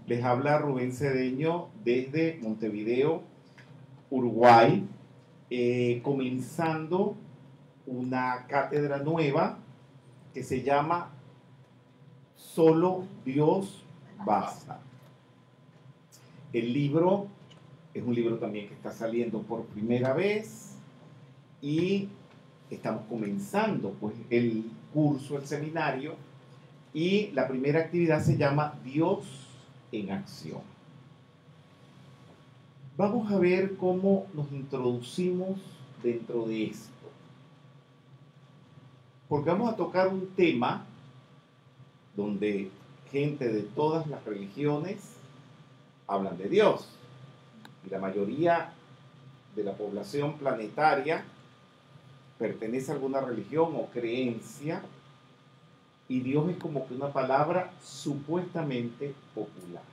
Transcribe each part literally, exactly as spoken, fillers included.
Les habla Rubén Cedeño desde Montevideo, Uruguay, eh, comenzando una cátedra nueva que se llama Solo Dios Basta. El libro es un libro también que está saliendo por primera vez y estamos comenzando pues el curso, el seminario, y la primera actividad se llama Dios en Acción. Vamos a ver cómo nos introducimos dentro de esto, porque vamos a tocar un tema donde gente de todas las religiones hablan de Dios, y la mayoría de la población planetaria pertenece a alguna religión o creencia, y Dios es como que una palabra supuestamente popular.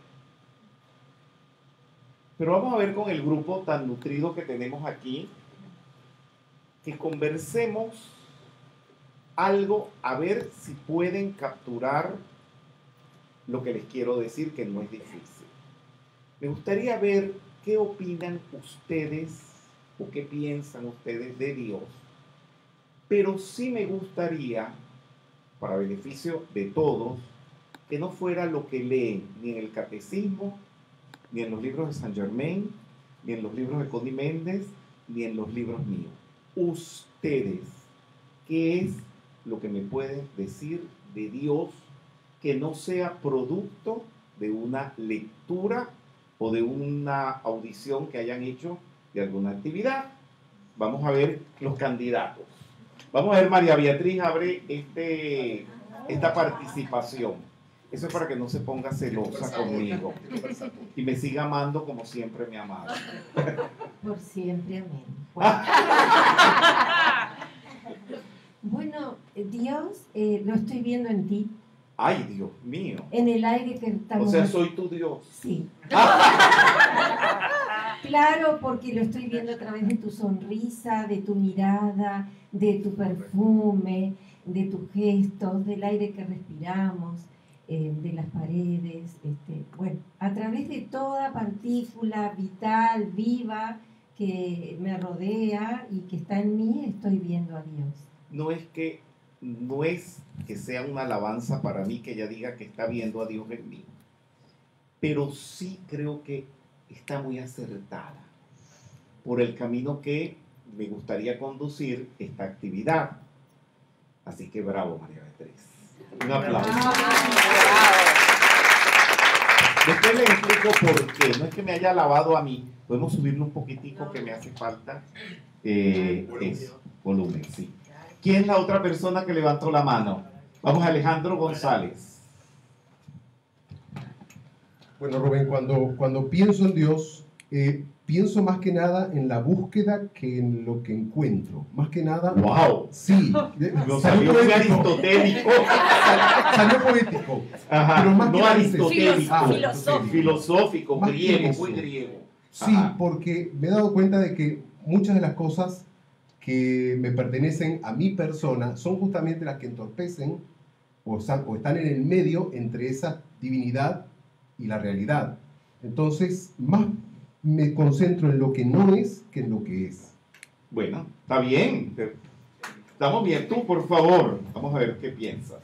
Pero vamos a ver con el grupo tan nutrido que tenemos aquí, que conversemos algo, a ver si pueden capturar lo que les quiero decir, que no es difícil. Me gustaría ver qué opinan ustedes o qué piensan ustedes de Dios, pero sí me gustaría, para beneficio de todos, que no fuera lo que leen ni en el catecismo, ni en los libros de Saint Germain, ni en los libros de Connie Méndez, ni en los libros míos. Ustedes, ¿qué es lo que me pueden decir de Dios que no sea producto de una lectura o de una audición que hayan hecho de alguna actividad? Vamos a ver los candidatos. Vamos a ver, María Beatriz abre este, esta participación. Eso es para que no se ponga celosa conmigo y me siga amando como siempre me ha amado. Por siempre, amén. Bueno, bueno Dios, eh, lo estoy viendo en ti. Ay, Dios mío. En el aire que estamos... O sea, soy tu Dios. Sí. Claro, porque lo estoy viendo a través de tu sonrisa, de tu mirada, de tu perfume, de tus gestos, del aire que respiramos, eh, de las paredes. Este, bueno, a través de toda partícula vital, viva, que me rodea y que está en mí, estoy viendo a Dios. No es que, no es que sea una alabanza para mí que ella diga que está viendo a Dios en mí, pero sí creo que está muy acertada por el camino que me gustaría conducir esta actividad. Así que bravo, María Beatriz. Un aplauso. Después les explico por qué. No es que me haya alabado a mí. Podemos subirle un poquitico que me hace falta. Eh, eso, volumen, sí. ¿Quién es la otra persona que levantó la mano? Vamos a Alejandro González. Bueno, Rubén, cuando, cuando pienso en Dios, eh, pienso más que nada en la búsqueda que en lo que encuentro. Más que nada... ¡Wow! Sí. Lo salió muy aristotélico. Sal, salió poético. Ajá, pero más no que aristotélico. Ah, filosófico. Filosófico, más griego, muy griego. Sí, Ajá. porque me he dado cuenta de que muchas de las cosas que me pertenecen a mi persona son justamente las que entorpecen o, o están en el medio entre esa divinidad y la realidad. Entonces, más me concentro en lo que no es que en lo que es. Bueno, está bien. Estamos bien. Tú, por favor, vamos a ver qué piensas.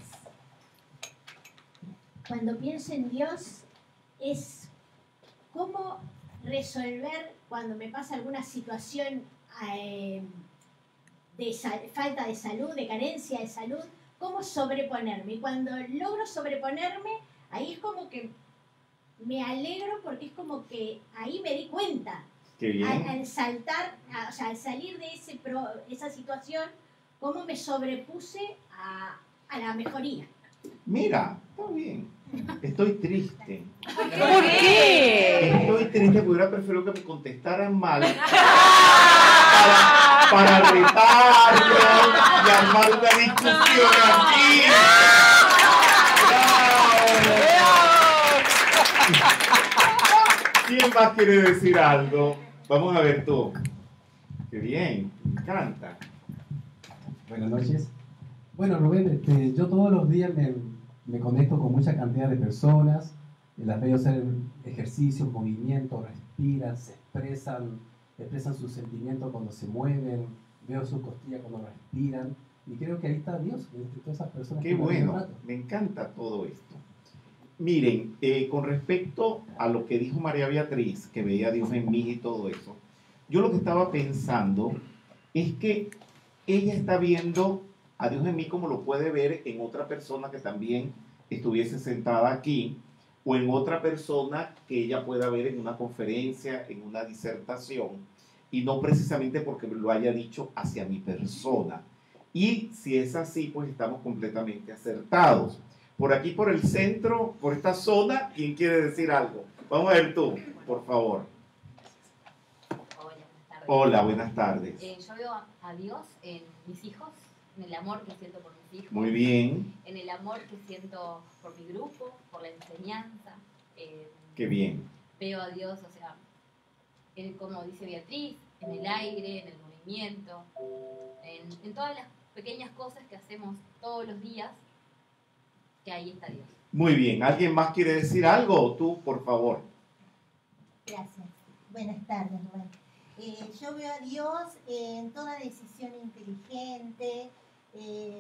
Cuando pienso en Dios, es cómo resolver cuando me pasa alguna situación eh, de falta de salud, de carencia de salud, cómo sobreponerme. Y cuando logro sobreponerme, ahí es como que me alegro, porque es como que ahí me di cuenta. Qué bien. Al, al saltar, a, o sea, al salir de ese pro, esa situación, cómo me sobrepuse a, a la mejoría. Mira, está bien. Estoy triste. ¿Por qué? Estoy triste porque hubiera preferido que me contestaran mal para, para retarlo y armar una discusión aquí. ¿Quién más quiere decir algo? Vamos a ver tú. Qué bien, me encanta. Buenas noches. Bueno, Rubén, este, yo todos los días me, me conecto con mucha cantidad de personas Las veo hacer ejercicios, movimientos, respiran, se expresan, expresan sus sentimientos cuando se mueven, veo sus costillas cuando respiran, y creo que ahí está Dios, entre todas esas personas. Qué que me bueno, tratan. me encanta todo esto. Miren, eh, con respecto a lo que dijo María Beatriz, que veía a Dios en mí y todo eso, yo lo que estaba pensando es que ella está viendo a Dios en mí como lo puede ver en otra persona que también estuviese sentada aquí, o en otra persona que ella pueda ver en una conferencia, en una disertación, y no precisamente porque lo haya dicho hacia mi persona. Y si es así, pues estamos completamente acertados. Por aquí, por el centro, por esta zona, ¿quién quiere decir algo? Vamos a ver tú, por favor. Hola, buenas tardes. Hola, buenas tardes. Eh, yo veo a, a Dios en mis hijos, en el amor que siento por mis hijos. Muy bien, En el amor que siento por mi grupo, por la enseñanza. Eh, qué bien. Veo a Dios, o sea, en, como dice Beatriz, en el aire, en el movimiento, en, en todas las pequeñas cosas que hacemos todos los días, que ahí está Dios. Muy bien. ¿Alguien más quiere decir algo? Tú, por favor. Gracias. Buenas tardes, Rubén. Eh, yo veo a Dios en toda decisión inteligente, eh,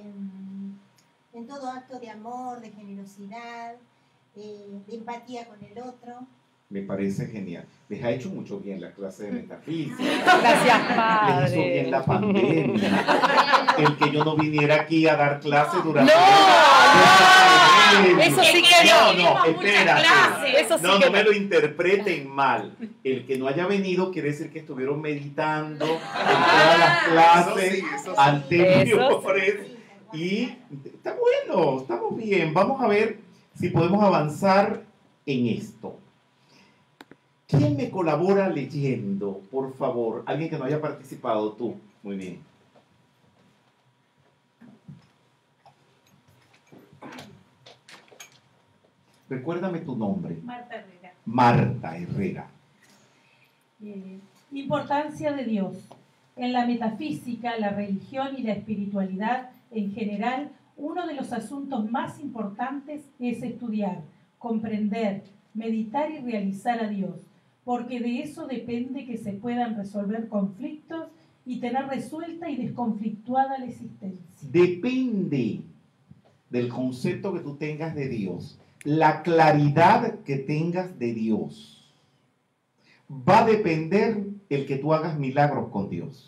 en todo acto de amor, de generosidad, eh, de empatía con el otro. Me parece genial. Les ha hecho mucho bien la clase de metafísica. Gracias, Les hizo bien la Padre. pandemia. El que yo no viniera aquí a dar clases durante... No, no, eso sí que no. no. No, espérate. Eso sí No, que no me lo interpreten mal. El que no haya venido quiere decir que estuvieron meditando en todas las clases anteriores. Y está bueno, estamos bien. Vamos a ver si podemos avanzar en esto. ¿Quién me colabora leyendo, por favor? Alguien que no haya participado, tú. Muy bien. Recuérdame tu nombre. Marta Herrera. Marta Herrera. Eh, importancia de Dios. En la metafísica, la religión y la espiritualidad en general, uno de los asuntos más importantes es estudiar, comprender, meditar y realizar a Dios, porque de eso depende que se puedan resolver conflictos y tener resuelta y desconflictuada la existencia. Depende del concepto que tú tengas de Dios, la claridad que tengas de Dios. Va a depender el que tú hagas milagros con Dios.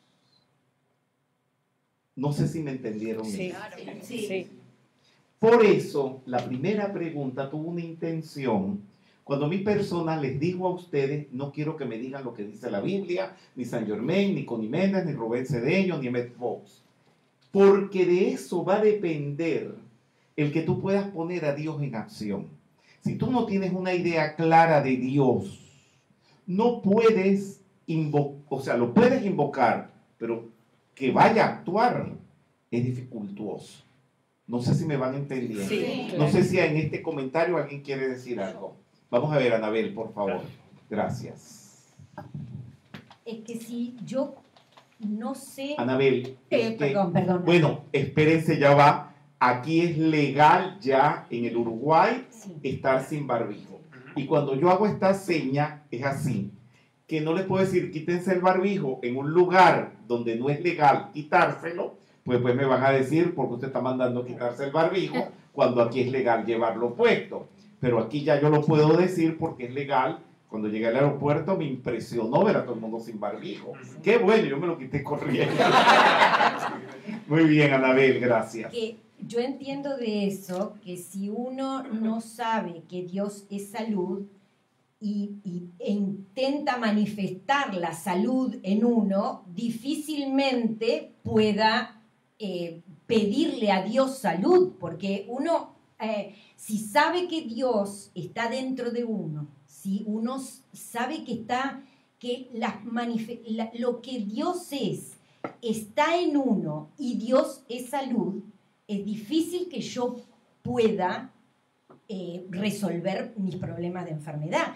No sé si me entendieron. Sí, eso. sí. Sí. Por eso, la primera pregunta tuvo una intención. Cuando mi persona les dijo a ustedes, no quiero que me digan lo que dice la Biblia, ni San Germain, ni Connie Méndez, ni Rubén Cedeño, ni Emmett Fox. Porque de eso va a depender el que tú puedas poner a Dios en acción. Si tú no tienes una idea clara de Dios, no puedes invocar, o sea, lo puedes invocar, pero que vaya a actuar es dificultuoso. No sé si me van entendiendo. Sí, No claro. sé si en este comentario alguien quiere decir algo. Vamos a ver, Anabel, por favor. Gracias. Es que si yo no sé... Anabel, Eh, es que- perdón, perdón. bueno, espérense, ya va. Aquí es legal ya en el Uruguay Sí. estar sin barbijo. Y cuando yo hago esta seña, es así, que no les puedo decir quítense el barbijo en un lugar donde no es legal quitárselo, pues pues me van a decir porque usted está mandando quitarse el barbijo cuando aquí es legal llevarlo puesto. Pero aquí ya yo lo puedo decir porque es legal. Cuando llegué al aeropuerto me impresionó ver a todo el mundo sin barbijo. Qué bueno, yo me lo quité corriendo. Muy bien, Anabel, gracias. Que yo entiendo de eso que si uno no sabe que Dios es salud y, y- e intenta manifestar la salud en uno, difícilmente pueda eh, pedirle a Dios salud, porque uno, eh, si sabe que Dios está dentro de uno, si uno s- sabe que está, que las manife- la- lo que Dios es está en uno y Dios es salud, es difícil que yo pueda eh, resolver mis problemas de enfermedad.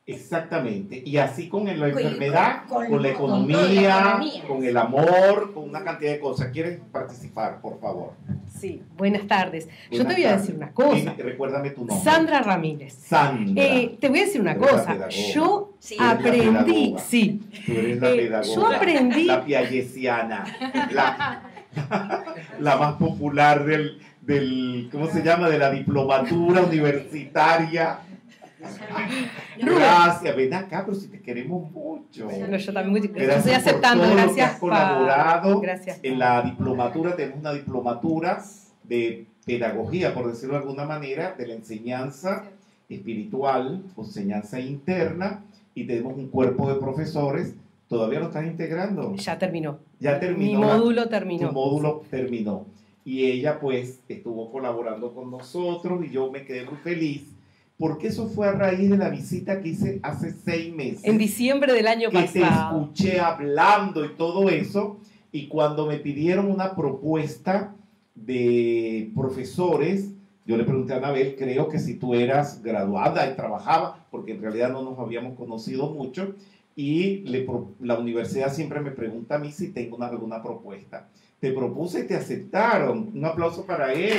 Exactamente. Y así con la Con- enfermedad, con, con- la con toda economía, la economía. con el amor, con una cantidad de cosas. ¿Quieres participar, por favor? Sí, buenas tardes. Yo Buenas te voy a tardes. decir una cosa. Dime, recuérdame tu nombre. Sandra Ramírez. Sandra. Eh, te voy a decir una Tú eres la cosa. pedagoga. Yo Sí. Tú eres la aprendí, pedagoga. sí. Tú eres la Eh, pedagoga. yo aprendí- La piagesiana. La, la más popular del, del, ¿cómo se llama? De la diplomatura universitaria. No. Gracias, ven acá, pero si te queremos mucho. No, yo también yo Gracias estoy aceptando, por todo lo que gracias. has colaborado. Pa- gracias. En la diplomatura tenemos una diplomatura de pedagogía, por decirlo de alguna manera, de la enseñanza espiritual o enseñanza interna, y tenemos un cuerpo de profesores. ¿Todavía lo estás integrando? Ya terminó. Ya terminó. Mi la- módulo terminó. Tu módulo terminó. Y ella pues estuvo colaborando con nosotros y yo me quedé muy feliz porque eso fue a raíz de la visita que hice hace seis meses. En diciembre del año que te pasado. escuché hablando y todo eso, y cuando me pidieron una propuesta de profesores, yo le pregunté a Anabel, creo que si tú eras graduada y trabajaba, porque en realidad no nos habíamos conocido mucho, y le pro- la universidad siempre me pregunta a mí si tengo una, alguna propuesta. Te propuse y te aceptaron. Un aplauso para ella.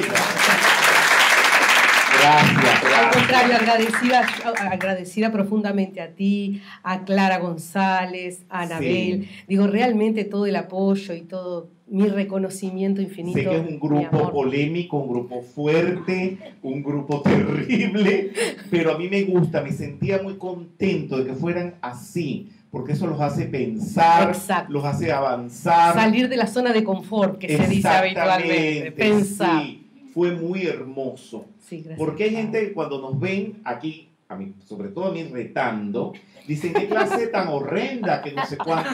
Gracias, Al gracias. contrario, agradecida, agradecida profundamente a ti, a Clara González, a Anabel. Sí. Digo, realmente todo el apoyo y todo mi reconocimiento infinito. Sé que es un mi grupo amor. polémico, un grupo fuerte, un grupo terrible, pero a mí me gusta, me sentía muy contento de que fueran así, porque eso los hace pensar, Exacto. los hace avanzar. Salir de la zona de confort que se dice habitualmente. Exactamente, Pensar. sí, fue muy hermoso. Sí, gracias. Porque hay gente que cuando nos ven aquí, a mí, sobre todo a mí retando, dicen, qué clase tan horrenda, que no sé cuánto.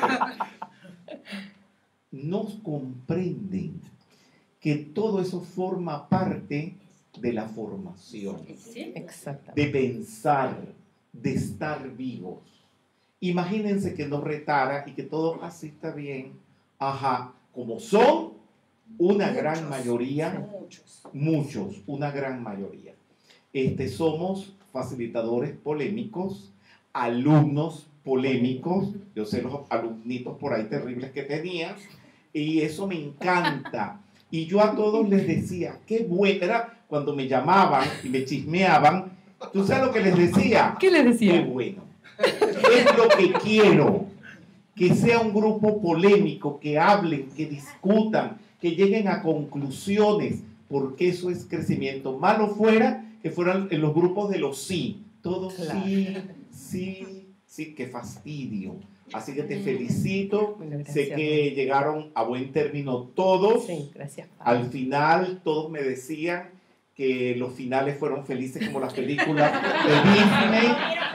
No comprenden que todo eso forma parte de la formación, Exacto. de pensar, de estar vivos. Imagínense que nos retara y que todo así está bien. Ajá, como son una gran mayoría, muchos, una gran mayoría. Este, somos facilitadores polémicos, alumnos polémicos, yo sé los alumnitos por ahí terribles que tenía, y eso me encanta. Y yo a todos les decía, qué bueno, era cuando me llamaban y me chismeaban, ¿tú sabes lo que les decía? ¿Qué les Qué decía? bueno. Es lo que quiero, que sea un grupo polémico, que hablen, que discutan, que lleguen a conclusiones, porque eso es crecimiento. Malo fuera que fueran en los grupos de los sí, todos Claro. sí, sí, sí, qué fastidio. Así que te felicito, Bueno, gracias. sé que llegaron a buen término todos. Sí, gracias. Al final todos me decían que los finales fueron felices como las películas de Disney.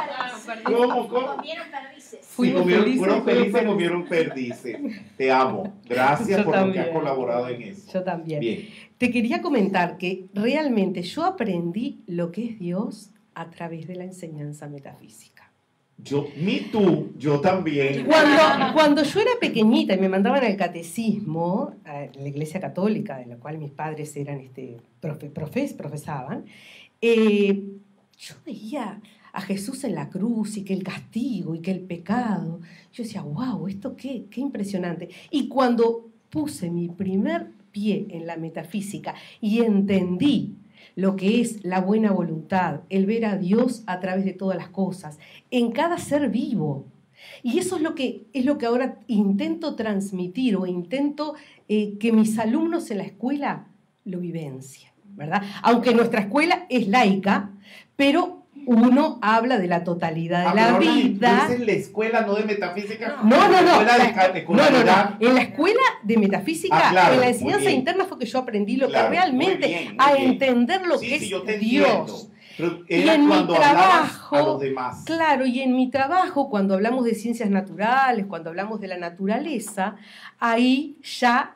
¿Cómo, cómo? Comieron perdices. Sí, Fuimos comieron, felices, fueron fueron felices, felices. comieron perdices. Te amo. Gracias Yo por lo que también. has colaborado en eso. Yo también. Bien. Te quería comentar que realmente yo aprendí lo que es Dios a través de la enseñanza metafísica. Yo, me tú, yo también. Cuando, cuando yo era pequeñita y me mandaban al catecismo, a la iglesia católica, de la cual mis padres eran este, profe, profes, profesaban, eh, yo veía a Jesús en la cruz y que el castigo y que el pecado. Yo decía, wow, esto qué, qué impresionante. Y cuando puse mi primer pie en la metafísica y entendí lo que es la buena voluntad, el ver a Dios a través de todas las cosas, en cada ser vivo. Y eso es lo que, es lo que ahora intento transmitir o intento eh, que mis alumnos en la escuela lo vivencien, ¿verdad? Aunque nuestra escuela es laica, pero uno habla de la totalidad de Ah, la pero ahora vida. ¿es en la escuela, no de metafísica? No, no, no. ¿La escuela de La- ca- de No, no, escolaridad? no. En la escuela de metafísica, Ah, claro, en la muy enseñanza bien. interna fue que yo aprendí lo Claro, que realmente, muy bien, muy a bien. entender lo Sí, que sí, es yo te Dios. entiendo. Pero Y era en mi cuando hablabas trabajo, a los demás. claro, y en mi trabajo, cuando hablamos de ciencias naturales, cuando hablamos de la naturaleza, ahí ya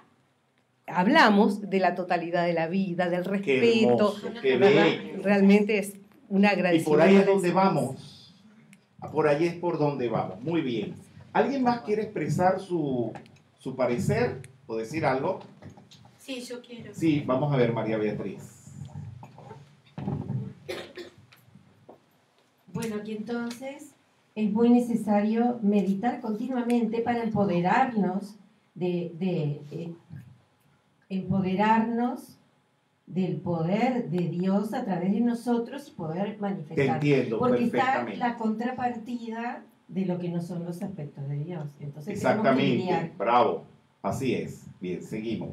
hablamos de la totalidad de la vida, del Qué respeto. hermoso, qué ¿verdad? bello. Realmente es un Y agradecimiento. por ahí es donde vamos. Por ahí es por donde vamos. Muy bien. ¿Alguien más quiere expresar su, su parecer o decir algo? Sí, yo quiero. Sí, vamos a ver, María Beatriz. Bueno, que entonces es muy necesario meditar continuamente para empoderarnos de, de eh, empoderarnos del poder de Dios a través de nosotros y poder manifestar. Te entiendo Porque está perfectamente. la contrapartida de lo que no son los aspectos de Dios. Entonces tenemos que Exactamente, lidiar. bravo. Así es. Bien, seguimos.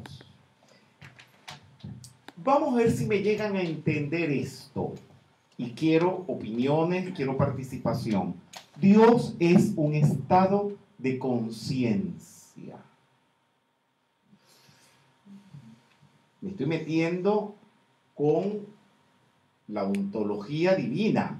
Vamos a ver si me llegan a entender esto. Y quiero opiniones, quiero participación. Dios es un estado de conciencia. Me estoy metiendo con la ontología divina,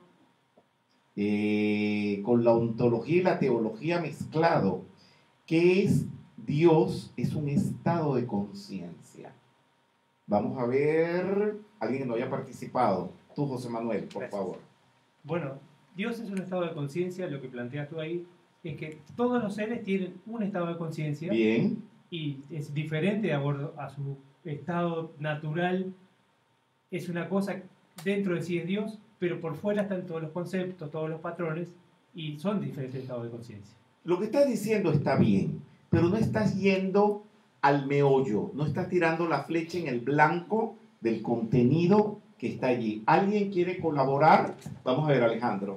eh, con la ontología y la teología mezclado. ¿Qué es Dios? Es un estado de conciencia. Vamos a ver, alguien que no haya participado. Tú, José Manuel, por Gracias. favor. Bueno, Dios es un estado de conciencia, lo que planteas tú ahí es que todos los seres tienen un estado de conciencia. Bien. Y es diferente de acuerdo a su estado natural. Es una cosa, dentro de sí es Dios, pero por fuera están todos los conceptos, todos los patrones, y son diferentes estados de conciencia. Lo que estás diciendo está bien, pero no estás yendo al meollo, no estás tirando la flecha en el blanco del contenido que está allí. ¿Alguien quiere colaborar? Vamos a ver, Alejandro.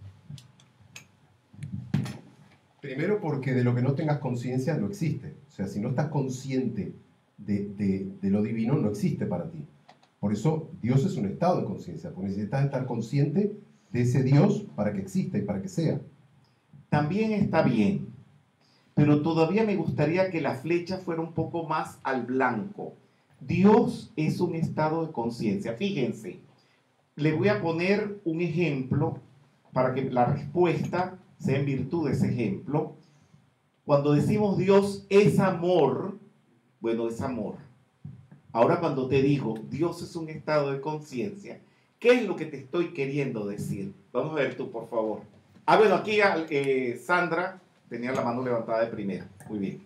Primero porque de lo que no tengas conciencia no existe. O sea, si no estás consciente de, de, de lo divino, no existe para ti. Por eso Dios es un estado de conciencia, porque necesitas estar consciente de ese Dios para que exista y para que sea. También está bien, pero todavía me gustaría que la flecha fuera un poco más al blanco. Dios es un estado de conciencia. Fíjense, le voy a poner un ejemplo para que la respuesta sea en virtud de ese ejemplo. Cuando decimos Dios es amor, bueno, es amor. Ahora cuando te digo Dios es un estado de conciencia, ¿qué es lo que te estoy queriendo decir? Vamos a ver tú, por favor. Ah, bueno, aquí eh, Sandra tenía la mano levantada de primera. Muy bien.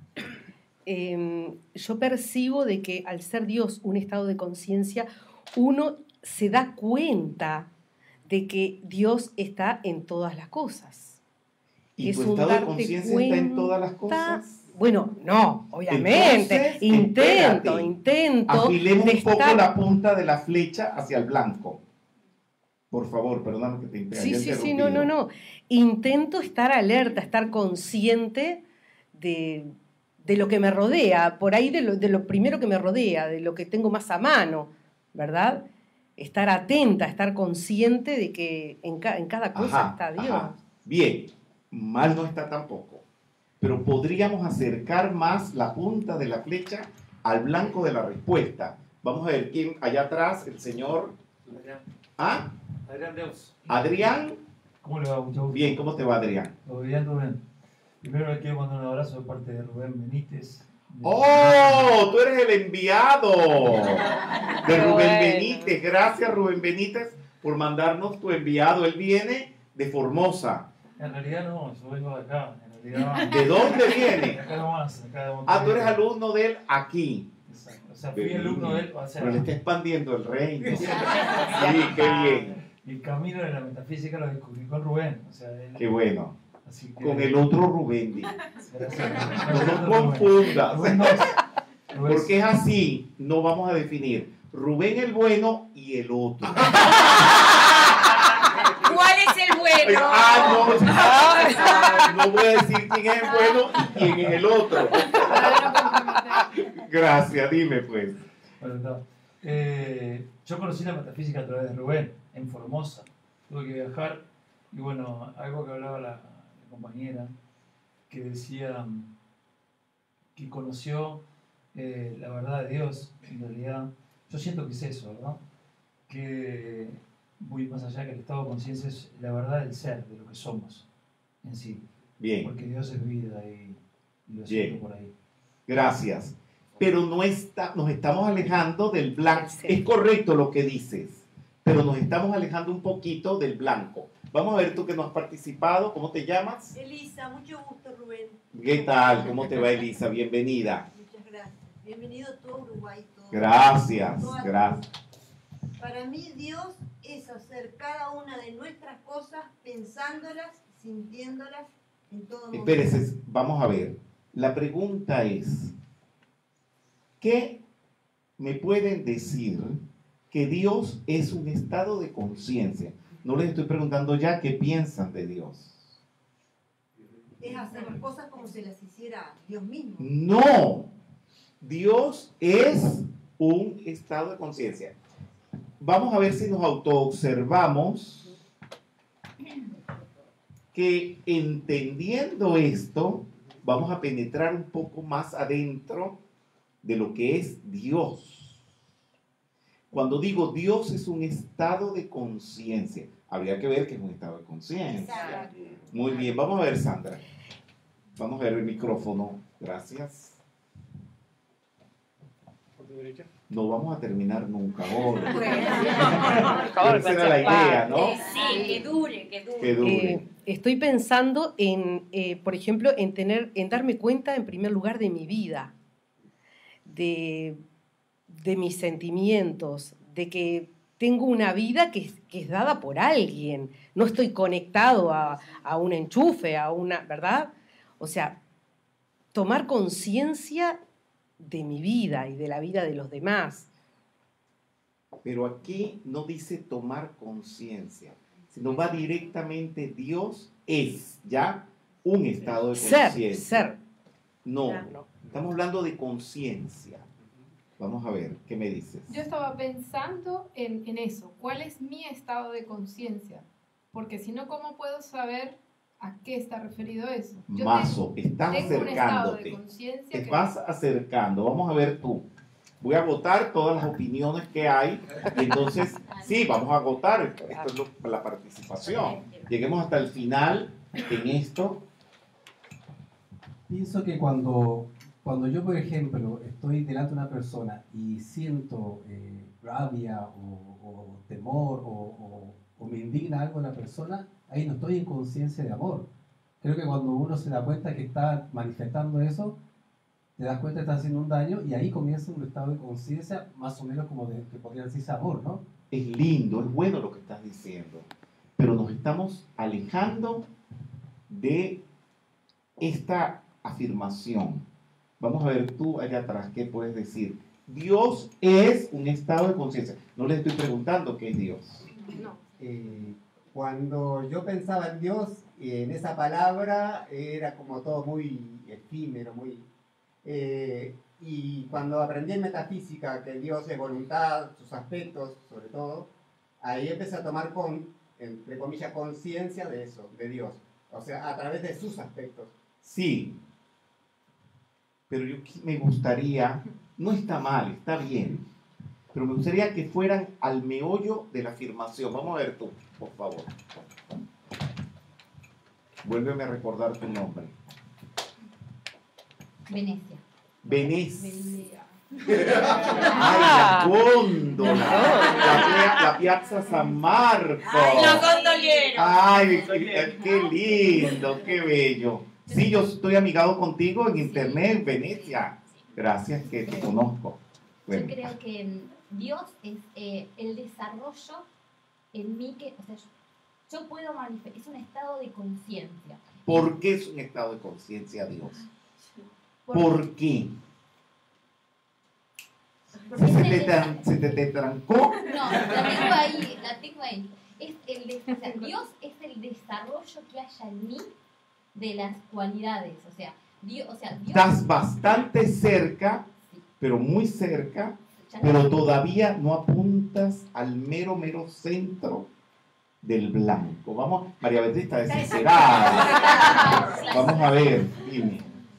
Eh, yo percibo de que al ser Dios un estado de conciencia, uno se da cuenta de que Dios está en todas las cosas. ¿Y es tu un estado de darte conciencia está en todas las cuenta- cosas? Bueno, no, obviamente. Entonces, intento, espérate. intento. Afilemos de un poco estar- la punta de la flecha hacia el blanco. Por favor, perdóname que te haya Sí, sí, sí, interrumpido. no, no, no. Intento estar alerta, estar consciente de, de lo que me rodea, por ahí de lo, de lo primero que me rodea, de lo que tengo más a mano, ¿verdad? Estar atenta, estar consciente de que en, ca- en cada cosa Ajá, está Dios. ajá. Bien, mal no está tampoco. Pero podríamos acercar más la punta de la flecha al blanco de la respuesta. Vamos a ver quién, allá atrás, el señor... Adrián. ¿Ah? Adrián Deus. Adrián. ¿Cómo le va? Mucho gusto. Bien, ¿cómo te va, Adrián? Todo bien, Rubén. Primero le quiero mandar un abrazo de parte de Rubén Benítez. ¡Oh! Tú eres el enviado de Rubén Bueno. Benítez. Gracias, Rubén Benítez, por mandarnos tu enviado. Él viene de Formosa. En realidad no, yo vengo de acá. En realidad, ¿De dónde viene? De acá nomás, de acá de Ah, tú Montevideo. eres alumno de él aquí. Exacto. O sea, fui alumno de él. O sea, Pero le está expandiendo el reino. Sí. Sí, qué bien. El camino de la metafísica lo descubrí con Rubén. O sea, él- Qué bueno. Así que- Con el otro Rubén. di. Gracias. No nos confundas. Rubén dos. Rubén- Porque es así, no vamos a definir Rubén el bueno y el otro. ¿Cuál es el bueno? Ah, no, no voy a decir quién es el bueno y quién es el otro. Gracias, dime pues. Bueno, no. Eh, yo conocí la metafísica a través de Rubén, en Formosa. Tuve que viajar y bueno, algo que hablaba la, la compañera, que decía mm, que conoció eh, la verdad de Dios, en realidad. Yo siento que es eso, ¿verdad? Que muy más allá que el estado de conciencia es la verdad del ser, de lo que somos en sí. Bien. Porque Dios es vida y, y lo Bien. siento por ahí. Gracias. Pero no está, nos estamos alejando del blanco. Es correcto lo que dices, pero nos estamos alejando un poquito del blanco. Vamos a ver tú que no has participado. ¿Cómo te llamas? Elisa, mucho gusto, Rubén. ¿Qué tal? ¿Cómo te va, Elisa? Bienvenida. Muchas gracias. Bienvenido a todo Uruguay. Todo. Gracias, Todas- gracias. Para mí Dios es hacer cada una de nuestras cosas pensándolas, sintiéndolas en todo momento. Espérese, vamos a ver. La pregunta es, ¿qué me pueden decir que Dios es un estado de conciencia? No les estoy preguntando ya qué piensan de Dios. Es hacer las cosas como si las hiciera Dios mismo. No, Dios es un estado de conciencia. Vamos a ver si nos autoobservamos que entendiendo esto, vamos a penetrar un poco más adentro de lo que es Dios. Cuando digo Dios es un estado de conciencia, habría que ver que es un estado de conciencia. Muy bien, vamos a ver, Sandra. Vamos a ver el micrófono. Gracias. Por tu derecha. No vamos a terminar nunca ahora. Bueno, Esa era la idea, ¿no? Sí, que dure, que dure. Que dure. Eh, estoy pensando en, eh, por ejemplo, en tener, en darme cuenta, en primer lugar, de mi vida, de, de mis sentimientos, de que tengo una vida que es, que es dada por alguien. No estoy conectado a, a un enchufe, a una, ¿verdad? O sea, tomar conciencia de mi vida y de la vida de los demás. Pero aquí no dice tomar conciencia, sino va directamente Dios es ya un estado de Ser, conciencia. ser. No, Claro. estamos hablando de conciencia. Vamos a ver, ¿qué me dices? Yo estaba pensando en, en eso. ¿Cuál es mi estado de conciencia? Porque si no, ¿cómo puedo saber a qué está referido eso? Yo Mazo, tengo- estás tengo un estado de acercándote. conciencia Te que- vas acercando. Vamos a ver tú. Voy a agotar todas las opiniones que hay. Y entonces, sí, vamos a agotar. Esto es lo- la participación. Lleguemos hasta el final en esto. Pienso que cuando, cuando yo, por ejemplo, estoy delante de una persona y siento eh, rabia o, o temor o, o- o me indigna algo de la persona, ahí no estoy en conciencia de amor. Creo que cuando uno se da cuenta que está manifestando eso, te das cuenta que está haciendo un daño y ahí comienza un estado de conciencia más o menos como de, que podría decirse amor, ¿no? Es lindo, es bueno lo que estás diciendo. Pero nos estamos alejando de esta afirmación. Vamos a ver tú allá atrás, ¿qué puedes decir? Dios es un estado de conciencia. No le estoy preguntando qué es Dios. Eh, cuando yo pensaba en Dios, en esa palabra era como todo muy efímero, muy... eh, y cuando aprendí en metafísica que Dios es voluntad, sus aspectos, sobre todo, ahí empecé a tomar con, entre comillas, conciencia de eso, de Dios. O sea, a través de sus aspectos. Sí, pero yo qui- me gustaría, no está mal, está bien, pero me gustaría que fueran al meollo de la afirmación. Vamos a ver tú, por favor. Vuélveme a recordar tu nombre. Venecia. Venecia. ¡Ay, la góndola! La, pia- la Piazza San Marco. Ay, los gondoleros. ¡Ay, qué, qué lindo, qué bello! Sí, yo estoy amigado contigo en internet, en Venecia. Gracias que te conozco. Bueno, Yo creo que mm, Dios es eh, el desarrollo en mí que, o sea, yo, yo puedo manifestar, es un estado de conciencia. ¿por qué es un estado de conciencia Dios? Porque- ¿Por qué? porque ¿Se es te, el tran- se te, te trancó? No, la tengo ahí, la tengo ahí. Es el de- o sea, Dios es el desarrollo que haya en mí de las cualidades. O sea, Dios, o sea, Dios Estás bastante cerca, pero muy cerca, pero todavía no apuntas al mero, mero centro del blanco. Vamos, María Beatriz está desesperada. Vamos a ver, dime.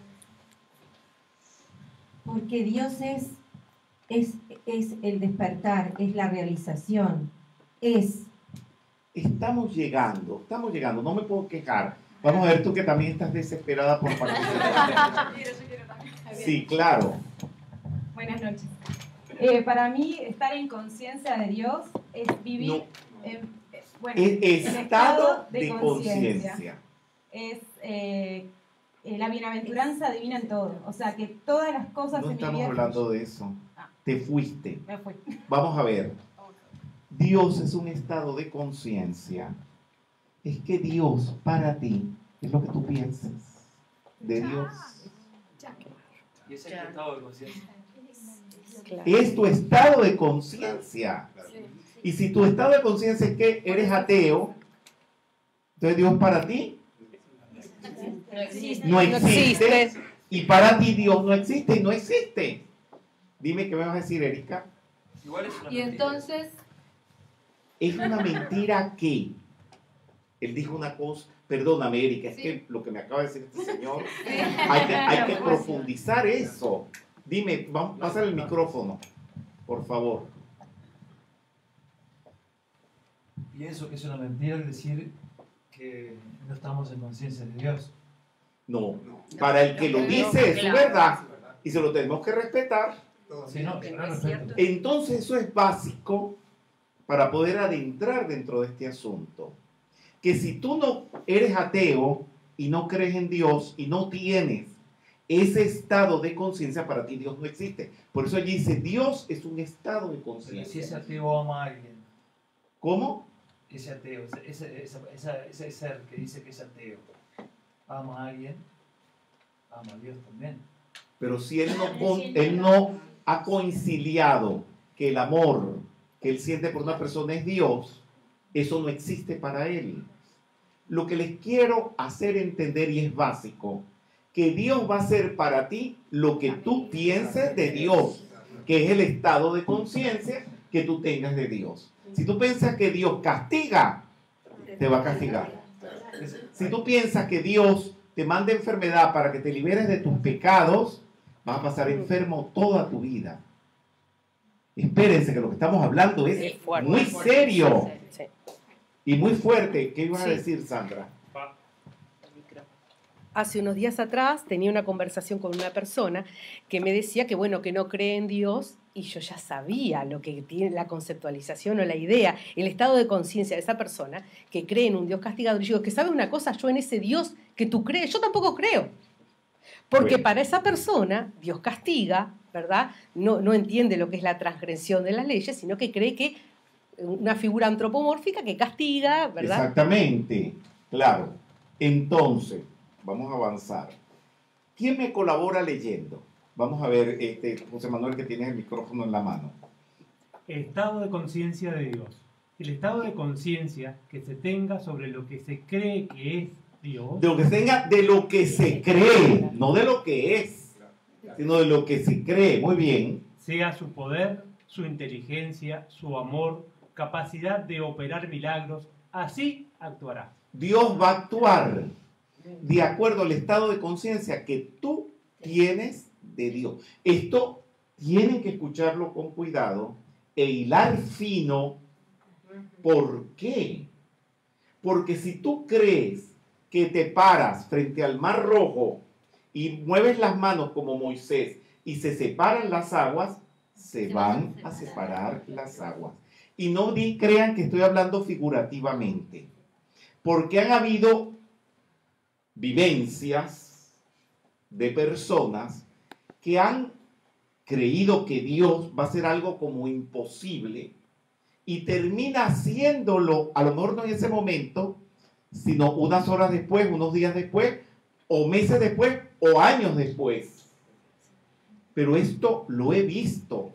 Porque Dios es, es, es el despertar, es la realización, es... Estamos llegando, estamos llegando, no me puedo quejar. Vamos a ver tú que también estás desesperada por participar. Sí, claro. Buenas noches. Eh, para mí, estar en conciencia de Dios es vivir No. en, eh, bueno, Es en estado de conciencia. conciencia. Es eh, eh, la bienaventuranza divina en todo. O sea, que todas las cosas No en mi estamos vida... hablando de eso. Te fuiste. Me fui. Vamos a ver. Dios es un estado de conciencia es que Dios para ti es lo que tú piensas de Dios. Y ese es el estado de conciencia. Es tu estado de conciencia. Y si tu estado de conciencia es que eres ateo, entonces Dios para ti No existe. no existe. Y para ti Dios no existe y no existe. Dime qué me vas a decir, Erika. Igual es una Y mentira. entonces, Es una mentira que él dijo una cosa. Perdóname, Erika, es Sí. que lo que me acaba de decir este señor, hay que, hay que profundizar eso. Dime, vamos, pásale el micrófono, por favor. Pienso que es una mentira decir que no estamos en conciencia de Dios. No, para el que lo dice es su verdad y se lo tenemos que respetar. Sí, no, Que no claro, es respeto. cierto. Entonces eso es básico para poder adentrar dentro de este asunto. Que si tú no eres ateo y no crees en Dios y no tienes ese estado de conciencia, para ti Dios no existe. Por eso allí dice, Dios es un estado de Pero si ese conciencia. ateo ama a alguien, ¿Cómo? ese ateo, ese, ese, esa- esa- ese ser que dice que es ateo, ama a alguien, ama a Dios también. Pero si él no, con- él no ha conciliado que el amor que él siente por una persona es Dios, eso no existe para él. Lo que les quiero hacer entender, y es básico, que Dios va a ser para ti lo que tú pienses de Dios, que es el estado de conciencia que tú tengas de Dios. Si tú piensas que Dios castiga, te va a castigar. Si tú piensas que Dios te manda enfermedad para que te liberes de tus pecados, vas a pasar enfermo toda tu vida. Espérense que lo que estamos hablando es Es fuerte. muy serio Sí. y muy fuerte. ¿Qué ibas a Sí. decir, Sandra? Hace unos días atrás tenía una conversación con una persona que me decía que, bueno, que no cree en Dios, y yo ya sabía lo que tiene la conceptualización o la idea, el estado de conciencia de esa persona que cree en un Dios castigador. Y yo digo, que sabes una cosa, yo en ese Dios que tú crees, yo tampoco creo. Porque Bueno. para esa persona, Dios castiga, ¿verdad? No, no entiende lo que es la transgresión de las leyes, sino que cree que una figura antropomórfica que castiga, ¿verdad? Exactamente, claro. Entonces, vamos a avanzar. ¿Quién me colabora leyendo? Vamos a ver, este, José Manuel, que tienes el micrófono en la mano. Estado de conciencia de Dios. El estado de conciencia que se tenga sobre lo que se cree que es Dios. De lo que se tenga, de lo que se cree, no de lo que es, sino de lo que se cree. Muy bien. Sea su poder, su inteligencia, su amor, capacidad de operar milagros, así actuará. Dios va a actuar de acuerdo al estado de conciencia que tú tienes de Dios. Esto tienen que escucharlo con cuidado e hilar fino. ¿Por qué? Porque si tú crees que te paras frente al Mar Rojo y mueves las manos como Moisés y se separan las aguas, se van a separar las aguas. Y no di, crean que estoy hablando figurativamente, porque han habido vivencias de personas que han creído que Dios va a hacer algo como imposible y termina haciéndolo, a lo mejor no en ese momento, sino unas horas después, unos días después, o meses después, o años después. Pero esto lo he visto.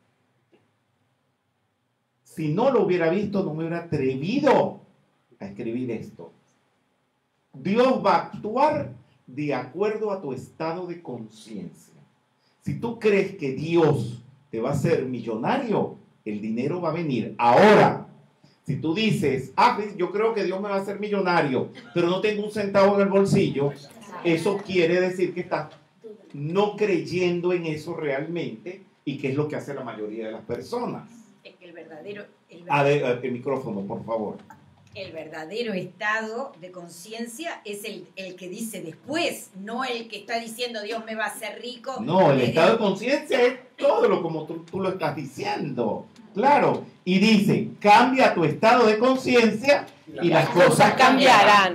Si no lo hubiera visto, no me hubiera atrevido a escribir esto. Dios va a actuar de acuerdo a tu estado de conciencia. Si tú crees que Dios te va a hacer millonario, el dinero va a venir. Ahora, si tú dices, ah, yo creo que Dios me va a hacer millonario, pero no tengo un centavo en el bolsillo, eso quiere decir que estás no creyendo en eso realmente, y que es lo que hace la mayoría de las personas. Es que el verdadero, el, A ver- ver, el micrófono, por favor. el verdadero estado de conciencia es el, el que dice después, no el que está diciendo Dios me va a hacer rico. No, el Eh, estado de conciencia es todo lo como tú, tú lo estás diciendo. Claro. Y dice, cambia tu estado de conciencia y las cosas cambiarán.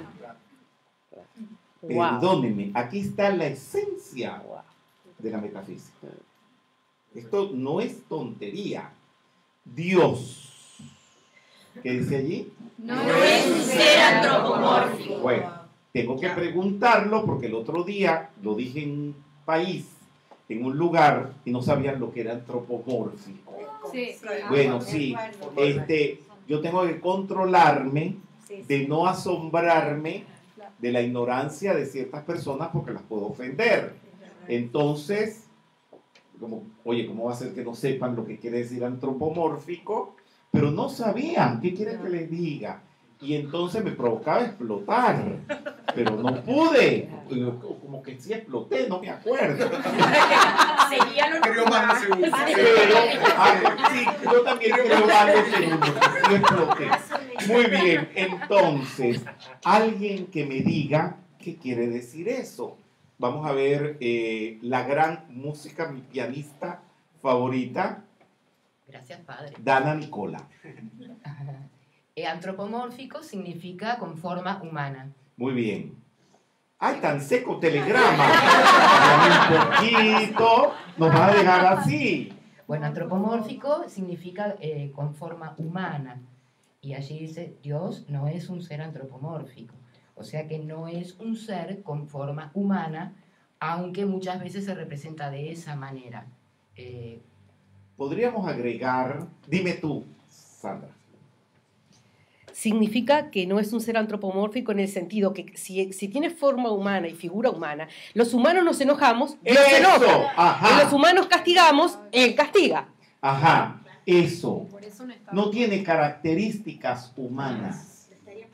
Wow. Perdónenme, aquí está la esencia de la metafísica. Esto no es tontería. Dios ¿Qué dice allí? No es un ser antropomórfico. Bueno, tengo que preguntarlo porque el otro día lo dije en un país, en un lugar, y no sabían lo que era antropomórfico. Sí. Bueno, sí, este, yo tengo que controlarme de no asombrarme de la ignorancia de ciertas personas porque las puedo ofender. Entonces, como, oye, ¿cómo va a ser que no sepan lo que quiere decir antropomórfico? Pero no sabían, ¿qué quieren que les diga? Y entonces me provocaba explotar, pero no pude. Como que sí exploté, no me acuerdo. Sería lo Creo más lo segundo. Pero, ah, sí, yo también creo más lo segundo. Sí exploté. Muy bien, entonces, alguien que me diga qué quiere decir eso. Vamos a ver eh, la gran música, mi pianista favorita. Gracias, padre. Dana Nicola. Eh, antropomórfico significa con forma humana. Muy bien. ¡Ay, tan seco telegrama! Un poquito, nos va a dejar así. Bueno, antropomórfico significa eh, con forma humana. Y allí dice, Dios no es un ser antropomórfico. O sea que no es un ser con forma humana, aunque muchas veces se representa de esa manera. Eh, Podríamos agregar, dime tú, Sandra. Significa que no es un ser antropomórfico en el sentido que si, si tiene forma humana y figura humana, los humanos nos enojamos, Dios se ¡Eso! enoja. Ajá. Y los humanos castigamos, Él castiga. Ajá, eso. No tiene características humanas.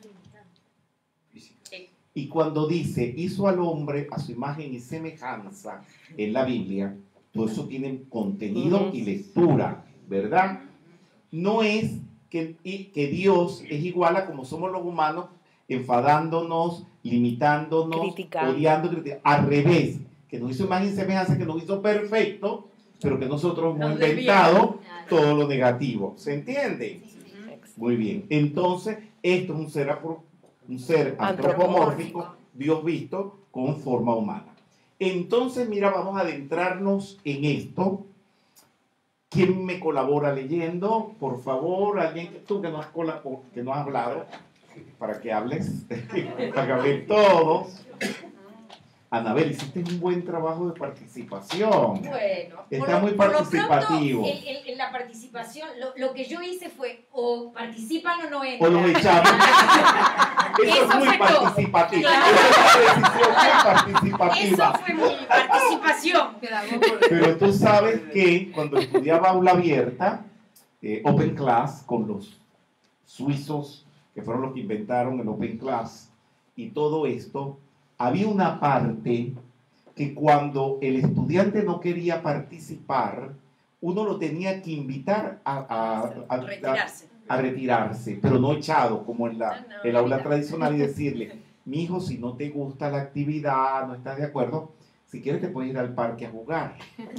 Y cuando dice, hizo al hombre a su imagen y semejanza en la Biblia, todo eso tiene contenido y lectura, ¿verdad? No es que, que Dios es igual a como somos los humanos, enfadándonos, limitándonos, Criticando. odiando, criticando. Al revés, que nos hizo imagen y semejanza, que nos hizo perfecto, pero que nosotros hemos Nos inventado todo lo negativo. ¿Se entiende? Muy bien. Entonces, esto es un ser, apro- un ser antropomórfico, Dios visto con forma humana. Entonces, mira, vamos a adentrarnos en esto. ¿Quién me colabora leyendo? Por favor, alguien que tú que no has, cola- que no has hablado, para que hables, para que hablen todos. Anabel, hiciste un buen trabajo de participación. Bueno, Está por, muy por lo participativo. pronto, el- el- en la participación, lo, lo que yo hice fue o participan o no O entran. los echamos. Eso Eso es muy fue todo. participativo. Claro. Esa es una decisión muy participativa. Eso fue mi participación. Pero tú sabes que cuando estudiaba aula abierta, eh, Open Class, con los suizos, que fueron los que inventaron el Open Class, y todo esto, había una parte que cuando el estudiante no quería participar, uno lo tenía que invitar a, a- a- a- Retirarse. a retirarse, pero no echado, como en la, el aula tradicional, y decirle, mi hijo, si no te gusta la actividad, no estás de acuerdo, si quieres te puedes ir al parque a jugar.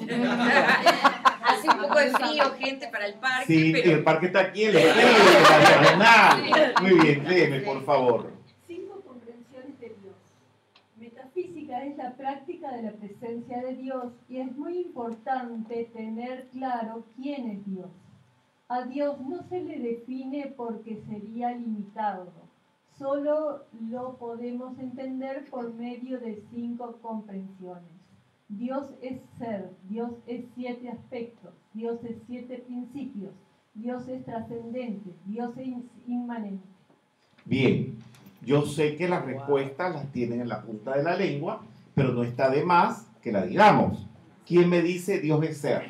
Hace un poco de frío, gente, para el parque, Sí, pero... el parque está aquí en la esquina, en la diagonal. Muy bien, léeme, por favor. Cinco comprensiones de Dios. Metafísica es la práctica de la presencia de Dios y es muy importante tener claro quién es Dios. A Dios no se le define porque sería limitado, solo lo podemos entender por medio de cinco comprensiones. Dios es ser, Dios es siete aspectos, Dios es siete principios, Dios es trascendente, Dios es inmanente. Bien, yo sé que las respuestas las tienen en la punta de la lengua, pero no está de más que la digamos. ¿Quién me dice Dios es ser?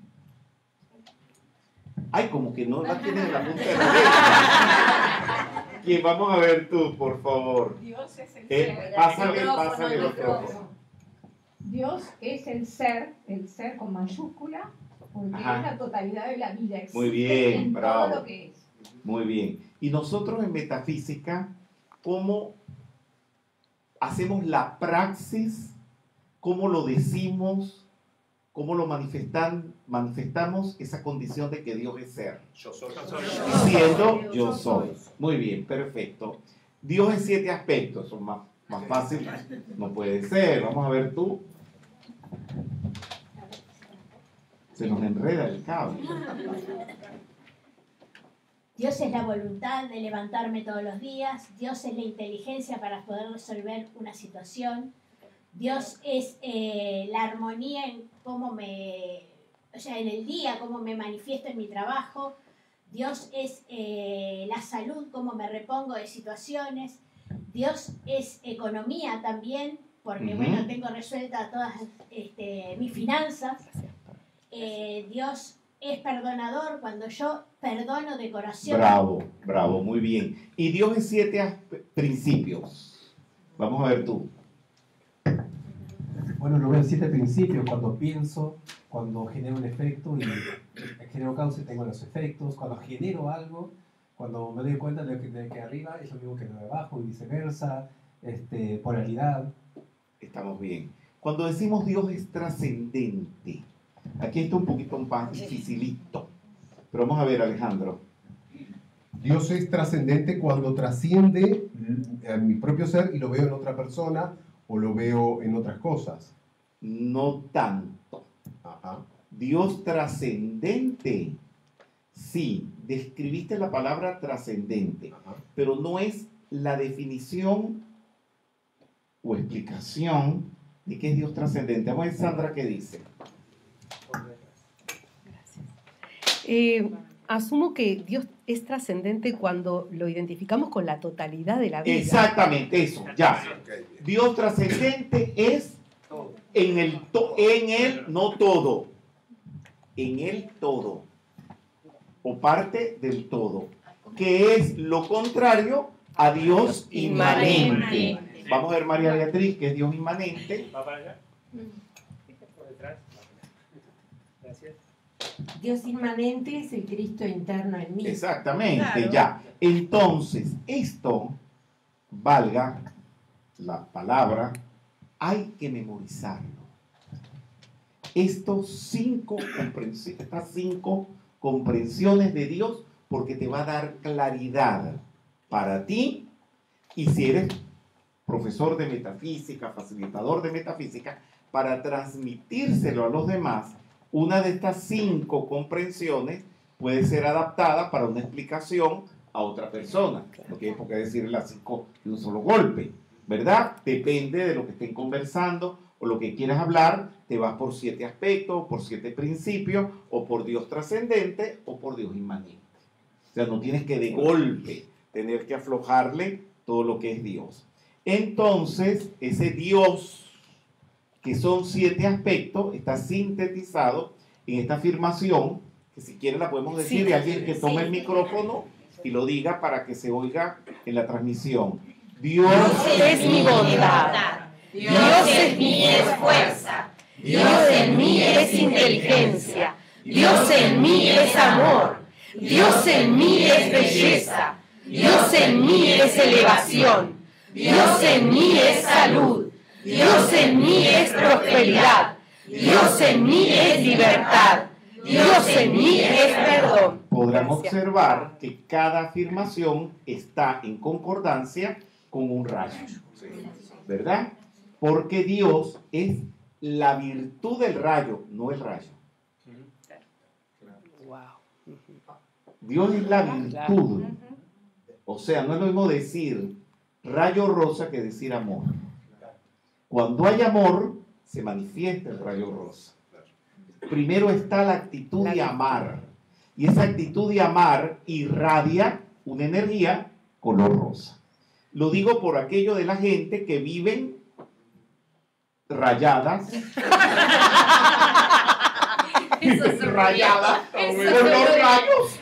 Ay, como que no la tienen en la punta de la lengua. ¿Quién? Vamos a ver tú, por favor. Dios es el Eh, ser. pásale, El micrófono, pásale el el micrófono. micrófono. Dios es el ser, el ser con mayúscula, porque Ajá. es la totalidad de la vida. Existe Muy bien, en bravo. todo lo que es. Muy bien. Y nosotros en metafísica, ¿cómo hacemos la praxis? ¿Cómo lo decimos? ¿Cómo lo manifestan, manifestamos esa condición de que Dios es ser? Yo soy. Diciendo yo soy. Muy bien, perfecto. Dios en siete aspectos. Son más, más fácil. No puede ser. Vamos a ver tú. Se nos enreda el cable. Dios es la voluntad de levantarme todos los días. Dios es la inteligencia para poder resolver una situación. Dios es eh, la armonía en cómo me, o sea, en el día, cómo me manifiesto en mi trabajo. Dios es eh, la salud, cómo me repongo de situaciones. Dios es economía también, porque Ujú. bueno, tengo resueltas todas este, mis finanzas. Eh, Dios es perdonador cuando yo perdono de corazón. Bravo, bravo, muy bien. Y Dios es siete aspe- principios. Vamos a ver tú. Bueno, lo veo en siete principios. Cuando pienso, cuando genero un efecto y genero causa y tengo los efectos. Cuando genero algo, cuando me doy cuenta de que, de que arriba es lo mismo que lo de abajo y viceversa. Este, polaridad. Estamos bien. Cuando decimos Dios es trascendente, aquí está un poquito más dificilito. Pero vamos a ver, Alejandro. Dios es trascendente cuando trasciende a mi propio ser y lo veo en otra persona o lo veo en otras cosas. No tanto. Ajá. Dios trascendente. Sí, describiste la palabra trascendente, pero no es la definición o explicación de qué es Dios trascendente. Vamos a ver, Sandra, qué dice. Eh, asumo que Dios es trascendente cuando lo identificamos con la totalidad de la vida. Exactamente, eso, ya. Dios trascendente es en el, to- en el, no todo, en el todo, o parte del todo, que es lo contrario a Dios inmanente. Vamos a ver, María Beatriz, que es Dios inmanente. ¿Va para allá? Por detrás. Gracias. Dios inmanente es el Cristo interno en mí. Exactamente, Claro. ya. Entonces, esto, valga la palabra, hay que memorizarlo. Estos cinco comprensiones, estas cinco comprensiones de Dios, porque te va a dar claridad para ti, y si eres profesor de metafísica, facilitador de metafísica, para transmitírselo a los demás, una de estas cinco comprensiones puede ser adaptada para una explicación a otra persona. No tienes por qué decirle las cinco de un solo golpe, ¿verdad? Depende de lo que estén conversando o lo que quieras hablar, te vas por siete aspectos, por siete principios, o por Dios trascendente, o por Dios inmanente. O sea, no tienes que de golpe tener que aflojarle todo lo que es Dios. Entonces, ese Dios, que son siete aspectos, está sintetizado en esta afirmación, que si quieren la podemos decir, Sí, y alguien que tome sí. el micrófono y lo diga para que se oiga en la transmisión. Dios es mi bondad. Dios en mí es fuerza. Dios en mí es inteligencia. Dios en mí es amor. Dios en mí es belleza. Dios en mí es elevación. Dios en mí es salud. Dios en mí es prosperidad. Dios en mí es libertad. Dios en mí es perdón. podrán observar que cada afirmación está en concordancia con un rayo, ¿verdad? Porque Dios es la virtud del rayo, no el rayo. Dios es la virtud. O sea, no es lo mismo decir rayo rosa que decir amor. Cuando hay amor, se manifiesta el rayo rosa. Primero está la actitud de amar. Y esa actitud de amar irradia una energía color rosa. Lo digo por aquello de la gente que viven rayadas. rayadas con los rayos.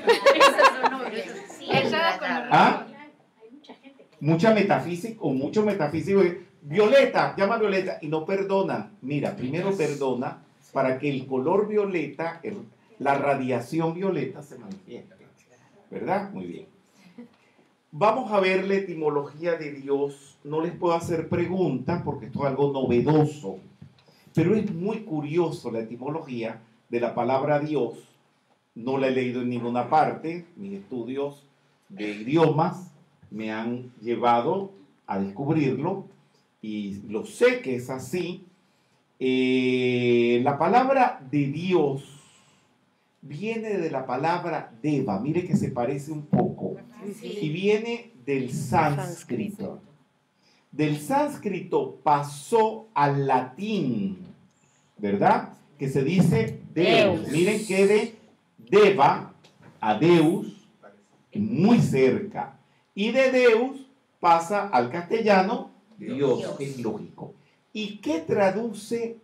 ¿Ah? Mucha metafísica o mucho metafísico. Violeta, llama a Violeta y no perdona. Mira, primero perdona para que el color violeta, el, la radiación violeta se manifieste. ¿Verdad? Muy bien. Vamos a ver la etimología de Dios. No les puedo hacer preguntas porque esto es algo novedoso, pero es muy curioso la etimología de la palabra Dios. No la he leído en ninguna parte. Mis estudios de idiomas me han llevado a descubrirlo y lo sé que es así. Eh, la palabra de Dios viene de la palabra deva, mire que se parece un poco, Sí. y viene del sánscrito. Del sánscrito pasó al latín, ¿verdad? Que se dice Deus. Deus. Miren que de deva a Deus, muy cerca. Y de Deus pasa al castellano Dios, Dios. es lógico. ¿Y qué traduce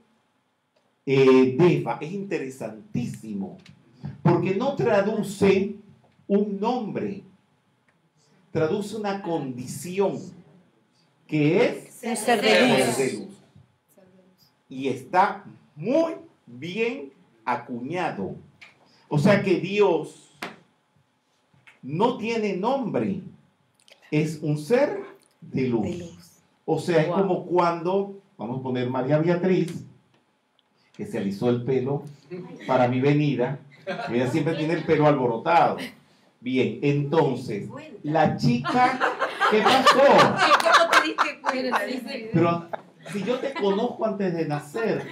eh, deva? Es interesantísimo, porque no traduce un nombre, traduce una condición, que es Ser- ser de luz. ser de luz. Y está muy bien acuñado. O sea que Dios no tiene nombre, es un ser de luz. De luz. O sea, es Wow. como cuando, vamos a poner María Beatriz, que se alisó el pelo para mi venida. Ella siempre tiene el pelo alborotado. Bien, entonces, la chica, ¿qué pasó? ¿Cómo te diste cuenta? Dice, Pero si yo te conozco antes de nacer,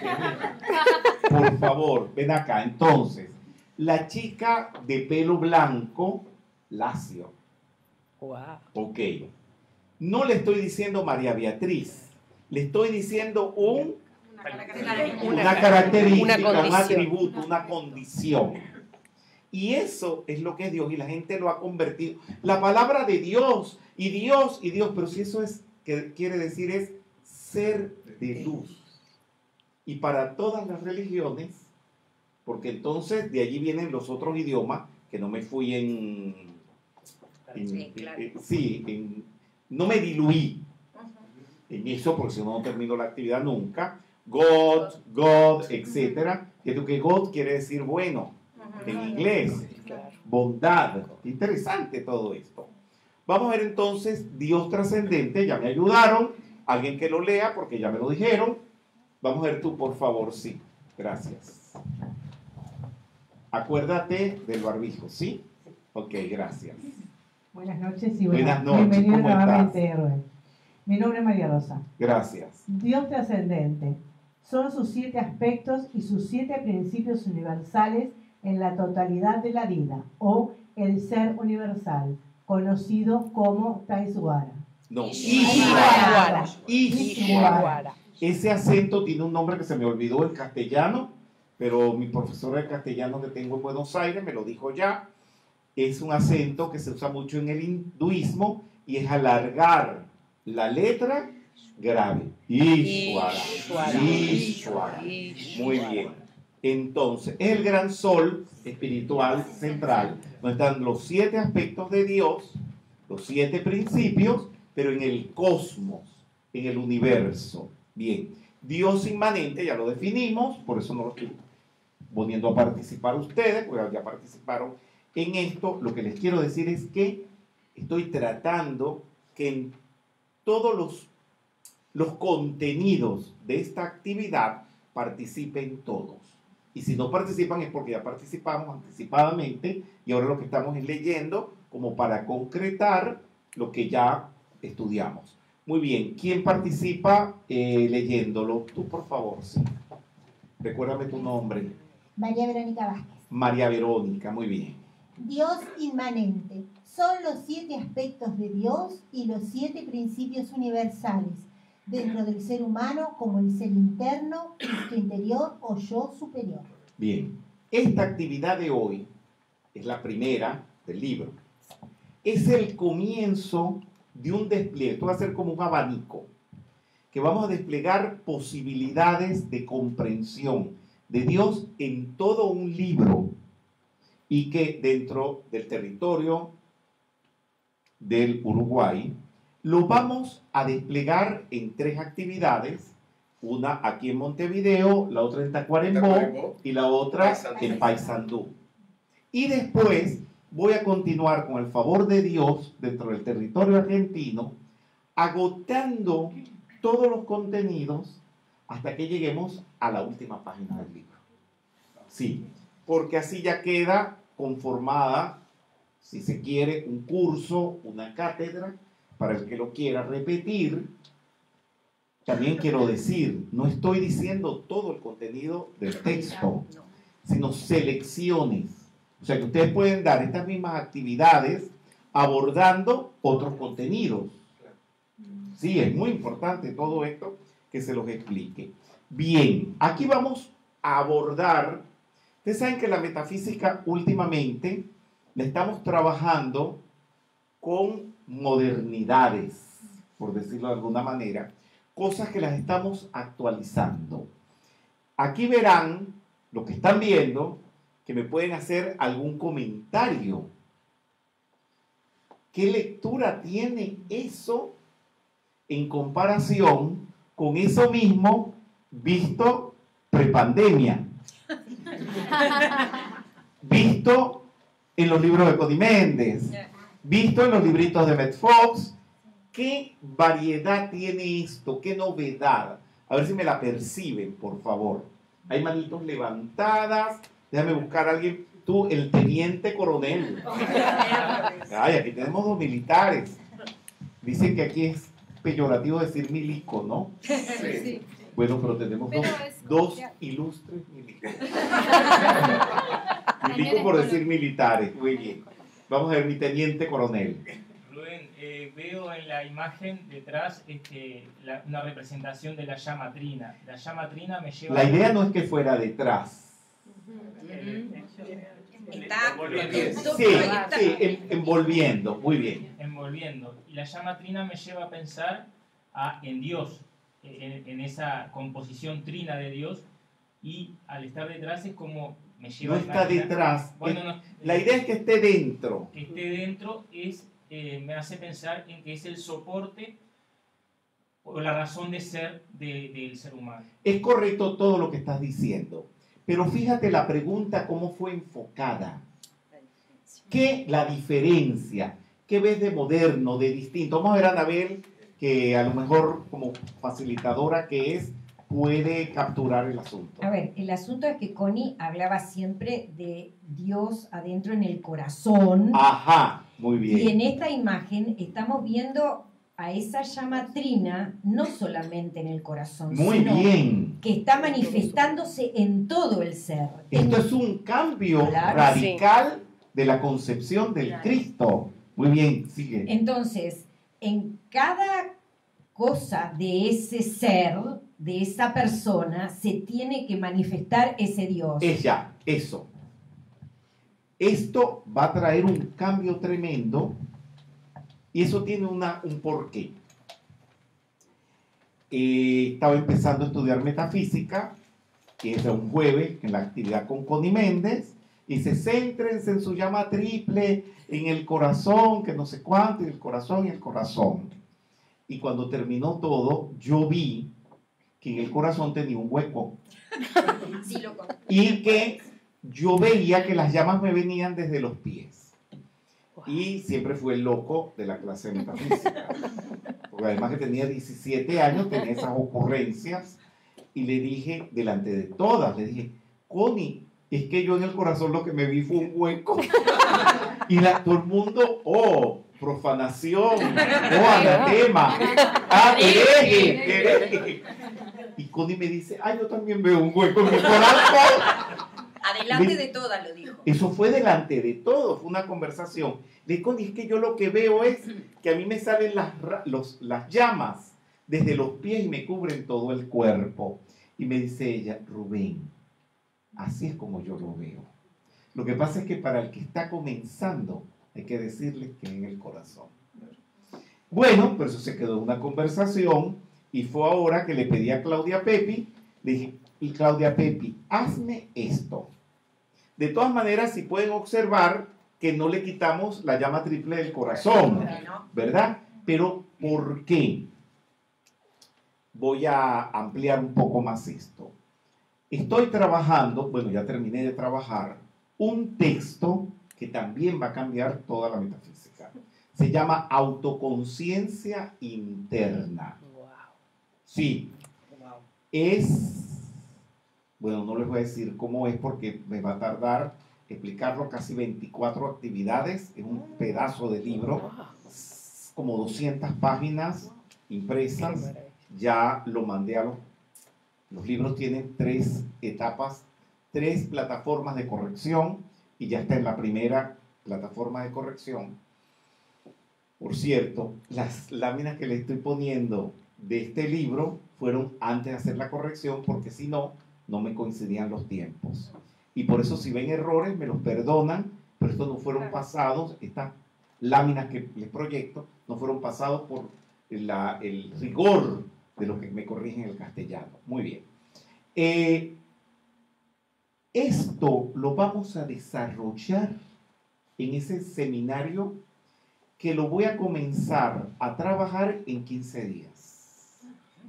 por favor, ven acá. Entonces, la chica de pelo blanco, lacio. Wow. Ok. No le estoy diciendo María Beatriz, le estoy diciendo un, una característica, una un condición. atributo, una condición. Y eso es lo que es Dios y la gente lo ha convertido. La palabra de Dios y Dios y Dios, pero si eso es, que quiere decir es ser de luz. Y para todas las religiones, porque entonces de allí vienen los otros idiomas, que no me fui en... en- Sí, claro. en- sí, en- no me diluí en eso, porque si no, no termino la actividad nunca. God, God, etcétera. Que tú que God quiere decir bueno en inglés, bondad. Interesante todo esto. Vamos a ver entonces Dios trascendente. Ya me ayudaron. Alguien que lo lea porque ya me lo dijeron. Vamos a ver tú, por favor, sí. Gracias. Acuérdate del barbijo, ¿sí? Ok, gracias. Buenas noches y Buenas buenas noches, bienvenido ¿cómo nuevamente, Rubén. Mi nombre es María Rosa. Gracias. Dios trascendente. Son sus siete aspectos y sus siete principios universales en la totalidad de la vida, o el ser universal, conocido como Taiswara. No, Ishwara. Ishwara. Ese acento tiene un nombre que se me olvidó en castellano, pero mi profesora de castellano que tengo en Buenos Aires me lo dijo ya. Es un acento que se usa mucho en el hinduismo y es alargar la letra grave. Ishwara. Ishwara. Muy bien. Entonces, es el gran sol espiritual central, donde están los siete aspectos de Dios, los siete principios, pero en el cosmos, en el universo. Bien, Dios inmanente ya lo definimos, por eso no lo estoy poniendo a participar ustedes, porque ya participaron en esto. Lo que les quiero decir es que estoy tratando que en todos los, los contenidos de esta actividad participen todos. Y si no participan es porque ya participamos anticipadamente y ahora lo que estamos es leyendo como para concretar lo que ya estudiamos. Muy bien, ¿quién participa eh, leyéndolo? Tú, por favor, sí. Recuérdame tu nombre. María Verónica Vázquez. María Verónica, muy bien. Dios inmanente. Son los siete aspectos de Dios y los siete principios universales dentro del ser humano, como el ser interno, Cristo interior o yo superior. Bien, esta actividad de hoy es la primera del libro. Es el comienzo de un despliegue. Esto va a ser como un abanico, que vamos a desplegar posibilidades de comprensión de Dios en todo un libro y que dentro del territorio del Uruguay lo vamos a desplegar en tres actividades, una aquí en Montevideo, la otra en Tacuarembó y la otra en Paysandú. Y después voy a continuar con el favor de Dios dentro del territorio argentino, agotando todos los contenidos hasta que lleguemos a la última página del libro. Sí, porque así ya queda conformada, si se quiere, un curso, una cátedra, para el que lo quiera repetir. También quiero decir, no estoy diciendo todo el contenido del texto, sino selecciones. O sea que ustedes pueden dar estas mismas actividades abordando otros contenidos. Sí, es muy importante todo esto que se los explique. Bien, aquí vamos a abordar, ustedes saben que la metafísica últimamente la estamos trabajando con modernidades, por decirlo de alguna manera, cosas que las estamos actualizando. Aquí verán, lo que están viendo, que me pueden hacer algún comentario. ¿Qué lectura tiene eso en comparación con eso mismo visto prepandemia? Visto en los libros de Connie Méndez, visto en los libritos de Met Fox. ¿Qué variedad tiene esto? ¿Qué novedad? A ver si me la perciben, por favor. Hay manitos levantadas. Déjame buscar a alguien. Tú, el teniente coronel. Ay, aquí tenemos dos militares. Dicen que aquí es peyorativo decir milico, ¿no? Sí. Bueno, pero tenemos Pero dos, es dos ilustres milicos. Milico por decir militares. Muy bien. Vamos a ver, mi teniente coronel. Rubén, eh, veo en la imagen detrás este, la- una representación de la llama trina. La llama trina me lleva... La idea no es que fuera detrás. Está Sí, sí, en- envolviendo. Muy bien. Envolviendo. Y la llama trina me lleva a pensar a, en Dios, en, en esa composición trina de Dios, y al estar detrás es como me lleva No a está imaginar- detrás. Bueno, no, La idea es que esté dentro. que esté dentro es, eh, me hace pensar en que es el soporte o la razón de ser de- del ser humano. Es correcto todo lo que estás diciendo. Pero fíjate la pregunta cómo fue enfocada. ¿Qué la diferencia? ¿Qué ves de moderno, de distinto? Vamos a ver a Anabel, que a lo mejor como facilitadora que es, puede capturar el asunto. A ver, el asunto es que Connie hablaba siempre de Dios adentro en el corazón. Ajá, muy bien. Y en esta imagen estamos viendo a esa llama trina no solamente en el corazón, Muy sino bien. que está manifestándose en todo el ser. Esto es un cambio Claro, radical de la concepción del Claro. Cristo. Muy bien, sigue. Entonces, en cada cosa de ese ser, de esa persona, se tiene que manifestar ese Dios. Ella, eso. Esto va a traer un cambio tremendo y eso tiene una, un porqué. Eh, estaba empezando a estudiar metafísica, que es de un jueves, en la actividad con Connie Méndez, y dice, céntrense en su llama triple, en el corazón, que no sé cuánto, y el corazón y el corazón. Y cuando terminó todo, yo vi que en el corazón tenía un hueco. Sí, loco. Y que yo veía que las llamas me venían desde los pies. Y siempre fui el loco de la clase de metafísica. Porque además que tenía diecisiete años, tenía esas ocurrencias. Y le dije, delante de todas, le dije, Connie, es que yo en el corazón lo que me vi fue un hueco. Y la, todo el mundo, oh, profanación, oh, anatema, ah, hereje, hereje. Y Connie me dice, ah, yo también veo un hueco en mi corazón. Adelante Le- de todas lo dijo. Eso fue delante de todo, fue una conversación. Le dije, Connie, es que yo lo que veo es que a mí me salen las, ra- los, las llamas desde los pies y me cubren todo el cuerpo. Y me dice ella, Rubén, así es como yo lo veo. Lo que pasa es que para el que está comenzando hay que decirle que en el corazón. Bueno, pero eso se quedó en una conversación y fue ahora que le pedí a Claudia Pepi, le dije, y Claudia Pepi, hazme esto. De todas maneras, si pueden observar que no le quitamos la llama triple del corazón, ¿verdad? Pero ¿por qué? Voy a ampliar un poco más esto. Estoy trabajando, bueno, ya terminé de trabajar, un texto que también va a cambiar toda la metafísica. Se llama Autoconciencia Interna. Sí, es, bueno, no les voy a decir cómo es porque me va a tardar explicarlo, casi veinticuatro actividades en un pedazo de libro, como doscientas páginas impresas. Ya lo mandé a los... Los libros tienen tres etapas, tres plataformas de corrección. y ya está en la primera plataforma de corrección. Por cierto, las láminas que le estoy poniendo de este libro fueron antes de hacer la corrección, porque si no, no me coincidían los tiempos. Y por eso si ven errores, me los perdonan, pero estos no fueron pasados, estas láminas que les proyecto, no fueron pasados por la, el rigor de lo que me corrigen en el castellano. Muy bien. Eh, esto lo vamos a desarrollar en ese seminario que lo voy a comenzar a trabajar en quince días.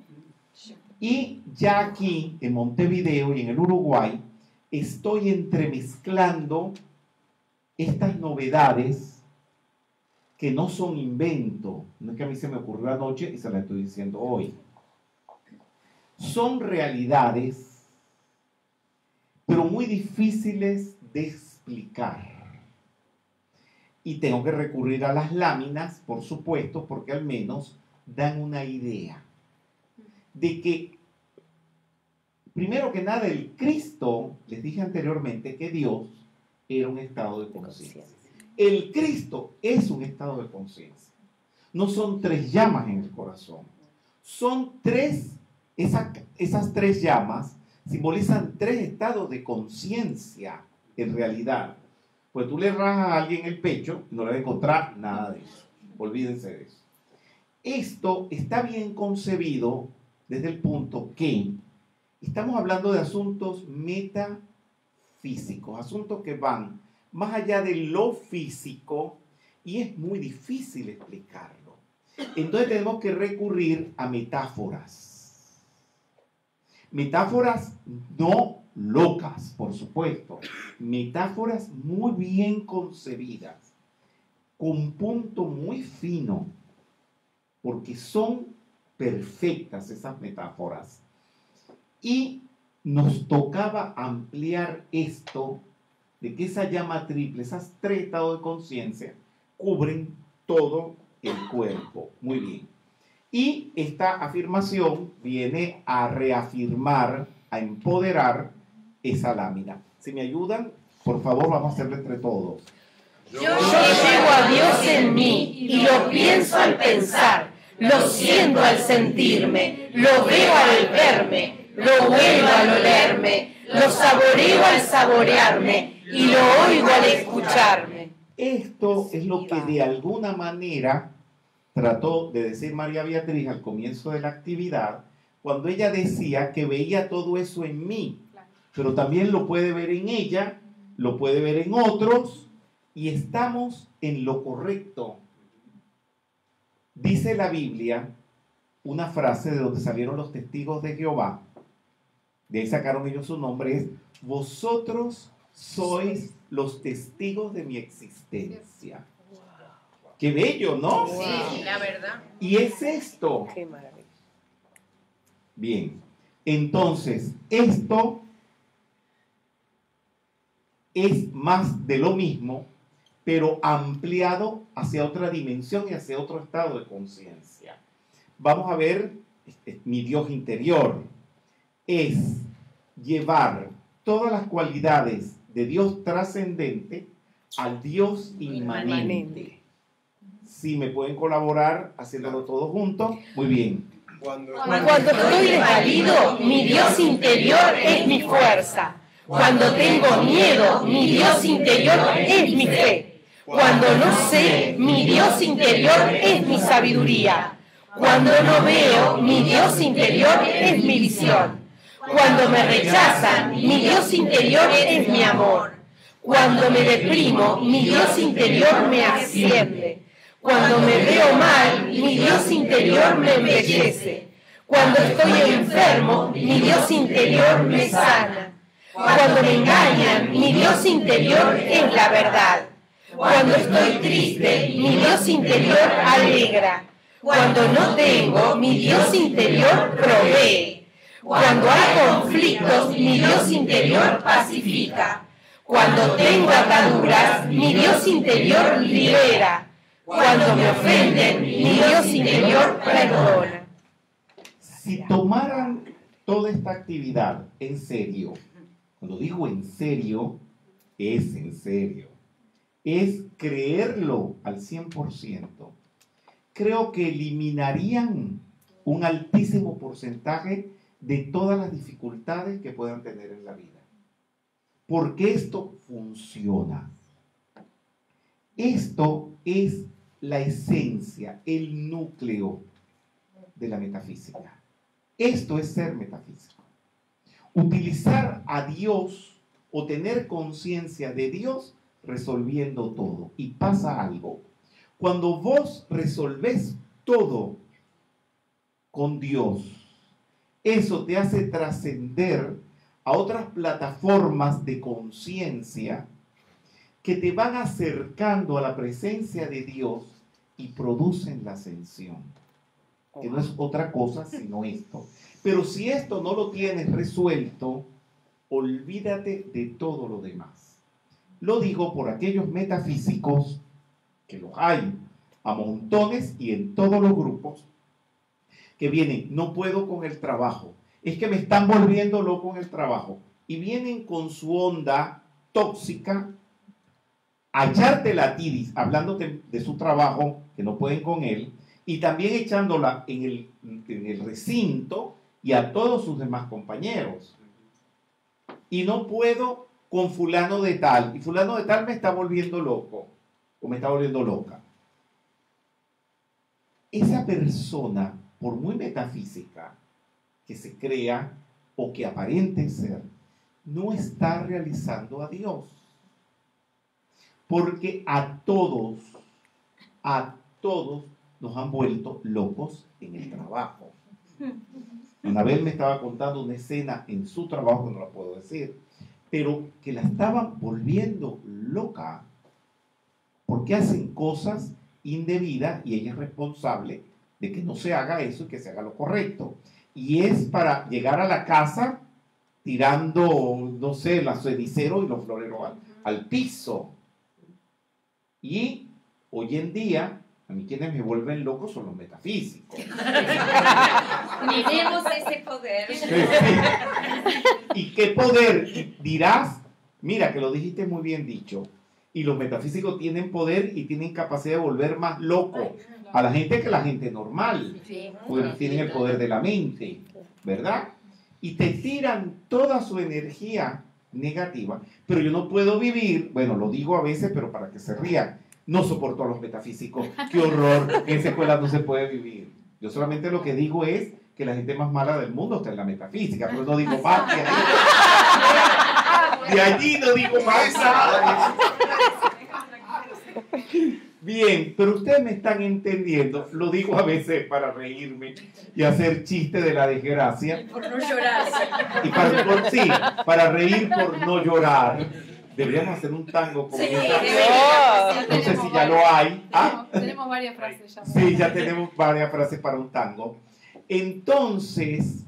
Y ya aquí en Montevideo y en el Uruguay estoy entremezclando estas novedades que no son invento, no es que a mí se me ocurrió anoche y se la estoy diciendo hoy. Son realidades, pero muy difíciles de explicar. Y tengo que recurrir a las láminas, por supuesto, porque al menos dan una idea de que, primero que nada, el Cristo, les dije anteriormente que Dios era un estado de conciencia. El Cristo es un estado de conciencia. No son tres llamas en el corazón. Son tres, esa, esas tres llamas simbolizan tres estados de conciencia en realidad. Pues tú le rajas a alguien el pecho y no le vas a encontrar nada de eso. Olvídense de eso. Esto está bien concebido desde el punto que estamos hablando de asuntos metafísicos, asuntos que van más allá de lo físico y es muy difícil explicarlo. Entonces tenemos que recurrir a metáforas. Metáforas no locas, por supuesto. Metáforas muy bien concebidas, con punto muy fino, porque son perfectas esas metáforas. Y nos tocaba ampliar esto de que esa llama triple, esas tres estados de conciencia, cubren todo el cuerpo. Muy bien. Y esta afirmación viene a reafirmar, a empoderar esa lámina. Si me ayudan, por favor, vamos a hacerlo entre todos. Yo llevo a Dios en mí y lo pienso al pensar, lo siento al sentirme, lo veo al verme, lo huelo al olerme, lo saboreo al saborearme y lo oigo al escucharme. Esto es lo que de alguna manera trató de decir María Beatriz al comienzo de la actividad, cuando ella decía que veía todo eso en mí, pero también lo puede ver en ella, lo puede ver en otros, y estamos en lo correcto. Dice la Biblia una frase de donde salieron los testigos de Jehová, de ahí sacaron ellos su nombre, es: vosotros sois los testigos de mi existencia. Qué bello, ¿no? Sí, la verdad. Y es esto. Qué maravilla. Bien, entonces, esto es más de lo mismo, pero ampliado hacia otra dimensión y hacia otro estado de conciencia. Vamos a ver, este, mi Dios interior es llevar todas las cualidades de Dios trascendente al Dios inmanente. Si me pueden colaborar haciéndolo todos juntos, muy bien. Cuando, Cuando estoy desvalido, mi Dios interior es mi fuerza. Cuando tengo miedo, mi Dios interior es mi fe. Cuando no sé, mi Dios interior es mi sabiduría. Cuando no veo, mi Dios interior es mi visión. Cuando me rechazan, mi Dios interior es mi amor. Cuando me deprimo, mi Dios interior me asciende. Cuando me veo mal, mi Dios interior me embellece. Cuando estoy enfermo, mi Dios interior me sana. Cuando me engañan, mi Dios interior es la verdad. Cuando estoy triste, mi Dios interior alegra. Cuando no tengo, mi Dios interior provee. Cuando hay conflictos, mi Dios interior pacifica. Cuando tengo ataduras, mi Dios interior libera. Cuando me ofenden, mi Dios interior perdona. Si tomaran toda esta actividad en serio, cuando digo en serio, es en serio, es creerlo al cien por ciento, creo que eliminarían un altísimo porcentaje de todas las dificultades que puedan tener en la vida. Porque esto funciona. Esto es la esencia, el núcleo de la metafísica. Esto es ser metafísico. Utilizar a Dios o tener conciencia de Dios resolviendo todo. Y pasa algo. Cuando vos resolvés todo con Dios, eso te hace trascender a otras plataformas de conciencia que te van acercando a la presencia de Dios y producen la ascensión, que no es otra cosa sino esto. Pero si esto no lo tienes resuelto, olvídate de todo lo demás. Lo digo por aquellos metafísicos, que los hay a montones y en todos los grupos, que vienen, no puedo con el trabajo, es que me están volviendo loco en el trabajo, y vienen con su onda tóxica a echarte la tiris, hablándote de su trabajo, que no pueden con él, y también echándola en el, en el recinto y a todos sus demás compañeros. Y no puedo con fulano de tal, y fulano de tal me está volviendo loco, o me está volviendo loca. Esa persona, por muy metafísica que se crea o que aparente ser, no está realizando a Dios. Porque a todos, a todos nos han vuelto locos en el trabajo. Anabel me estaba contando una escena en su trabajo, que no la puedo decir, pero que la estaban volviendo loca porque hacen cosas indebidas y ella es responsable de que no se haga eso y que se haga lo correcto. Y es para llegar a la casa tirando, no sé, el cenicero y los floreros al, al piso. Y hoy en día, a mí quienes me vuelven loco son los metafísicos. Tenemos ese poder. Sí, sí. ¿Y qué poder? Dirás, mira que lo dijiste muy bien dicho. Y los metafísicos tienen poder y tienen capacidad de volver más loco a la gente que la gente normal. Porque tienen el poder de la mente, ¿verdad? Y te tiran toda su energía negativa. Pero yo no puedo vivir, bueno, lo digo a veces, pero para que se rían, no soporto a los metafísicos. ¡Qué horror! En esa escuela no se puede vivir. Yo solamente lo que digo es que la gente más mala del mundo está en la metafísica, pero no digo más que ahí. De allí no digo más nada. Bien, pero ustedes me están entendiendo. Lo digo a veces para reírme y hacer chiste de la desgracia. Y por no llorar. Y para, por, sí, para reír por no llorar. Deberíamos hacer un tango con Sí, esa. No sé si ya lo hay. ¿Ah? Tenemos, tenemos varias frases ya. Sí, ya tenemos varias frases para un tango. Entonces,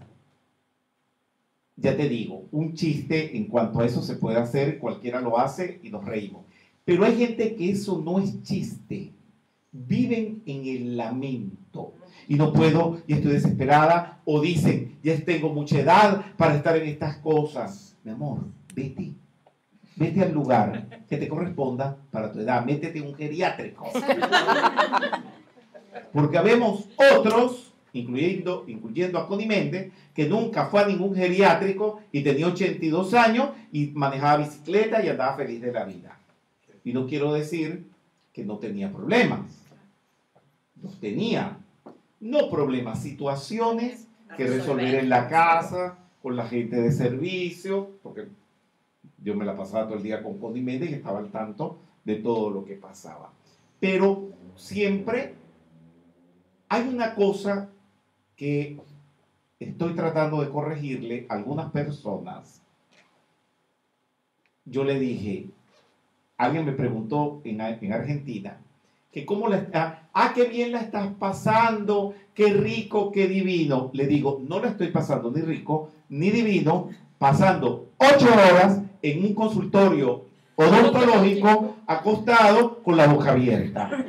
ya te digo, un chiste en cuanto a eso se puede hacer, cualquiera lo hace y nos reímos. Pero hay gente que eso no es chiste. Viven en el lamento. Y no puedo, y estoy desesperada. O dicen, ya tengo mucha edad para estar en estas cosas. Mi amor, vete. Vete al lugar que te corresponda para tu edad. Métete en un geriátrico. Porque habemos otros, incluyendo, incluyendo a Connie Méndez, que nunca fue a ningún geriátrico y tenía ochenta y dos años y manejaba bicicleta y andaba feliz de la vida. Y no quiero decir que no tenía problemas. Los tenía. No problemas, situaciones que resolver en la casa, con la gente de servicio, porque yo me la pasaba todo el día con Connie Méndez y estaba al tanto de todo lo que pasaba. Pero siempre hay una cosa que estoy tratando de corregirle a algunas personas. Yo le dije, alguien me preguntó en, en Argentina, que cómo la está, ah, qué bien la estás pasando, qué rico, qué divino. Le digo, no la estoy pasando ni rico, ni divino, pasando ocho horas en un consultorio odontológico acostado con la boca abierta.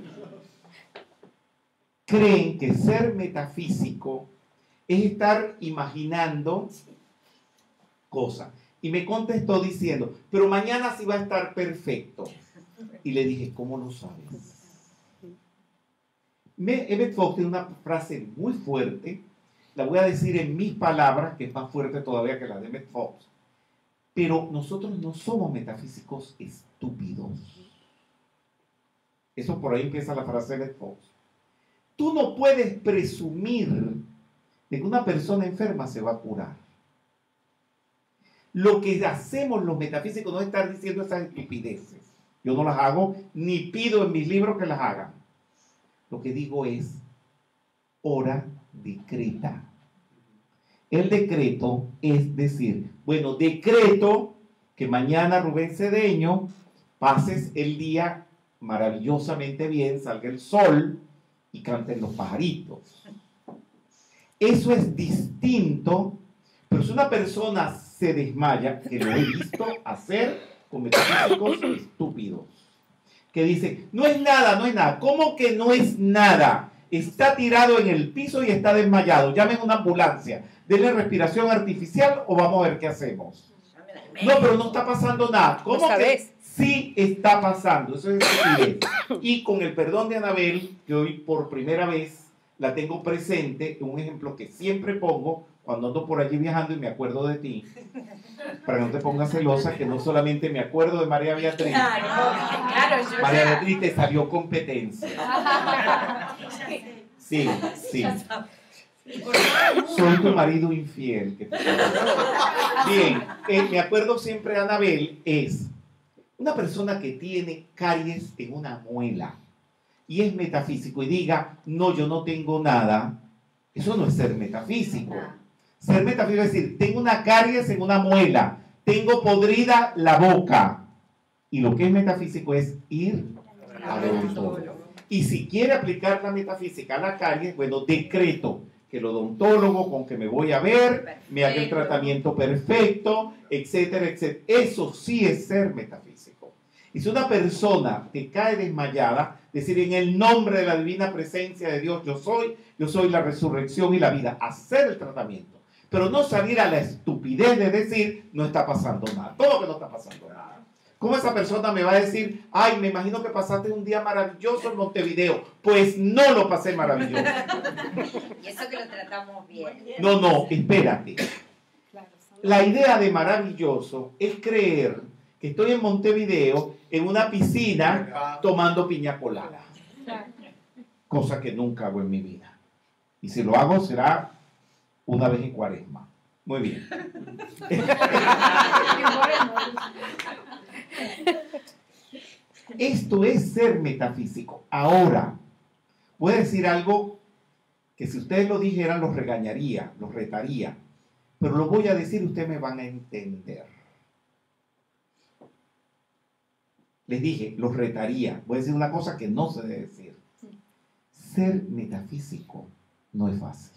Creen que ser metafísico es estar imaginando cosas. Y me contestó diciendo, pero mañana sí va a estar perfecto. Y le dije, ¿cómo lo sabes? Emmett Fox tiene una frase muy fuerte, la voy a decir en mis palabras, que es más fuerte todavía que la de Emmett Fox. Pero nosotros no somos metafísicos estúpidos. Eso por ahí empieza la frase de Emmett Fox. Tú no puedes presumir de que una persona enferma se va a curar. Lo que hacemos los metafísicos no es estar diciendo esas estupideces. Yo no las hago, ni pido en mis libros que las hagan. Lo que digo es, ora, decreta. El decreto es decir, bueno, decreto que mañana, Rubén Cedeño, pases el día maravillosamente bien, salga el sol y canten los pajaritos. Eso es distinto, pero si una persona se desmaya, que lo he visto hacer con metafísicos estúpidos, que dice, no es nada, no es nada. ¿Cómo que no es nada? Está tirado en el piso y está desmayado. Llamen una ambulancia. Denle respiración artificial o vamos a ver qué hacemos. No, pero no está pasando nada. ¿Cómo que sí está pasando? Eso es estupidez. Y con el perdón de Anabel, que hoy por primera vez la tengo presente, un ejemplo que siempre pongo cuando ando por allí viajando y me acuerdo de ti, para que no te pongas celosa, que no solamente me acuerdo de María Beatriz. Claro, claro, yo María ya- Beatriz, te salió competencia. Sí, sí. Soy tu marido infiel. que te- Bien, eh, me acuerdo siempre de Anabel, es una persona que tiene caries en una muela y es metafísico y diga, no, yo no tengo nada, eso no es ser metafísico. Ser metafísico es decir, tengo una caries en una muela, tengo podrida la boca. Y lo que es metafísico es ir al odontólogo. Y si quiere aplicar la metafísica a la caries, bueno, decreto que el odontólogo con que me voy a ver, me haga el tratamiento perfecto, etcétera, etcétera. Eso sí es ser metafísico. Y si una persona te cae desmayada, decir en el nombre de la divina presencia de Dios, yo soy, yo soy la resurrección y la vida, hacer el tratamiento. Pero no salir a la estupidez de decir, no está pasando nada. Todo que no está pasando nada. ¿Cómo esa persona me va a decir, ay, me imagino que pasaste un día maravilloso en Montevideo? Pues no lo pasé maravilloso. Y eso que lo tratamos bien. No, no, espérate. La idea de maravilloso es creer que estoy en Montevideo en una piscina tomando piña colada. Cosa que nunca hago en mi vida. Y si lo hago será una vez en Cuaresma. Muy bien. Esto es ser metafísico. Ahora, voy a decir algo que si ustedes lo dijeran los regañaría, los retaría. Pero lo voy a decir y ustedes me van a entender. Les dije, los retaría. Voy a decir una cosa que no se debe decir. Ser metafísico no es fácil.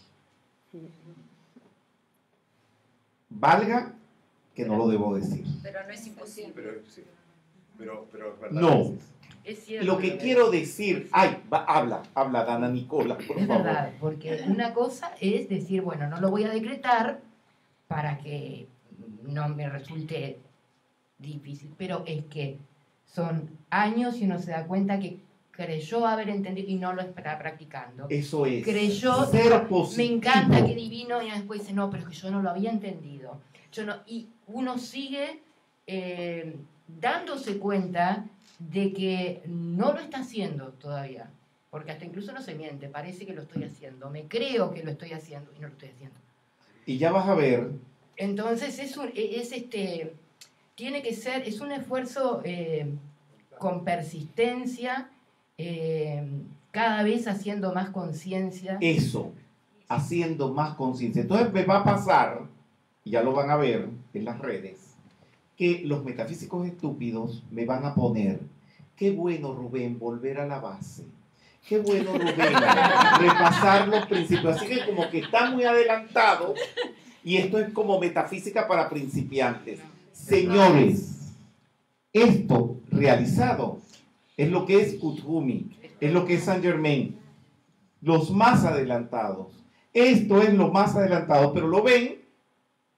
Valga que no lo debo decir. Pero no es imposible. Pero, sí. pero, pero es verdad. No. Es cierto. Lo que quiero decir, ay, va, habla, habla Dana Nicola, por Es favor. verdad, porque una cosa es decir, bueno, no lo voy a decretar para que no me resulte difícil, pero es que son años y uno se da cuenta que creyó haber entendido y no lo está practicando. Eso es. Creyó, ser dijo, positivo. me encanta, qué divino, y después dice, no, pero es que yo no lo había entendido. Yo no, y uno sigue eh, dándose cuenta de que no lo está haciendo todavía, porque hasta incluso no se miente, parece que lo estoy haciendo, me creo que lo estoy haciendo y no lo estoy haciendo. Y ya vas a ver. Entonces es, un, es este, tiene que ser, es un esfuerzo eh, con persistencia, eh, cada vez haciendo más conciencia. Eso, haciendo más conciencia. Entonces me va a pasar, y ya lo van a ver en las redes, que los metafísicos estúpidos me van a poner, qué bueno Rubén, volver a la base. Qué bueno Rubén, repasar los principios. Así que como que está muy adelantado, y esto es como metafísica para principiantes. Señores, esto realizado es lo que es Kuthumi, es lo que es Saint Germain, los más adelantados. Esto es lo más adelantado, pero lo ven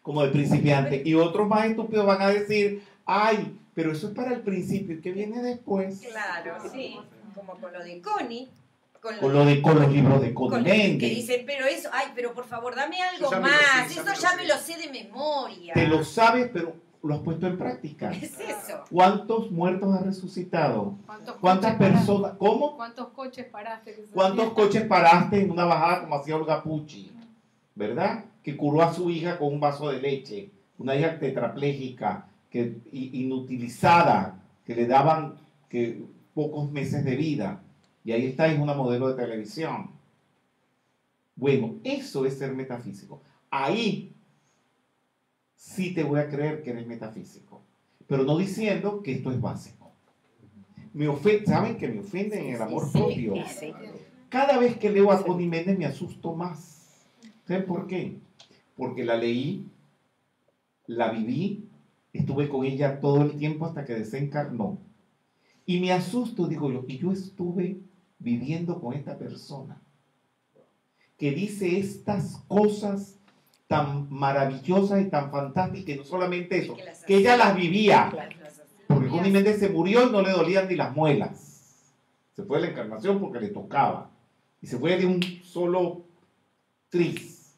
como de principiante. Y otros más estúpidos van a decir, ay, pero eso es para el principio, ¿y qué viene después? Claro, sí, como con lo de Connie. Con, Con, lo de, con los libros de con Connie lo que Méndez. dicen, pero eso, ay, pero por favor, dame algo ya me lo sé, más, ya eso me lo ya sé. me lo sé de memoria. Te lo sabes, pero lo has puesto en práctica. ¿Qué es eso? ¿Cuántos muertos has resucitado? ¿Cuántos ¿Cuántas coches personas? paraste? ¿Cómo? ¿Cuántos coches paraste? que se ¿Cuántos salían? coches paraste en una bajada como hacía Olga Pucci? ¿Verdad? Que curó a su hija con un vaso de leche. Una hija tetrapléjica, que, inutilizada, que le daban que, pocos meses de vida. Y ahí está, es una modelo de televisión. Bueno, eso es ser metafísico. Ahí sí te voy a creer que eres metafísico. Pero no diciendo que esto es básico. Me ofende, ¿saben que me ofenden en el amor sí, propio? sí. Cada vez que leo a Connie Méndez me asusto más. ¿Saben por qué? Porque la leí, la viví, estuve con ella todo el tiempo hasta que desencarnó. Y me asusto, digo yo, y yo estuve viviendo con esta persona que dice estas cosas tan maravillosas y tan fantásticas, que no solamente eso, que ella las vivía. Porque Connie Méndez se murió y no le dolían ni las muelas. Se fue de la encarnación porque le tocaba. Y se fue de un solo tris.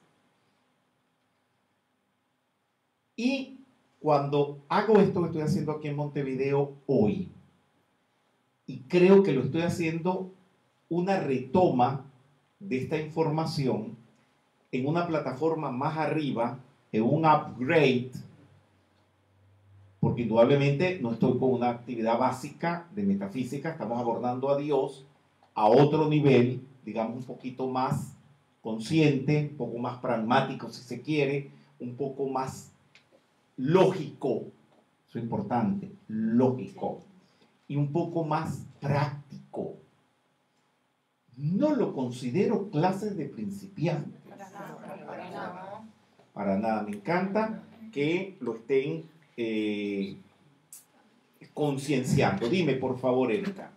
Y cuando hago esto que estoy haciendo aquí en Montevideo hoy, y creo que lo estoy haciendo una retoma de esta información en una plataforma más arriba, en un upgrade, porque indudablemente no estoy con una actividad básica de metafísica, estamos abordando a Dios a otro nivel, digamos un poquito más consciente, un poco más pragmático si se quiere, un poco más lógico, eso es importante, lógico, y un poco más práctico. No lo considero clases de principiantes. Para nada. Para nada. Me encanta que lo estén eh, concienciando. Dime, por favor, Erika.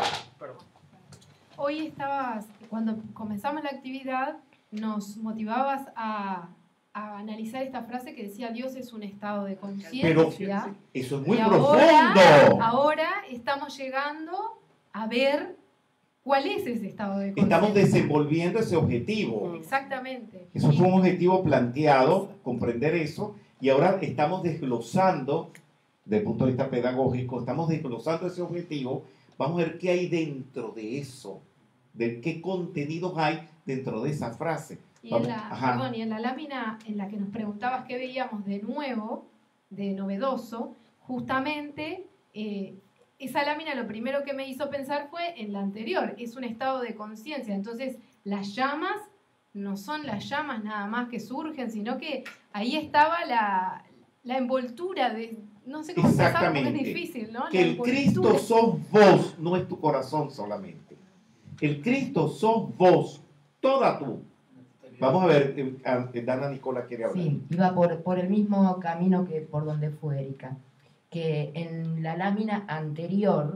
Hoy estabas, cuando comenzamos la actividad, nos motivabas a, a analizar esta frase que decía Dios es un estado de conciencia. Pero eso es muy y profundo. Ahora, ahora estamos llegando a ver cuál es ese estado de conciencia. Estamos desenvolviendo ese objetivo. Exactamente. Eso fue un objetivo planteado, comprender eso, y ahora estamos desglosando, desde el punto de vista pedagógico, estamos desglosando ese objetivo. Vamos a ver qué hay dentro de eso, de qué contenidos hay dentro de esa frase. Y Vamos, en, la, ajá. perdón, y en la lámina en la que nos preguntabas qué veíamos de nuevo, de novedoso, justamente eh, esa lámina lo primero que me hizo pensar fue en la anterior, es un estado de conciencia. Entonces las llamas no son las llamas nada más que surgen, sino que ahí estaba la, la envoltura de... No sé cómo expresarlo porque es difícil, ¿no? Que La el envoltura. Cristo sos vos, no es tu corazón solamente. El Cristo sos vos, toda tú. Vamos a ver, eh, eh, Dana Nicola quiere hablar. Sí, iba por, por el mismo camino que por donde fue Erika. Que en la lámina anterior,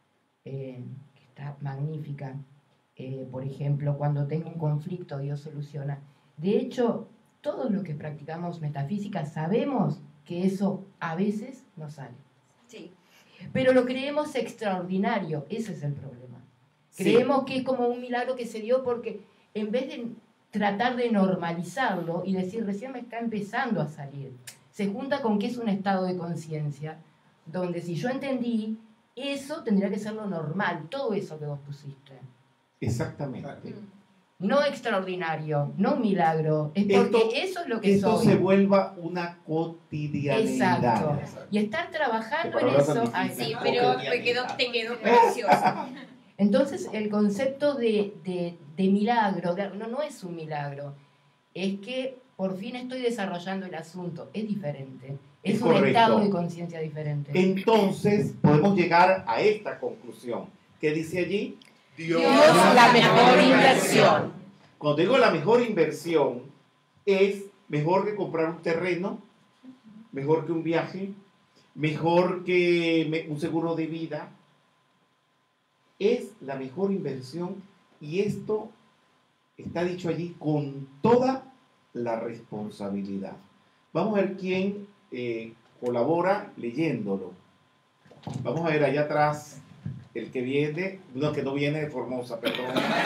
eh, que está magnífica, eh, por ejemplo, cuando tengo un conflicto, Dios soluciona. De hecho, todos los que practicamos metafísica sabemos que eso a veces no sale. Sí. Pero lo creemos extraordinario, ese es el problema. Sí. Creemos que es como un milagro que se dio porque en vez de tratar de normalizarlo y decir recién me está empezando a salir, se junta con que es un estado de conciencia donde si yo entendí, eso tendría que ser lo normal, todo eso que vos pusiste. Exactamente. No extraordinario, no un milagro, es porque Esto- eso es lo que Esto soy. se vuelva una cotidianidad. Exacto. Y estar trabajando Qué en palabra tan eso. Ay, difícil. sí, Pero me quedó, te quedó precioso. Entonces, el concepto de, de, de milagro, de- no, no es un milagro, es que por fin estoy desarrollando el asunto, es diferente, es, Es un correcto. estado de conciencia diferente. Entonces podemos llegar a esta conclusión. ¿Qué dice allí? Dios, la mejor inversión. Cuando digo la mejor inversión, es mejor que comprar un terreno, mejor que un viaje, mejor que me- un seguro de vida. Es la mejor inversión y esto está dicho allí con toda la responsabilidad. Vamos a ver quién eh, colabora leyéndolo. Vamos a ver allá atrás el que viene, no, que no viene de Formosa, perdón.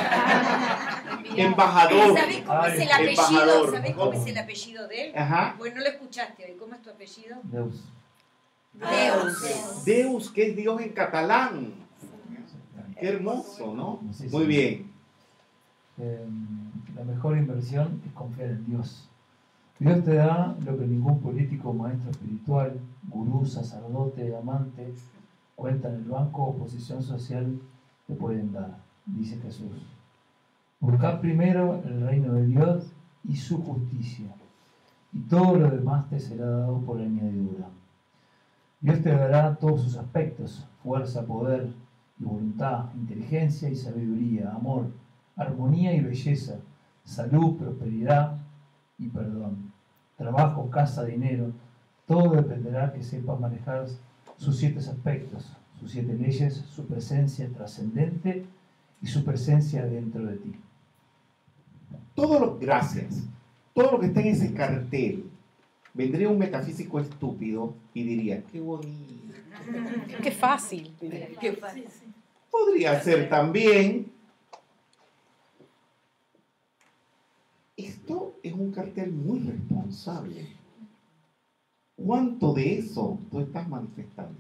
Embajador. ¿Sabés cómo es el apellido? Embajador. ¿Sabés cómo es el apellido de él? Ajá. Pues no lo escuchaste hoy. ¿Cómo es tu apellido? Deus. Deus. Deus, que es Dios en catalán. Qué hermoso, ¿no? Sí, sí. Muy bien. Eh, la mejor inversión es confiar en Dios. Dios te da lo que ningún político, maestro espiritual, gurú, sacerdote, amante, cuenta en el banco o posición social te pueden dar, dice Jesús. Buscad primero el reino de Dios y su justicia, y todo lo demás te será dado por añadidura. Dios te dará todos sus aspectos: fuerza, poder y voluntad, inteligencia y sabiduría, amor, armonía y belleza, salud, prosperidad y perdón, trabajo, casa, dinero. Todo dependerá que sepas manejar sus siete aspectos, sus siete leyes, su presencia trascendente y su presencia dentro de ti. Todo lo, gracias. Todo lo que está en ese cartel, vendría un metafísico estúpido y diría, qué bonito. Qué fácil. Qué fácil. Podría ser también, esto es un cartel muy responsable. ¿Cuánto de eso tú estás manifestando?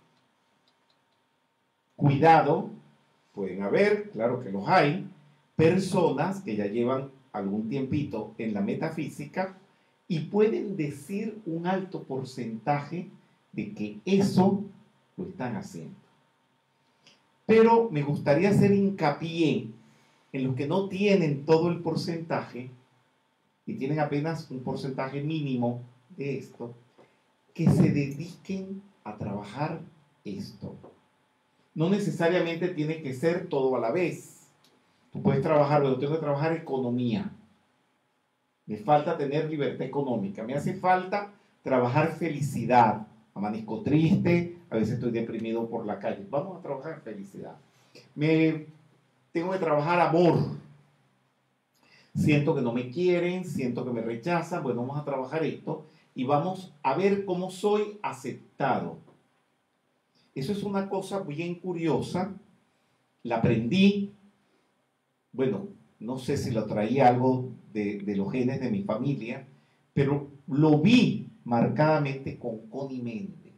Cuidado, pueden haber, claro que los hay, personas que ya llevan algún tiempito en la metafísica y pueden decir un alto porcentaje de que eso lo están haciendo. Pero me gustaría hacer hincapié en los que no tienen todo el porcentaje y tienen apenas un porcentaje mínimo de esto, que se dediquen a trabajar esto. No necesariamente tiene que ser todo a la vez. Tú puedes trabajar, bueno, tengo que trabajar economía. Me falta tener libertad económica. Me hace falta trabajar felicidad. Amanezco triste, a veces estoy deprimido por la calle. Vamos a trabajar felicidad. Me, tengo que trabajar amor. Siento que no me quieren, siento que me rechazan. Bueno, vamos a trabajar esto y vamos a ver cómo soy aceptado. Eso es una cosa bien curiosa. La aprendí. Bueno, no sé si lo traía algo de, de los genes de mi familia, pero lo vi marcadamente con Connie Méndez.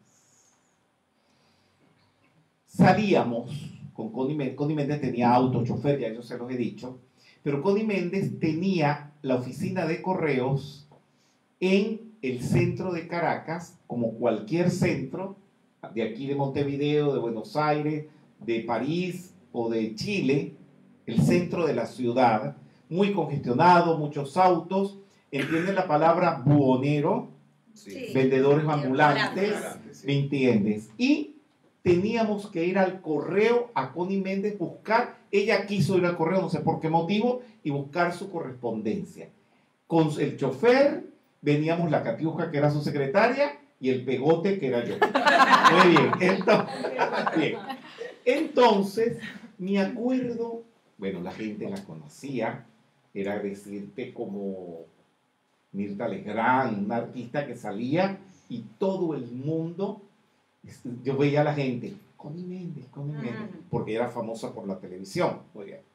Salíamos con Connie Méndez. Connie Méndez tenía auto, chofer, ya yo se los he dicho, pero Connie Méndez tenía la oficina de correos en el centro de Caracas, como cualquier centro, de aquí de Montevideo, de Buenos Aires, de París o de Chile, el centro de la ciudad, muy congestionado, muchos autos. ¿Entienden la palabra buhonero? Sí. Vendedores ambulantes, ¿me entiendes? Y teníamos que ir al correo a Connie Méndez, buscar, ella quiso ir al correo, no sé por qué motivo, y buscar su correspondencia. Con el chofer veníamos la Catiuja, que era su secretaria, y el Pegote, que era yo. Muy bien, entonces, bien. Entonces, me acuerdo, bueno, la gente la conocía, era decirte como Mirta Legrand, una artista que salía y todo el mundo, yo veía a la gente, Connie Méndez, Connie Méndez, porque era famosa por la televisión. Muy bien.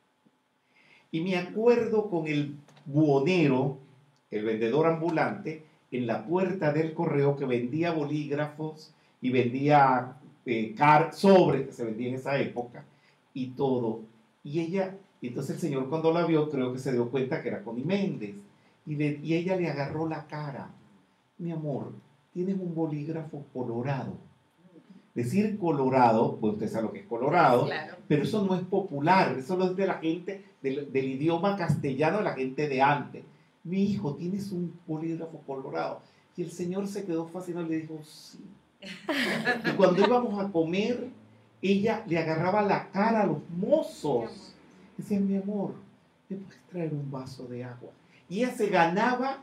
Y me acuerdo con el buhonero, el vendedor ambulante, en la puerta del correo, que vendía bolígrafos y vendía eh, car sobres que se vendía en esa época y todo. Y ella, entonces el señor cuando la vio, creo que se dio cuenta que era Connie Méndez. Y, le, y ella le agarró la cara. Mi amor, tienes un bolígrafo colorado. Decir colorado, pues usted sabe lo que es colorado, claro, pero eso no es popular, eso no es de la gente, del, del idioma castellano de la gente de antes. Mi hijo, tienes un bolígrafo colorado. Y el señor se quedó fascinado y le dijo, sí. Y cuando íbamos a comer, ella le agarraba la cara a los mozos. Decía, mi amor, ¿me puedes traer un vaso de agua? Y ella se ganaba,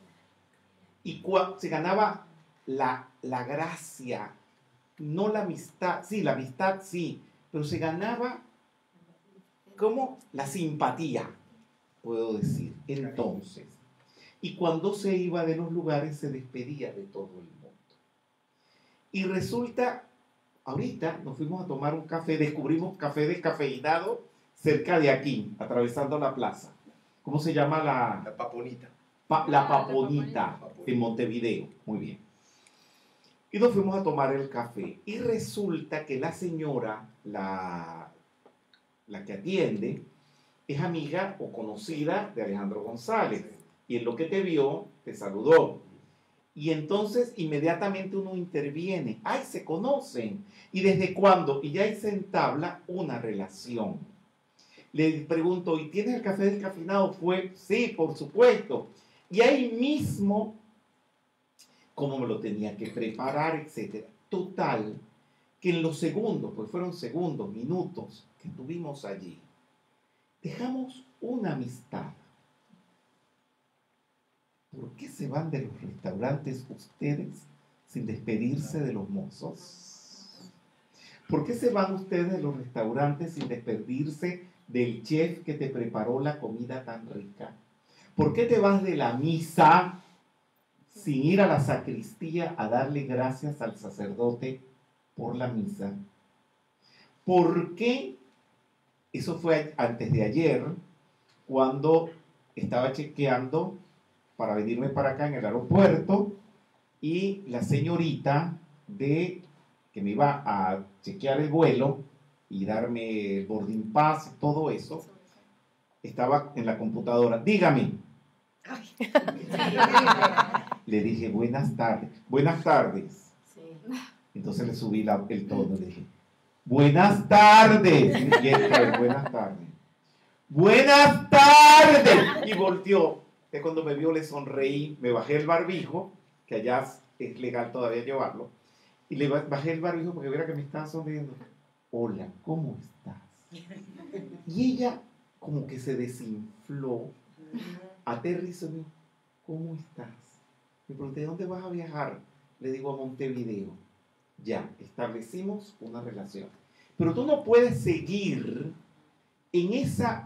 y se ganaba la, la gracia, no la amistad, sí, la amistad sí, pero se ganaba como la simpatía, puedo decir. Entonces, y cuando se iba de los lugares se despedía de todo el mundo. Y resulta, ahorita nos fuimos a tomar un café, descubrimos café descafeinado cerca de aquí, atravesando la plaza. ¿Cómo se llama la? La Paponita. Pa, la Paponita, en Montevideo. Muy bien. Y nos fuimos a tomar el café. Y resulta que la señora, la, la que atiende, es amiga o conocida de Alejandro González. Y en lo que te vio, te saludó. Y entonces inmediatamente uno interviene. ¡Ay, se conocen! ¿Y desde cuándo? Y ya ahí se entabla una relación. Le pregunto, ¿y tienes el café descafeinado? Fue, sí, por supuesto. Y ahí mismo, cómo me lo tenía que preparar, etcétera. Total, que en los segundos, pues fueron segundos, minutos que estuvimos allí, dejamos una amistad. ¿Por qué se van de los restaurantes ustedes sin despedirse de los mozos? ¿Por qué se van ustedes de los restaurantes sin despedirse del chef que te preparó la comida tan rica? ¿Por qué te vas de la misa sin ir a la sacristía a darle gracias al sacerdote por la misa? ¿Por qué? Eso fue antes de ayer, cuando estaba chequeando para venirme para acá en el aeropuerto y la señorita de que me iba a chequear el vuelo y darme el boarding pass y todo eso, estaba en la computadora. Dígame. Le dije, buenas tardes. Buenas tardes. Entonces le subí la, el tono, le dije, buenas tardes. Y él, buenas tardes. Buenas tardes. Y volteó. De cuando me vio le sonreí, me bajé el barbijo, que allá es legal todavía llevarlo, y le bajé el barbijo porque viera que me estaba sonriendo. Hola, ¿cómo estás? Y ella como que se desinfló, aterrizó y me dijo, ¿cómo estás? Me pregunté, ¿dónde vas a viajar? Le digo, a Montevideo. Ya, establecimos una relación. Pero tú no puedes seguir en esa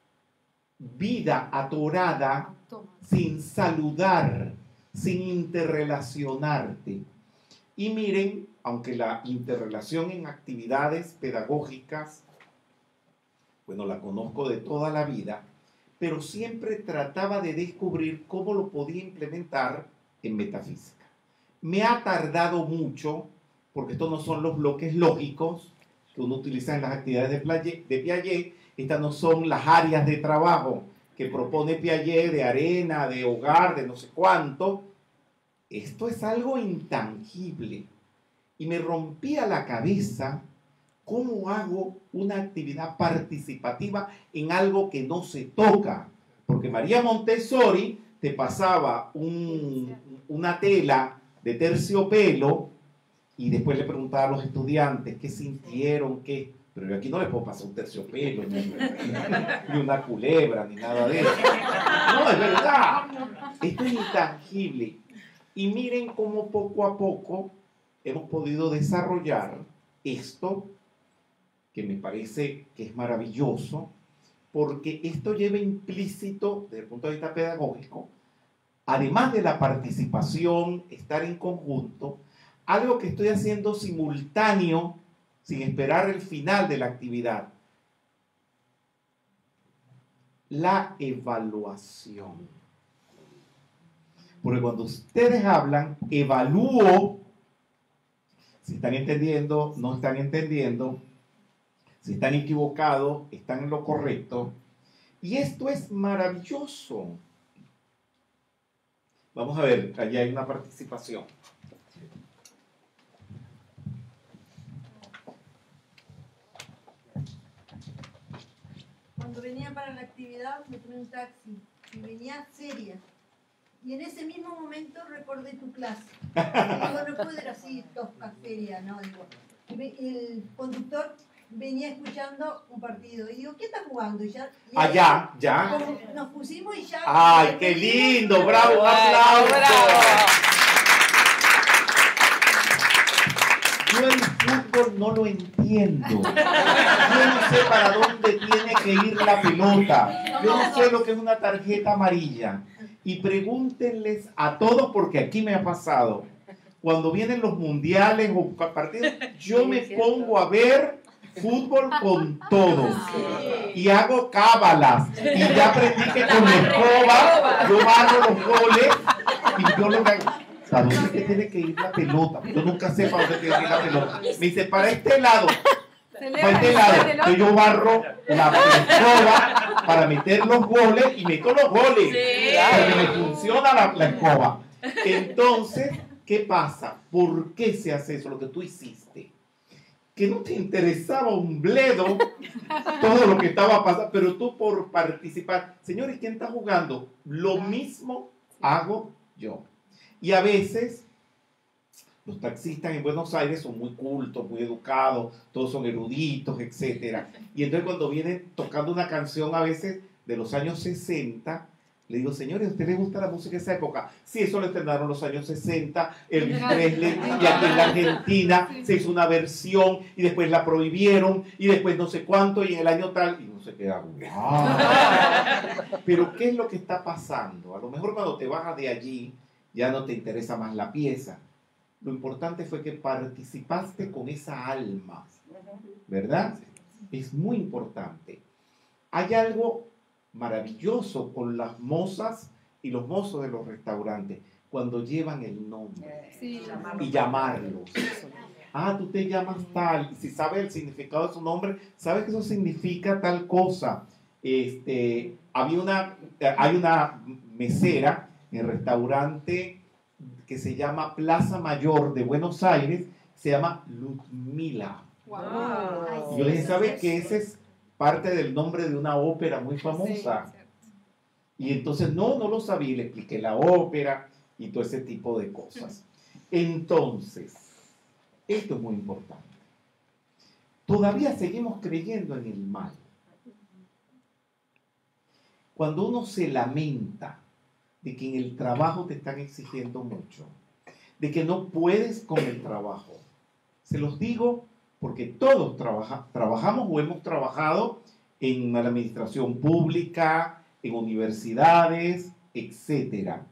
vida atorada sin saludar, sin interrelacionarte. Y miren, aunque la interrelación en actividades pedagógicas, bueno, la conozco de toda la vida, pero siempre trataba de descubrir cómo lo podía implementar en metafísica. Me ha tardado mucho, porque estos no son los bloques lógicos que uno utiliza en las actividades de Piaget, de Piaget. Estas no son las áreas de trabajo que propone Piaget, de arena, de hogar, de no sé cuánto. Esto es algo intangible. Y me rompía la cabeza cómo hago una actividad participativa en algo que no se toca. Porque María Montessori te pasaba un, una tela de terciopelo y después le preguntaba a los estudiantes qué sintieron, qué... Pero yo aquí no le puedo pasar un terciopelo, ni, ni una culebra, ni nada de eso. No, es verdad. Esto es intangible. Y miren cómo poco a poco hemos podido desarrollar esto, que me parece que es maravilloso, porque esto lleva implícito, desde el punto de vista pedagógico, además de la participación, estar en conjunto, algo que estoy haciendo simultáneo, sin esperar el final de la actividad. La evaluación. Porque cuando ustedes hablan, evalúo si están entendiendo, no están entendiendo, si están equivocados, están en lo correcto. Y esto es maravilloso. Vamos a ver, allí hay una participación. Cuando venía para la actividad me tomé un taxi y venía seria. Y en ese mismo momento recordé tu clase. Y digo, no puedo ir así tosca, seria, ¿no? Digo, el conductor venía escuchando un partido. Y digo, ¿qué está jugando? Y ya, y allá, ah, ya. Nos pusimos y ya... ¡Ay, qué lindo! ¡Bravo, un aplauso! ¡Bravo! Yo el fútbol no lo entiendo. Yo no sé para dónde tiene que ir la pelota. Yo no sé lo que es una tarjeta amarilla. Y pregúntenles a todos, porque aquí me ha pasado. Cuando vienen los mundiales o partidos, yo me pongo a ver fútbol con todos. Y hago cábalas. Y ya aprendí que con la escoba yo barro los goles y yo lo hago. ¿Para dónde es que tiene que ir la pelota? Yo nunca sé para dónde tiene que ir la pelota. Me dice, para este lado. Para este lado. Que yo barro la escoba para meter los goles y meto los goles. Sí. Porque me funciona la, la escoba. Entonces, ¿qué pasa? ¿Por qué se hace eso? Lo que tú hiciste. Que no te interesaba un bledo todo lo que estaba pasando, pero tú por participar. Señor, ¿y quién está jugando? Lo mismo hago yo. Y a veces los taxistas en Buenos Aires son muy cultos, muy educados, todos son eruditos, etcétera. Y entonces cuando vienen tocando una canción a veces de los años sesenta, le digo, señores, ¿a usted le gusta la música de esa época? Sí, eso lo estrenaron en los años sesenta, Elvis Presley, y aquí en la Argentina se hizo una versión y después la prohibieron y después no sé cuánto y en el año tal, y no se queda, wow. Pero ¿qué es lo que está pasando? A lo mejor cuando te bajas de allí ya no te interesa más la pieza. Lo importante fue que participaste con esa alma, ¿verdad? Es muy importante. Hay algo maravilloso con las mozas y los mozos de los restaurantes cuando llevan el nombre sí, y llamarlos. Ah, tú te llamas tal, y si sabes el significado de su nombre, sabes que eso significa tal cosa. Este, había una, hay una mesera en el restaurante que se llama Plaza Mayor de Buenos Aires, se llama Ludmila. Wow. Y yo les dije, ¿sabes qué? Ese es parte del nombre de una ópera muy famosa. Sí, y entonces, no, no lo sabía, y le expliqué la ópera y todo ese tipo de cosas. Entonces, esto es muy importante. Todavía seguimos creyendo en el mal. Cuando uno se lamenta de que en el trabajo te están exigiendo mucho, de que no puedes con el trabajo, se los digo porque todos trabaja, trabajamos o hemos trabajado en la administración pública, en universidades, etcétera.